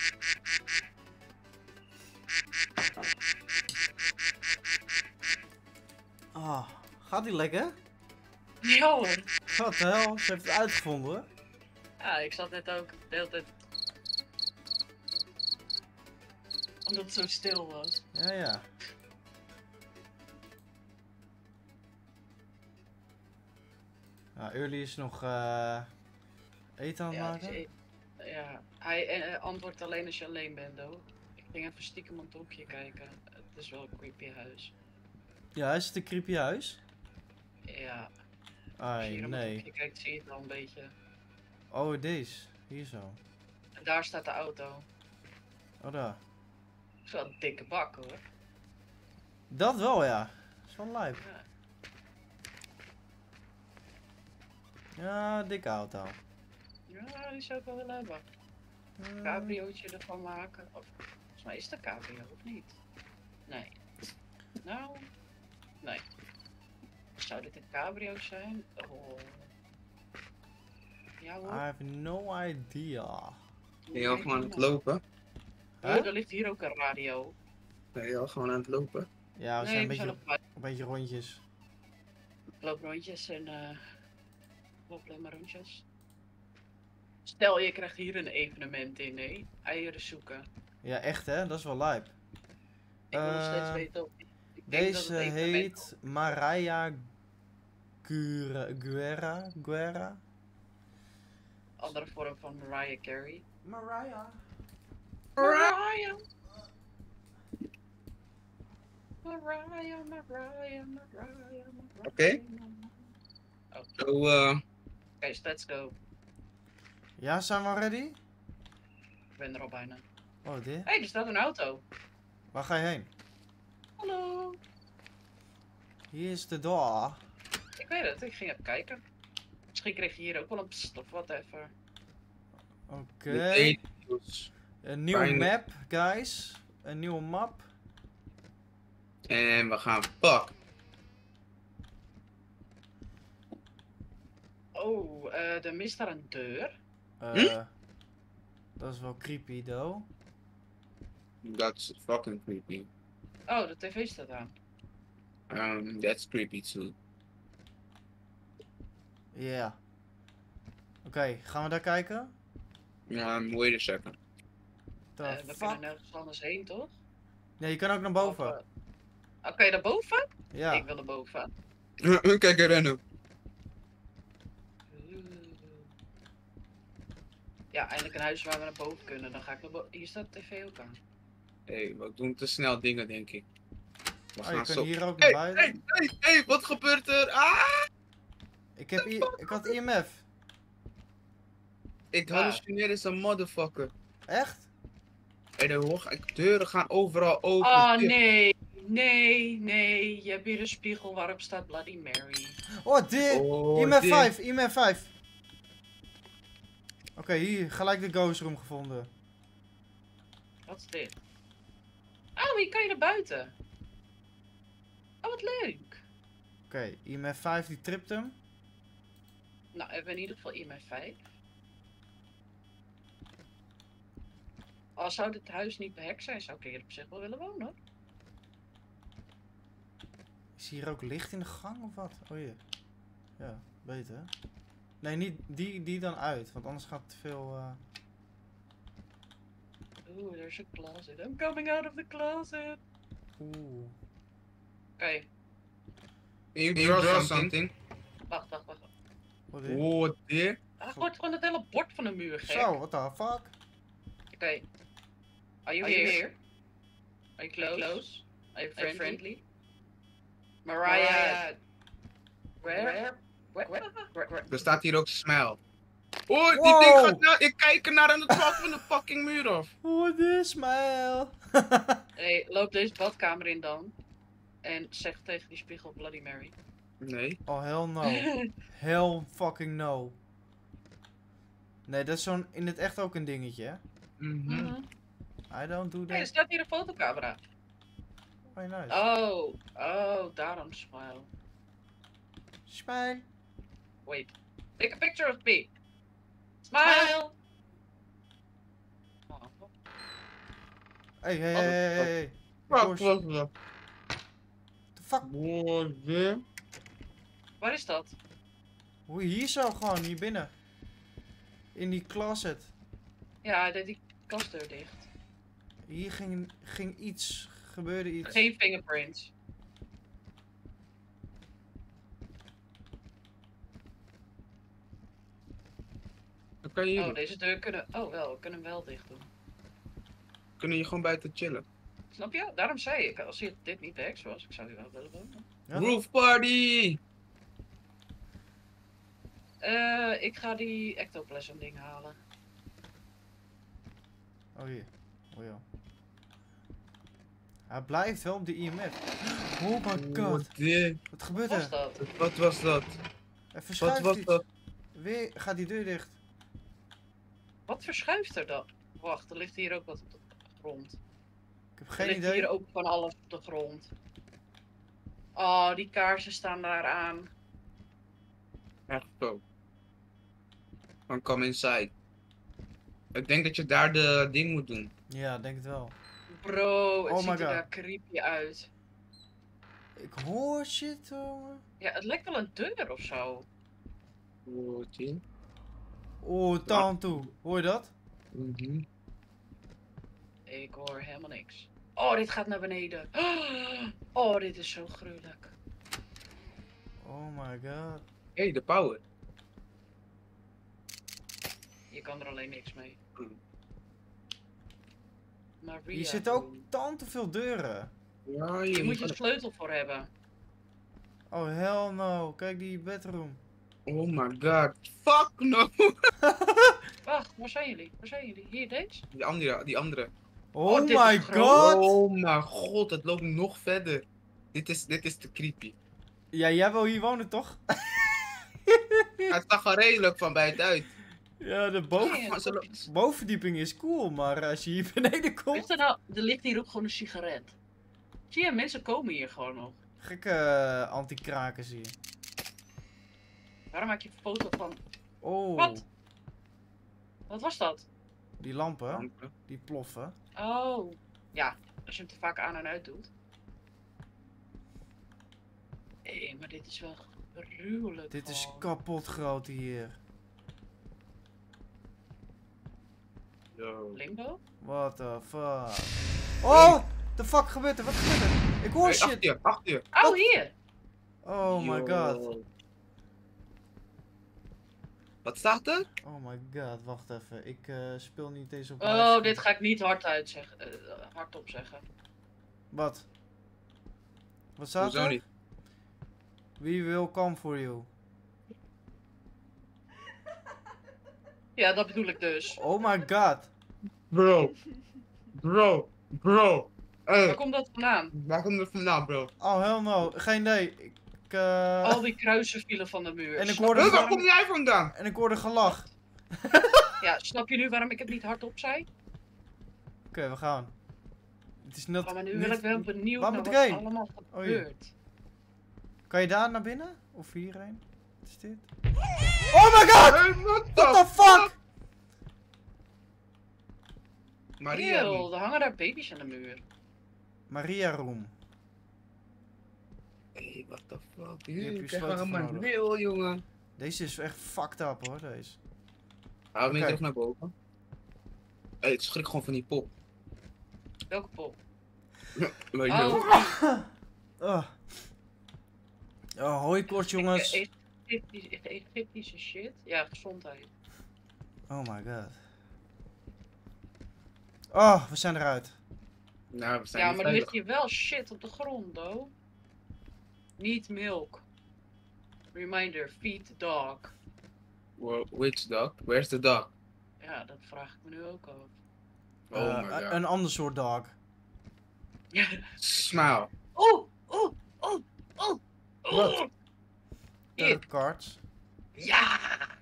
Ah, gaat die lekker? Ja hoor. Wat de hel? Ze heeft het uitgevonden. Ja, ik zat net ook de hele tijd. Omdat het zo stil was. Ja, ja. Nou, Early is nog eten aan het Ja, maken. ja, hij antwoordt alleen als je alleen bent, hoor. Ik ging even stiekem op het hoekje kijken. Het is wel een creepy huis. Ja, is het een creepy huis? Ja, als je Ai, hier op het nee. hoekje kijkt, zie je het al een beetje. Oh, deze. Hier zo. En daar staat de auto. Oh, daar. Het is wel een dikke bak, hoor. Dat wel, ja. Dat is wel lijp. Ja. Ja, dikke auto. Ja, die zou ik wel willen hebben. Een cabriootje ervan maken. Of, volgens mij is het een cabrio, of niet? Nee. Nou, nee. Zou dit een cabrio zijn? Oh. Ja I hoor. have no idea. Ben je al gewoon aan het lopen? Huh? Oh, er ligt hier ook een radio. Ben je al gewoon aan het lopen? Ja, we Nee, zijn we zijn nog een beetje rondjes. looprondjes en loop alleen maar rondjes. Stel, je krijgt hier een evenement in, nee? Eieren zoeken. Ja, echt hè? Dat is wel lijp. Ik wil nog steeds Eh, weten of... Ik denk dat Deze het evenement... heet Mariah Guerra. Andere vorm van Mariah Carey. Mariah. Mariah! Mariah, Mariah, Mariah. Oké. Oh, Zo, oké, let's go. Ja, zijn we al ready? Ik ben er al bijna. Oh, dit. Hé, er staat een auto. Waar ga je heen? Hallo. Hier is de door. Ik weet het, ik ging even kijken. Misschien kreeg je hier ook wel een pst of whatever. Oké. meteen nieuws. Een nieuwe Fijn. map, guys. Een nieuwe map. En we gaan pak. Oh, er mist daar een deur. Dat is wel creepy, though. That's fucking creepy. Oh, de tv staat aan. That's creepy too. Ja. Oké, gaan we daar kijken? Wait a second. The We fuck? kunnen nergens anders heen, toch? Nee, je kan ook naar boven. Of, Oké, naar boven? Ja. Ik wil naar boven. Kijk, rennen. Ja, eindelijk een huis waar we naar boven kunnen. Dan ga ik naar boven. Hier staat de tv ook aan. Hey, we doen te snel dingen, denk ik. We Oh, je kan zo. hier ook naar Hey, buiten. hey, wat gebeurt er? Ah! Ik had IMF. Ik hallucineer is een motherfucker. Echt? Hey, de deuren gaan overal open. Oh nee, nee. Je hebt hier een spiegel waarop staat Bloody Mary. Oh, dit! Oh, IMF dit. 5, IMF 5. Oké, hier, gelijk de ghost room gevonden. Wat is dit? Oh, hier kan je naar buiten. Oh, wat leuk. Oké, IMF 5 die tript hem. Nou, hebben we in ieder geval IMF 5. Al zou dit huis niet behekt zijn, zou ik hier op zich wel willen wonen, hoor. Is hier ook licht in de gang of wat? Oh hier. Ja, beter. Nee, niet die dan uit, want anders gaat het te veel. Oeh, there's a closet. I'm coming out of the closet. Oeh. Oké, You draw something. wacht. Wat is? Oh, dit. Hij gooit gewoon het hele bord van de muur, gek. Zo, what the fuck? Oké. Are you here? Are you close? Are you friendly? Mariah. Where? Er staat hier ook smile. Oh, die Wow. ding gaat naar. Ik kijk er naar aan de top van de fucking muur af. What is smile? Hey, loop deze badkamer in dan. En zeg tegen die spiegel Bloody Mary. Nee. Oh, hell no. Hell fucking no. Nee, dat is zo'n in het echt ook een dingetje, hè? Mhm. I don't do Hey, er that. staat hier een fotocamera. Oh, nice. Oh, daarom smile. Smile. Wait. Take a picture of me. Smile! Oh, Hey, hey, Wat hey, is hey, dat? hey. Fuck, wat is dat? The fuck? Boze. waar is dat? Hoe hier zo gewoon, hier binnen. In die closet. Ja, hij deed die kastdeur dicht. Hier ging iets, gebeurde iets. Geen fingerprints. Dan kan je hier Oh, doen. deze deur kunnen... Oh, wel, we kunnen hem wel dicht doen. Kunnen je gewoon buiten chillen. Snap je? Daarom zei ik, als dit niet de heks was, ik zou hier wel willen wonen. Ja? Roof party! Ik ga die ectoplasm ding halen. Oh hier. Oh ja. Hij blijft wel op de IMF. Oh my god. Wat gebeurt Wat was er? dat? Wat was dat? Er Wat verschuift was iets. dat? Weer gaat die deur dicht. Wat verschuift er dan? Wacht, er ligt hier ook wat op de grond. Ik heb Er geen ligt idee. hier ook van alles op de grond. Oh, die kaarsen staan daar aan. Echt zo. Van come inside. Ik denk dat je daar de ding moet doen. Ja, denk het wel. Bro, het Oh ziet my er God. daar creepy uit. Ik hoor shit, jongen. Ja, het lijkt wel een deur of zo. Oh, town toe. Hoor je dat? Mhm. Ik hoor helemaal niks. Oh, dit gaat naar beneden. Oh, dit is zo gruwelijk. Oh my god. Hey, de power. Je kan er alleen niks mee. Maria. Hier zitten ook te veel deuren. Ja, Hier je moet je de sleutel voor hebben. Oh hell no. Kijk die bedroom. Oh my god. Fuck no. Wacht, waar zijn jullie? Waar zijn jullie? Hier, deze? Die andere. Oh, dit is my groot. god. Oh mijn god, het loopt nog verder. Dit is te creepy. Ja, jij wil hier wonen toch? Het zag er redelijk van buitenuit. Ja, de Maar ze lo- bovenverdieping is cool, maar als je hier beneden komt... Ligt er nou, er ligt hier ook gewoon een sigaret. Zie je, mensen komen hier gewoon nog. Gekke anti-krakers hier. Waarom maak je een foto van... Oh, Wat? Wat was dat? die lampen, die ploffen. Oh. Ja, als je hem te vaak aan en uit doet. Hé, maar dit is wel gruwelijk. Dit is gewoon. kapot groot hier. Yo. Limbo? What the fuck? Oh, the fuck gebeurt er? Wat gebeurt er? Ik hoor Hey, shit. achter je. Oh, hier! Oh my god. Yo. Wat staat er? Oh my god, wacht even. Ik speel niet deze op Oh, livestream. dit ga ik niet hardop zeggen. Wat? Wat staat Hoezo er? niet? We will come for you. Ja, dat bedoel ik dus. Oh my god. Bro. Bro. Waar Hey, komt dat vandaan? waar komt het vandaan, bro? Oh hell no. Geen idee. Ik Al die kruisen vielen van de muur. En ik Snap hoorde- je Waar waarom- kom jij vandaan? en ik hoorde gelach. Ja, snap je nu waarom ik het niet hardop zei? Oké, we gaan. Het is net... Oh, maar nu niet- ben ik wel benieuwd Waar naar moet wat ik heen? allemaal Oh, hier. gebeurt. Kan je daar naar binnen? Of hierheen? Wat is dit? Oh my god! Hey, what What the fuck? Maria. Eeuw, er hangen daar baby's aan de muur. Maria room. Hey, what the fuck? Hier heb je Ik krijg sleutel voor helemaal nodig. nul, jongen. Deze is echt fucked up hoor, deze. Hou hem Oké. terug naar boven. Hey, ik schrik gewoon van die pop. Welke pop? Maar Oh, yo. Oh, hoi kort jongens. Egyptische shit. Ja, gezondheid. Oh my god. Oh, we zijn eruit. Nou, we zijn Ja, niet maar er ligt veilig. hier wel shit op de grond, though. Need milk. Reminder, feed the dog. Which dog? Where's the dog? Ja, dat vraag ik me nu ook af. Oh my god. Een ander soort dog. Smile. Oh, oh, oh, oh, oh. Wat? Hier. Tarot cards. Ja!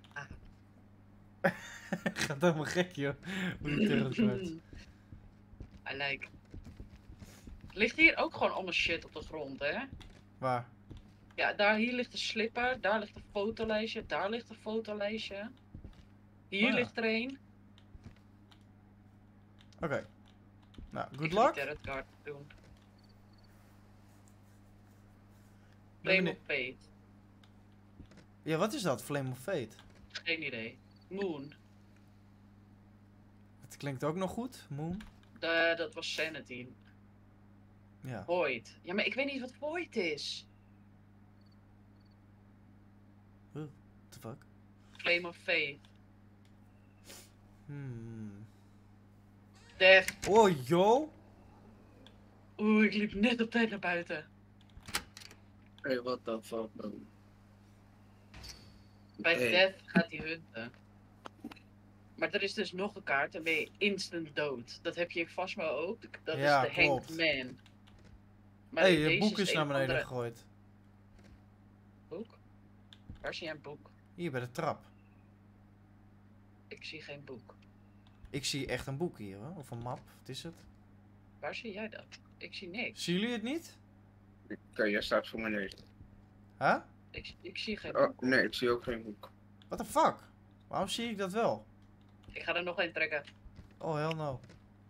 Gaat helemaal gek joh. Hoe die tarot cards. I like. Er ligt hier ook gewoon allemaal shit op de grond, hè? Waar? Ja, hier ligt een slipper, daar ligt een fotolijstje, daar ligt een fotolijstje. Hier Oh ja. ligt er een. Oké. Nou, good Ik ga luck. die tarot card doen. Ben Flame of benieuwd. Fate. Ja, wat is dat? Flame of Fate? Geen idee. Moon. Het klinkt ook nog goed. Moon. Dat was Sanity. Ja. Void. Ja, maar ik weet niet wat Void is. What the fuck? Flame of Fate. Death. Oh, yo. Oeh, ik liep net op tijd naar buiten. Hey, what the fuck, bro. Bij Hey. Death gaat hij hunten. Maar er is dus nog een kaart en ben je instant dood. Dat heb je in Phasma ook. Dat Ja, is de klopt. Hanged Man. Maar Hé, in je deze boek is een naar of beneden andere gegooid. boek. Waar zie jij een boek? Hier bij de trap. Ik zie geen boek. Ik zie echt een boek hier, hoor. Of een map. Wat is het? Waar zie jij dat? Ik zie niks. Zien jullie het niet? Oké, jij staat voor mijn neus. Huh? Ik zie geen Oh, boek. nee, ik zie ook geen boek. What the fuck? Waarom zie ik dat wel? Ik ga er nog een trekken. Oh, hell no.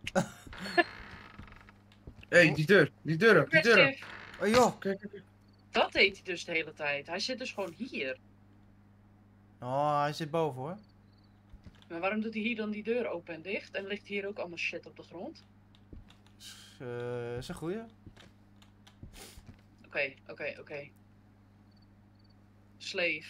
Hé, die deur, die deuren, die deuren. Aggressive. Oh, joh. Kijk, kijk, kijk. Dat deed hij dus de hele tijd. Hij zit dus gewoon hier. Oh, hij zit boven, hoor. Maar waarom doet hij hier dan die deur open en dicht? En ligt hier ook allemaal shit op de grond? Is een goeie. Oké. Slave.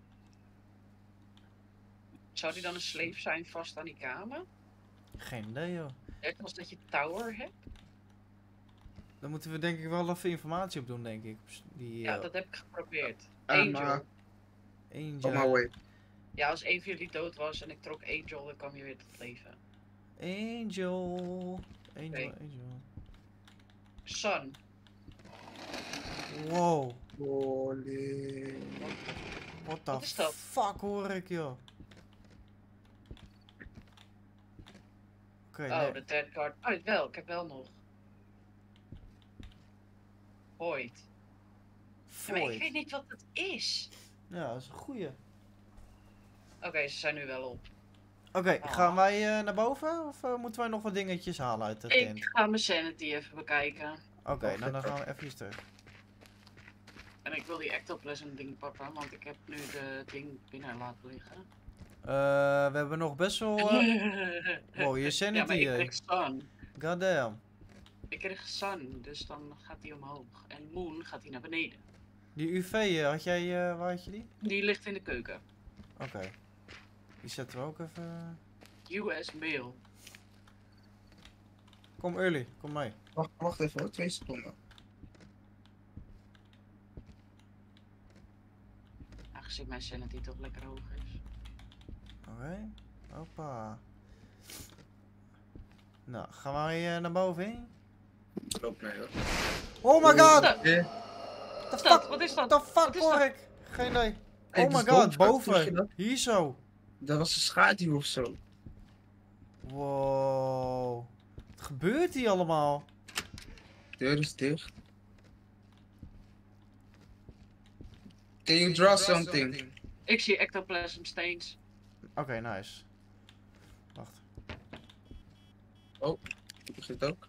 Zou die dan een slave zijn vast aan die kamer? Geen idee, joh. Net als dat je tower hebt? Daar moeten we denk ik wel even informatie op doen, denk ik. Die, Ja, dat heb ik geprobeerd. Ah, Angel. maar- Angel. On my way. Ja, als een van jullie dood was en ik trok Angel, dan kwam je weer tot leven. Angel. Angel, Oké. Angel. Sun. Wow. Holy. What the Wat is dat? fuck hoor ik, joh. Oké, Oh, nee. de third card. Oh, ik heb wel nog. Void. Ja, maar ik weet Void. niet wat het is. Ja, dat is een goeie. Oké, ze zijn nu wel op. Oké, Oh. gaan wij naar boven? Of moeten wij nog wat dingetjes halen uit de tent? Ik ga mijn sanity even bekijken. Oké, Oh, nou dan vet. gaan we even terug. En ik wil die ectoplasm ding pakken, want ik heb nu de ding binnen laten liggen. We hebben nog best wel... Wow, je Ja, sanity, maar ik kreeg sun. Goddamn. Ik kreeg sun, dus dan gaat die omhoog. En moon gaat die naar beneden. Die UV, had jij... waar had je die? Die ligt in de keuken. Oké. Die zetten we ook even... US mail. Kom early, kom mee. Wacht even hoor, 2 seconden. Aangezien mijn sanity toch lekker hoog is. Oké. Hoppa. Nou, gaan wij naar boven heen? Loop mee hoor. Oh my god! Wat Eh, is dat? Wat is dat? What the fuck Wat is hoor dat? ik? Geen idee. Hey, Oh dat my is god, dom, schat. Zie je boven. dat? Hier zo. Dat was een schaduw of zo. Wow. Wat gebeurt hier allemaal? De deur is dicht. Can you draw something? Ik zie ectoplasm stains. Oké, nice. Wacht. Ik zit ook.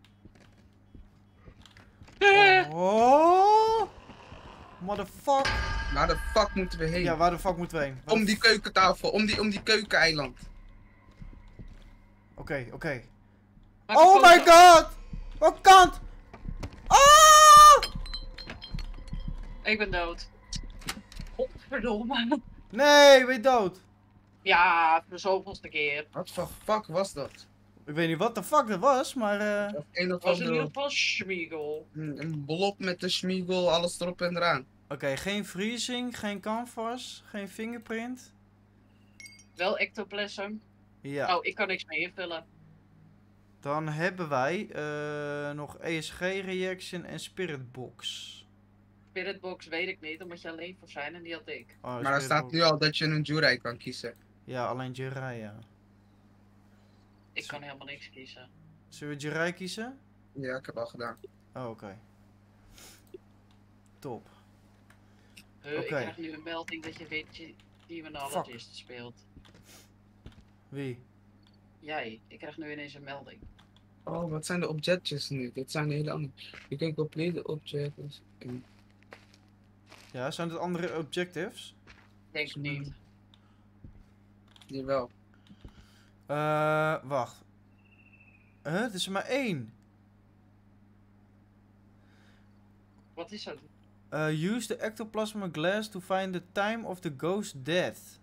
Oh! Motherfuck. Waar de fuck moeten we heen? Ja, waar de fuck moeten we heen? Waar Om de die keukentafel, om die keukeneiland. Oké, oké. Maak een Oh my foto. god! Wat kant? Ah! Ik ben dood. Godverdomme. Nee, ben je dood? Ja, voor de zoveelste keer. Wat voor fuck was dat? Ik weet niet wat de fuck dat was, maar Of een of Het was in ieder andere geval Schmiegel. een blob met de schmiegel, alles erop en eraan. Oké, geen freezing, geen canvas, geen fingerprint. Wel ectoplasm. Ja, Oh, ik kan niks meer invullen. dan hebben wij nog ESG reaction en spirit box. Spiritbox weet ik niet, omdat je alleen voor zijn en die had ik. Oh, Maar er spirit staat box. nu al dat je een jury kan kiezen. Ja, alleen Jirai, ja. Ik kan helemaal niks kiezen. Zullen we Jirai kiezen? Ja, ik heb al gedaan. Oh, oké. Top. Ik Oké. krijg nu een melding dat je weet die Demonologist speelt. Wie? Jij, ik krijg nu ineens een melding. Oh, wat zijn de objectjes nu? Dit zijn hele andere. Je kunt complete objects. Ja, zijn het andere objectives? Denk het niet. Jawel. Wacht. Het is er maar 1. Wat is dat? Use the ectoplasma glass to find the time of the ghost death.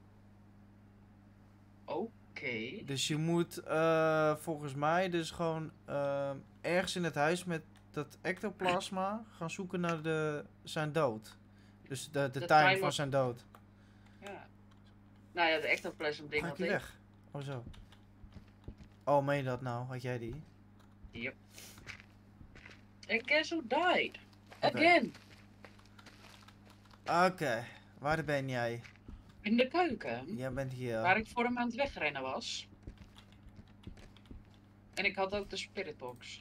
Oké. Dus je moet volgens mij dus gewoon ergens in het huis met dat ectoplasma gaan zoeken naar zijn dood. Dus de time time van of- zijn dood. Ja. Nou ja, de ectoplasm ding Ga ik had die ik. weg? Oh zo. Oh, meen je dat nou? Had jij die? Yep. And guess who died? Oké. Again. Oké, waar ben jij? In de keuken. Jij bent hier. Waar ik voor hem aan het wegrennen was. En ik had ook de spiritbox.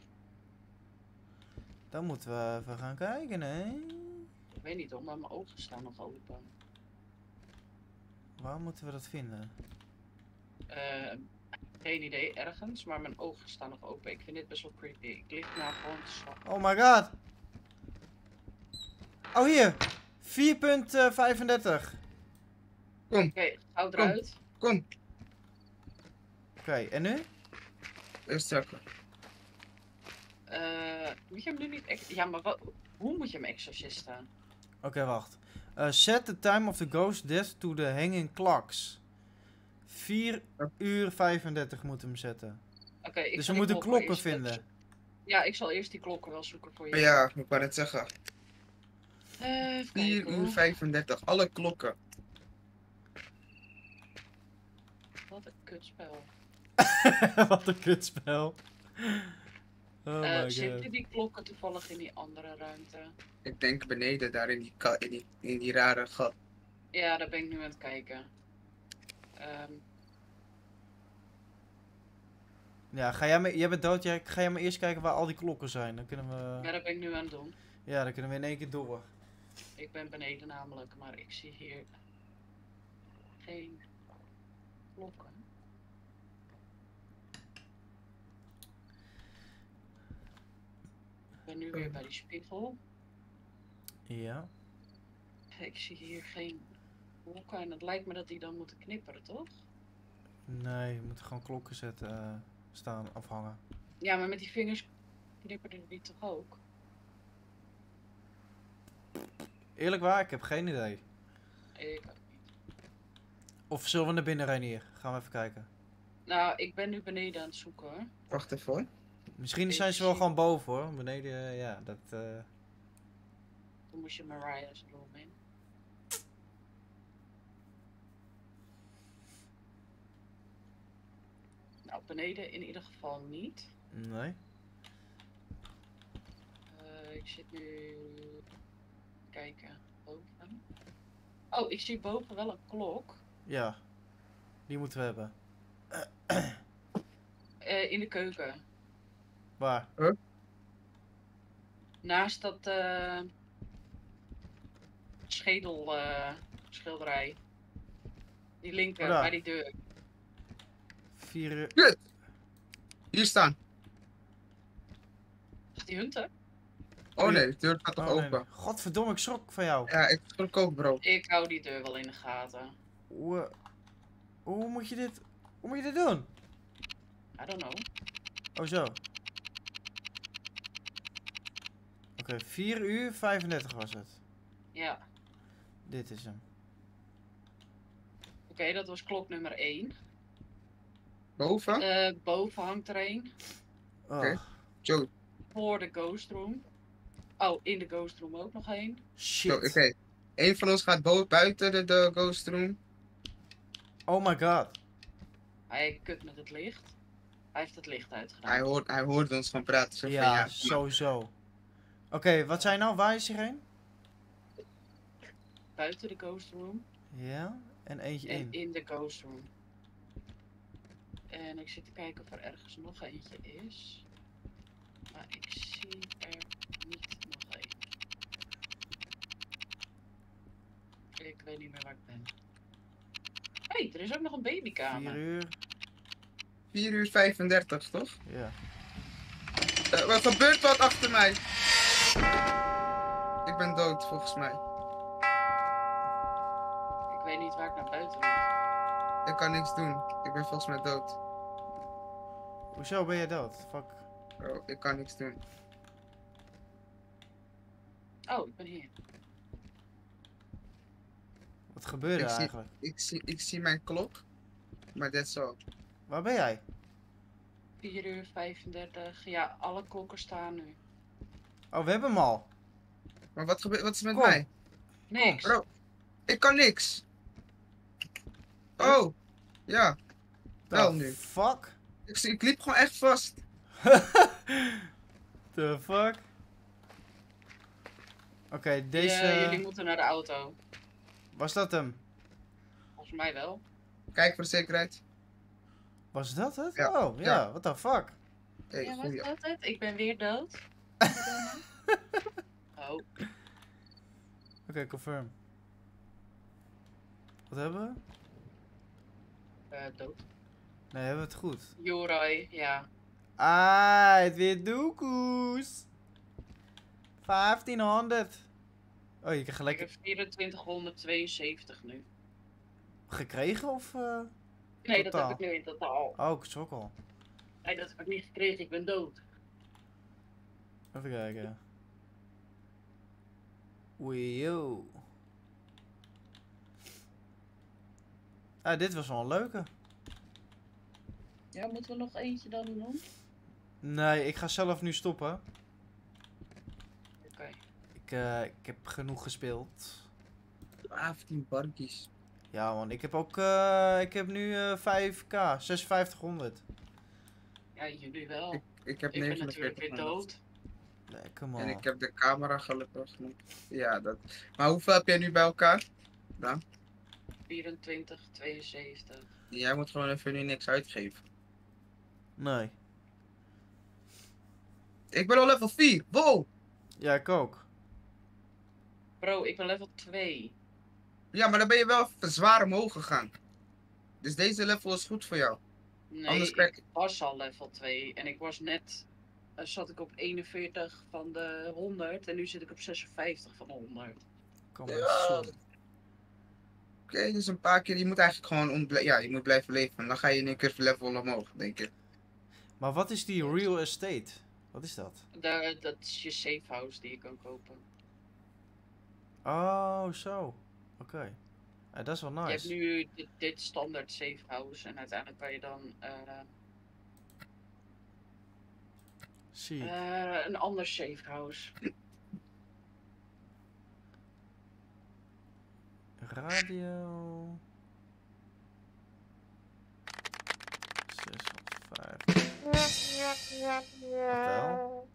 Dan moeten we even gaan kijken, hè? Ik weet niet hoor, maar mijn ogen staan nog open. Waar moeten we dat vinden? Geen idee, ergens, maar mijn ogen staan nog open. Ik vind dit best wel creepy. Ik lig nou gewoon te slapen. Oh my god! Oh hier! 4.35. Oké, gauw eruit. Kom, Oké, en nu? eerst trekken. Moet je hem nu niet... Ja, maar hoe moet je hem exorcisten? Oké, wacht. Set the time of the ghost death to the hanging clocks. 4:35 moeten we hem zetten. Oké, ik Dus ga we die moeten klokken eerst vinden. Ja, ik zal eerst die klokken wel zoeken voor je. Ja, ik wou net zeggen. Even 4 kijken, uur hoor. 35, alle klokken. Wat een kutspel. Wat een kutspel. Oh my Zitten god. die klokken toevallig in die andere ruimte? Ik denk beneden, daar in die rare gat. Ja, daar ben ik nu aan het kijken. Ja, jij bent dood. Ga jij maar eerst kijken waar al die klokken zijn. Dan kunnen we... Ja, dat ben ik nu aan het doen. Ja, dan kunnen we in één keer door. Ik ben beneden namelijk, maar ik zie hier geen klokken. Ik ben nu weer bij die spiegel. Ja. Ik zie hier geen klokken en het lijkt me dat die dan moeten knipperen, toch? Nee, we moeten gewoon klokken zetten, staan, afhangen. Ja, maar met die vingers knipperen die toch ook? Eerlijk waar, ik heb geen idee. Ik ook niet. Of zullen we naar binnen rijden hier? Gaan we even kijken. Nou, ik ben nu beneden aan het zoeken hoor. Wacht even hoor. Misschien Ik zijn ze wel zie- gewoon boven hoor. Beneden, ja, dat... Toen moest je Mariah's room in. Nou, beneden in ieder geval niet. Nee. Ik zit nu... Kijken, boven. Oh, ik zie boven wel een klok. Ja. Die moeten we hebben. In de keuken. Waar? Naast dat schilderij. Die linker, Oh, daar. bij die deur. 4 uur. Kut! Hier staan. Gaat die hunten? Oh nee, de deur gaat toch Oh, nee, open? nee. Godverdomme, ik schrok van jou. Ja, ik schrok ook, bro. Ik hou die deur wel in de gaten. Hoe moet je dit... Hoe moet je dit doen? I don't know. Oh, zo. Oké, 4:35 was het. Ja. Dit is hem. Oké, dat was klok nummer 1. Boven? Boven hangt er een. Oh, Oké. Joe, Voor de ghost room. Oh, in de ghost room ook nog één. oké. shit. Eén van ons gaat buiten de ghost room. Oh my god. Hij kut met het licht. Hij heeft het licht uitgedaan. Hij hoort ons gewoon praten. Zo van, Ja, sowieso. Oké, wat zijn nou? Waar is er een? Buiten de ghost room. Ja, en eentje En in. in de ghost room. En ik zit te kijken of er ergens nog eentje is. Maar ik zie er niet nog één. Ik weet niet meer waar ik ben. Hé, er is ook nog een 4 babykamer. uur. 4:35, toch? Ja. Wat gebeurt wat achter mij? Ik ben dood, volgens mij. Ik weet niet waar ik naar buiten moet. Ik kan niks doen. Ik ben volgens mij dood. Hoezo ben je dood? Fuck. Oh, ik kan niks doen. Oh, ik ben hier. Wat gebeurde Ik zie- eigenlijk? Ik zie mijn klok. Maar that's all. Waar ben jij? 4:35. Ja, alle klokken staan nu. Oh, we hebben hem al. Maar wat gebeurt, wat is met Kom. mij? Niks. Bro, ik kan niks. Oh, ja. Wel The nu. fuck? Ik liep gewoon echt vast. The fuck? Oké, deze... Jullie moeten naar de auto. Was dat hem? Volgens mij wel. Kijk voor de zekerheid. Was dat het? Ja, Oh, ja. ja. What the fuck? Hey, Ja, wat goeie. is dat het? Ik ben weer dood. Oh, Oké, confirm. Wat hebben we? dood. Nee, hebben we het goed. Jorai, ja. Ah, het weer doekoes. 1500. Oh, je krijgt Ik gelijk heb 2472 nu. gekregen of... Nee, dat Totaal. heb ik nu in totaal. Oh, ik schrok al. Nee, dat heb ik niet gekregen. Ik ben dood. Even kijken. Oei, yo. Ah, dit was wel een leuke. Ja, moeten we nog eentje dan doen? Nee, ik ga zelf nu stoppen. Oké. Ik heb genoeg gespeeld. 15 barkies. Ja man, ik heb ook, ik heb nu 5k, 5600. Ja, jullie wel. Ik heb Ik ben natuurlijk 49 weer dood. Nee, come En on. ik heb de camera gelukkig niet. Ja, dat. Maar hoeveel heb jij nu bij elkaar? 2472. Jij moet gewoon even nu niks uitgeven. Nee. Ik ben al level 4. Wow! Ja, ik ook. Bro, ik ben level 2. Ja, maar dan ben je wel even zwaar omhoog gegaan. Dus deze level is goed voor jou. Nee, Anders krijg ik was al level 2 en ik was net, zat ik op 41 van de 100 en nu zit ik op 56 van de 100. Kom Ja. maar zo. Oké, dus een paar keer. Je moet eigenlijk gewoon ja, je moet blijven leven. En dan ga je in een keer level omhoog, denk ik. Maar wat is die real estate? Wat is dat? Dat is je safe house die je kan kopen. Oh, zo. Oké. Dat is wel Je hebt nice. nu dit standaard safe house en uiteindelijk kan je dan Zie ik. een ander safe house. Radio. 605. Hotel.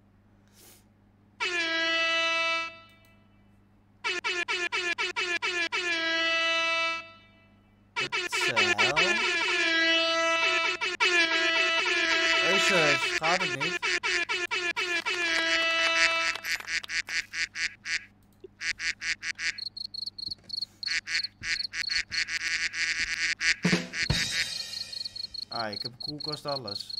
Hotel. Deze gaat het niet. Ah, ik heb een koelkast, alles.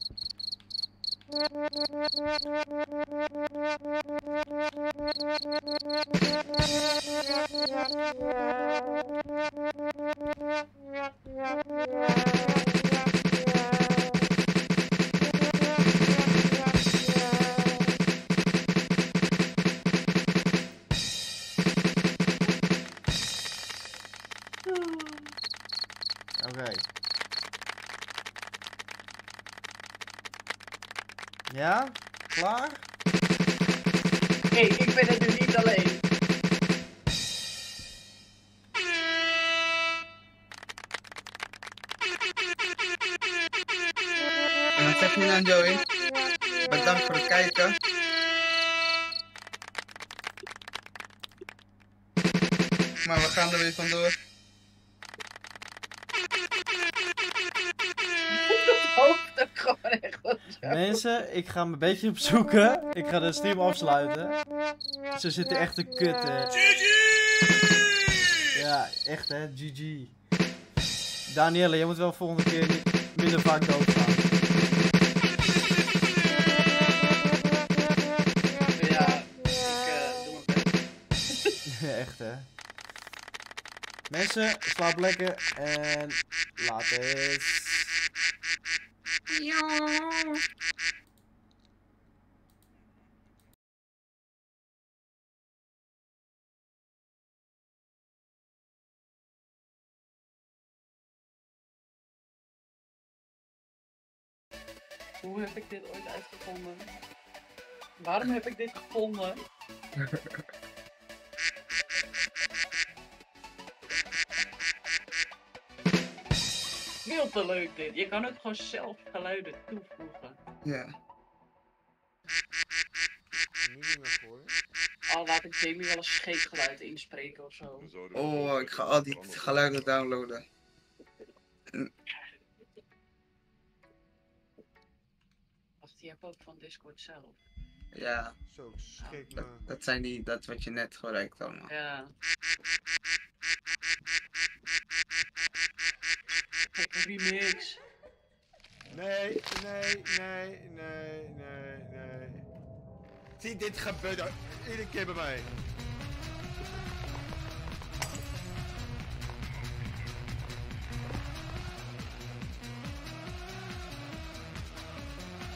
Oké. Ja? Klaar? Hey, ik ben het nu niet alleen. En dan zeg je nu aan Joey. Bedankt voor het kijken. Maar we gaan er weer vandoor. Hoofd ook gewoon echt wat zo. Mensen, ik ga hem een beetje opzoeken. Ik ga de stream afsluiten. Ze zitten echt te kutten. Ja, echt hè, GG. Danielle, jij moet wel volgende keer niet... minder vaak doodgaan. Ja, ik doe mijn best. Echt hè. Mensen, slaap lekker en later. Hoe heb ik dit ooit uitgevonden? Waarom heb ik dit gevonden? Veel te leuk dit. Je kan ook gewoon zelf geluiden toevoegen. Ja. Nu niet meer voor. Al laat ik Jamie wel een scheetgeluid inspreken of zo. Oh, ik ga al die geluiden downloaden. Wacht, die heb ook van Discord zelf. Ja, Zo, schrik me. dat zijn die, dat wat je net gebruikt allemaal. Ja. Gekke remix. Nee. Zie, dit gebeurt iedere keer bij mij.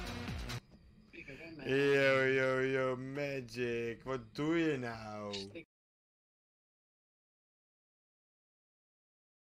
Ik ben er mee. Yo, Magic. Wat doe je nou?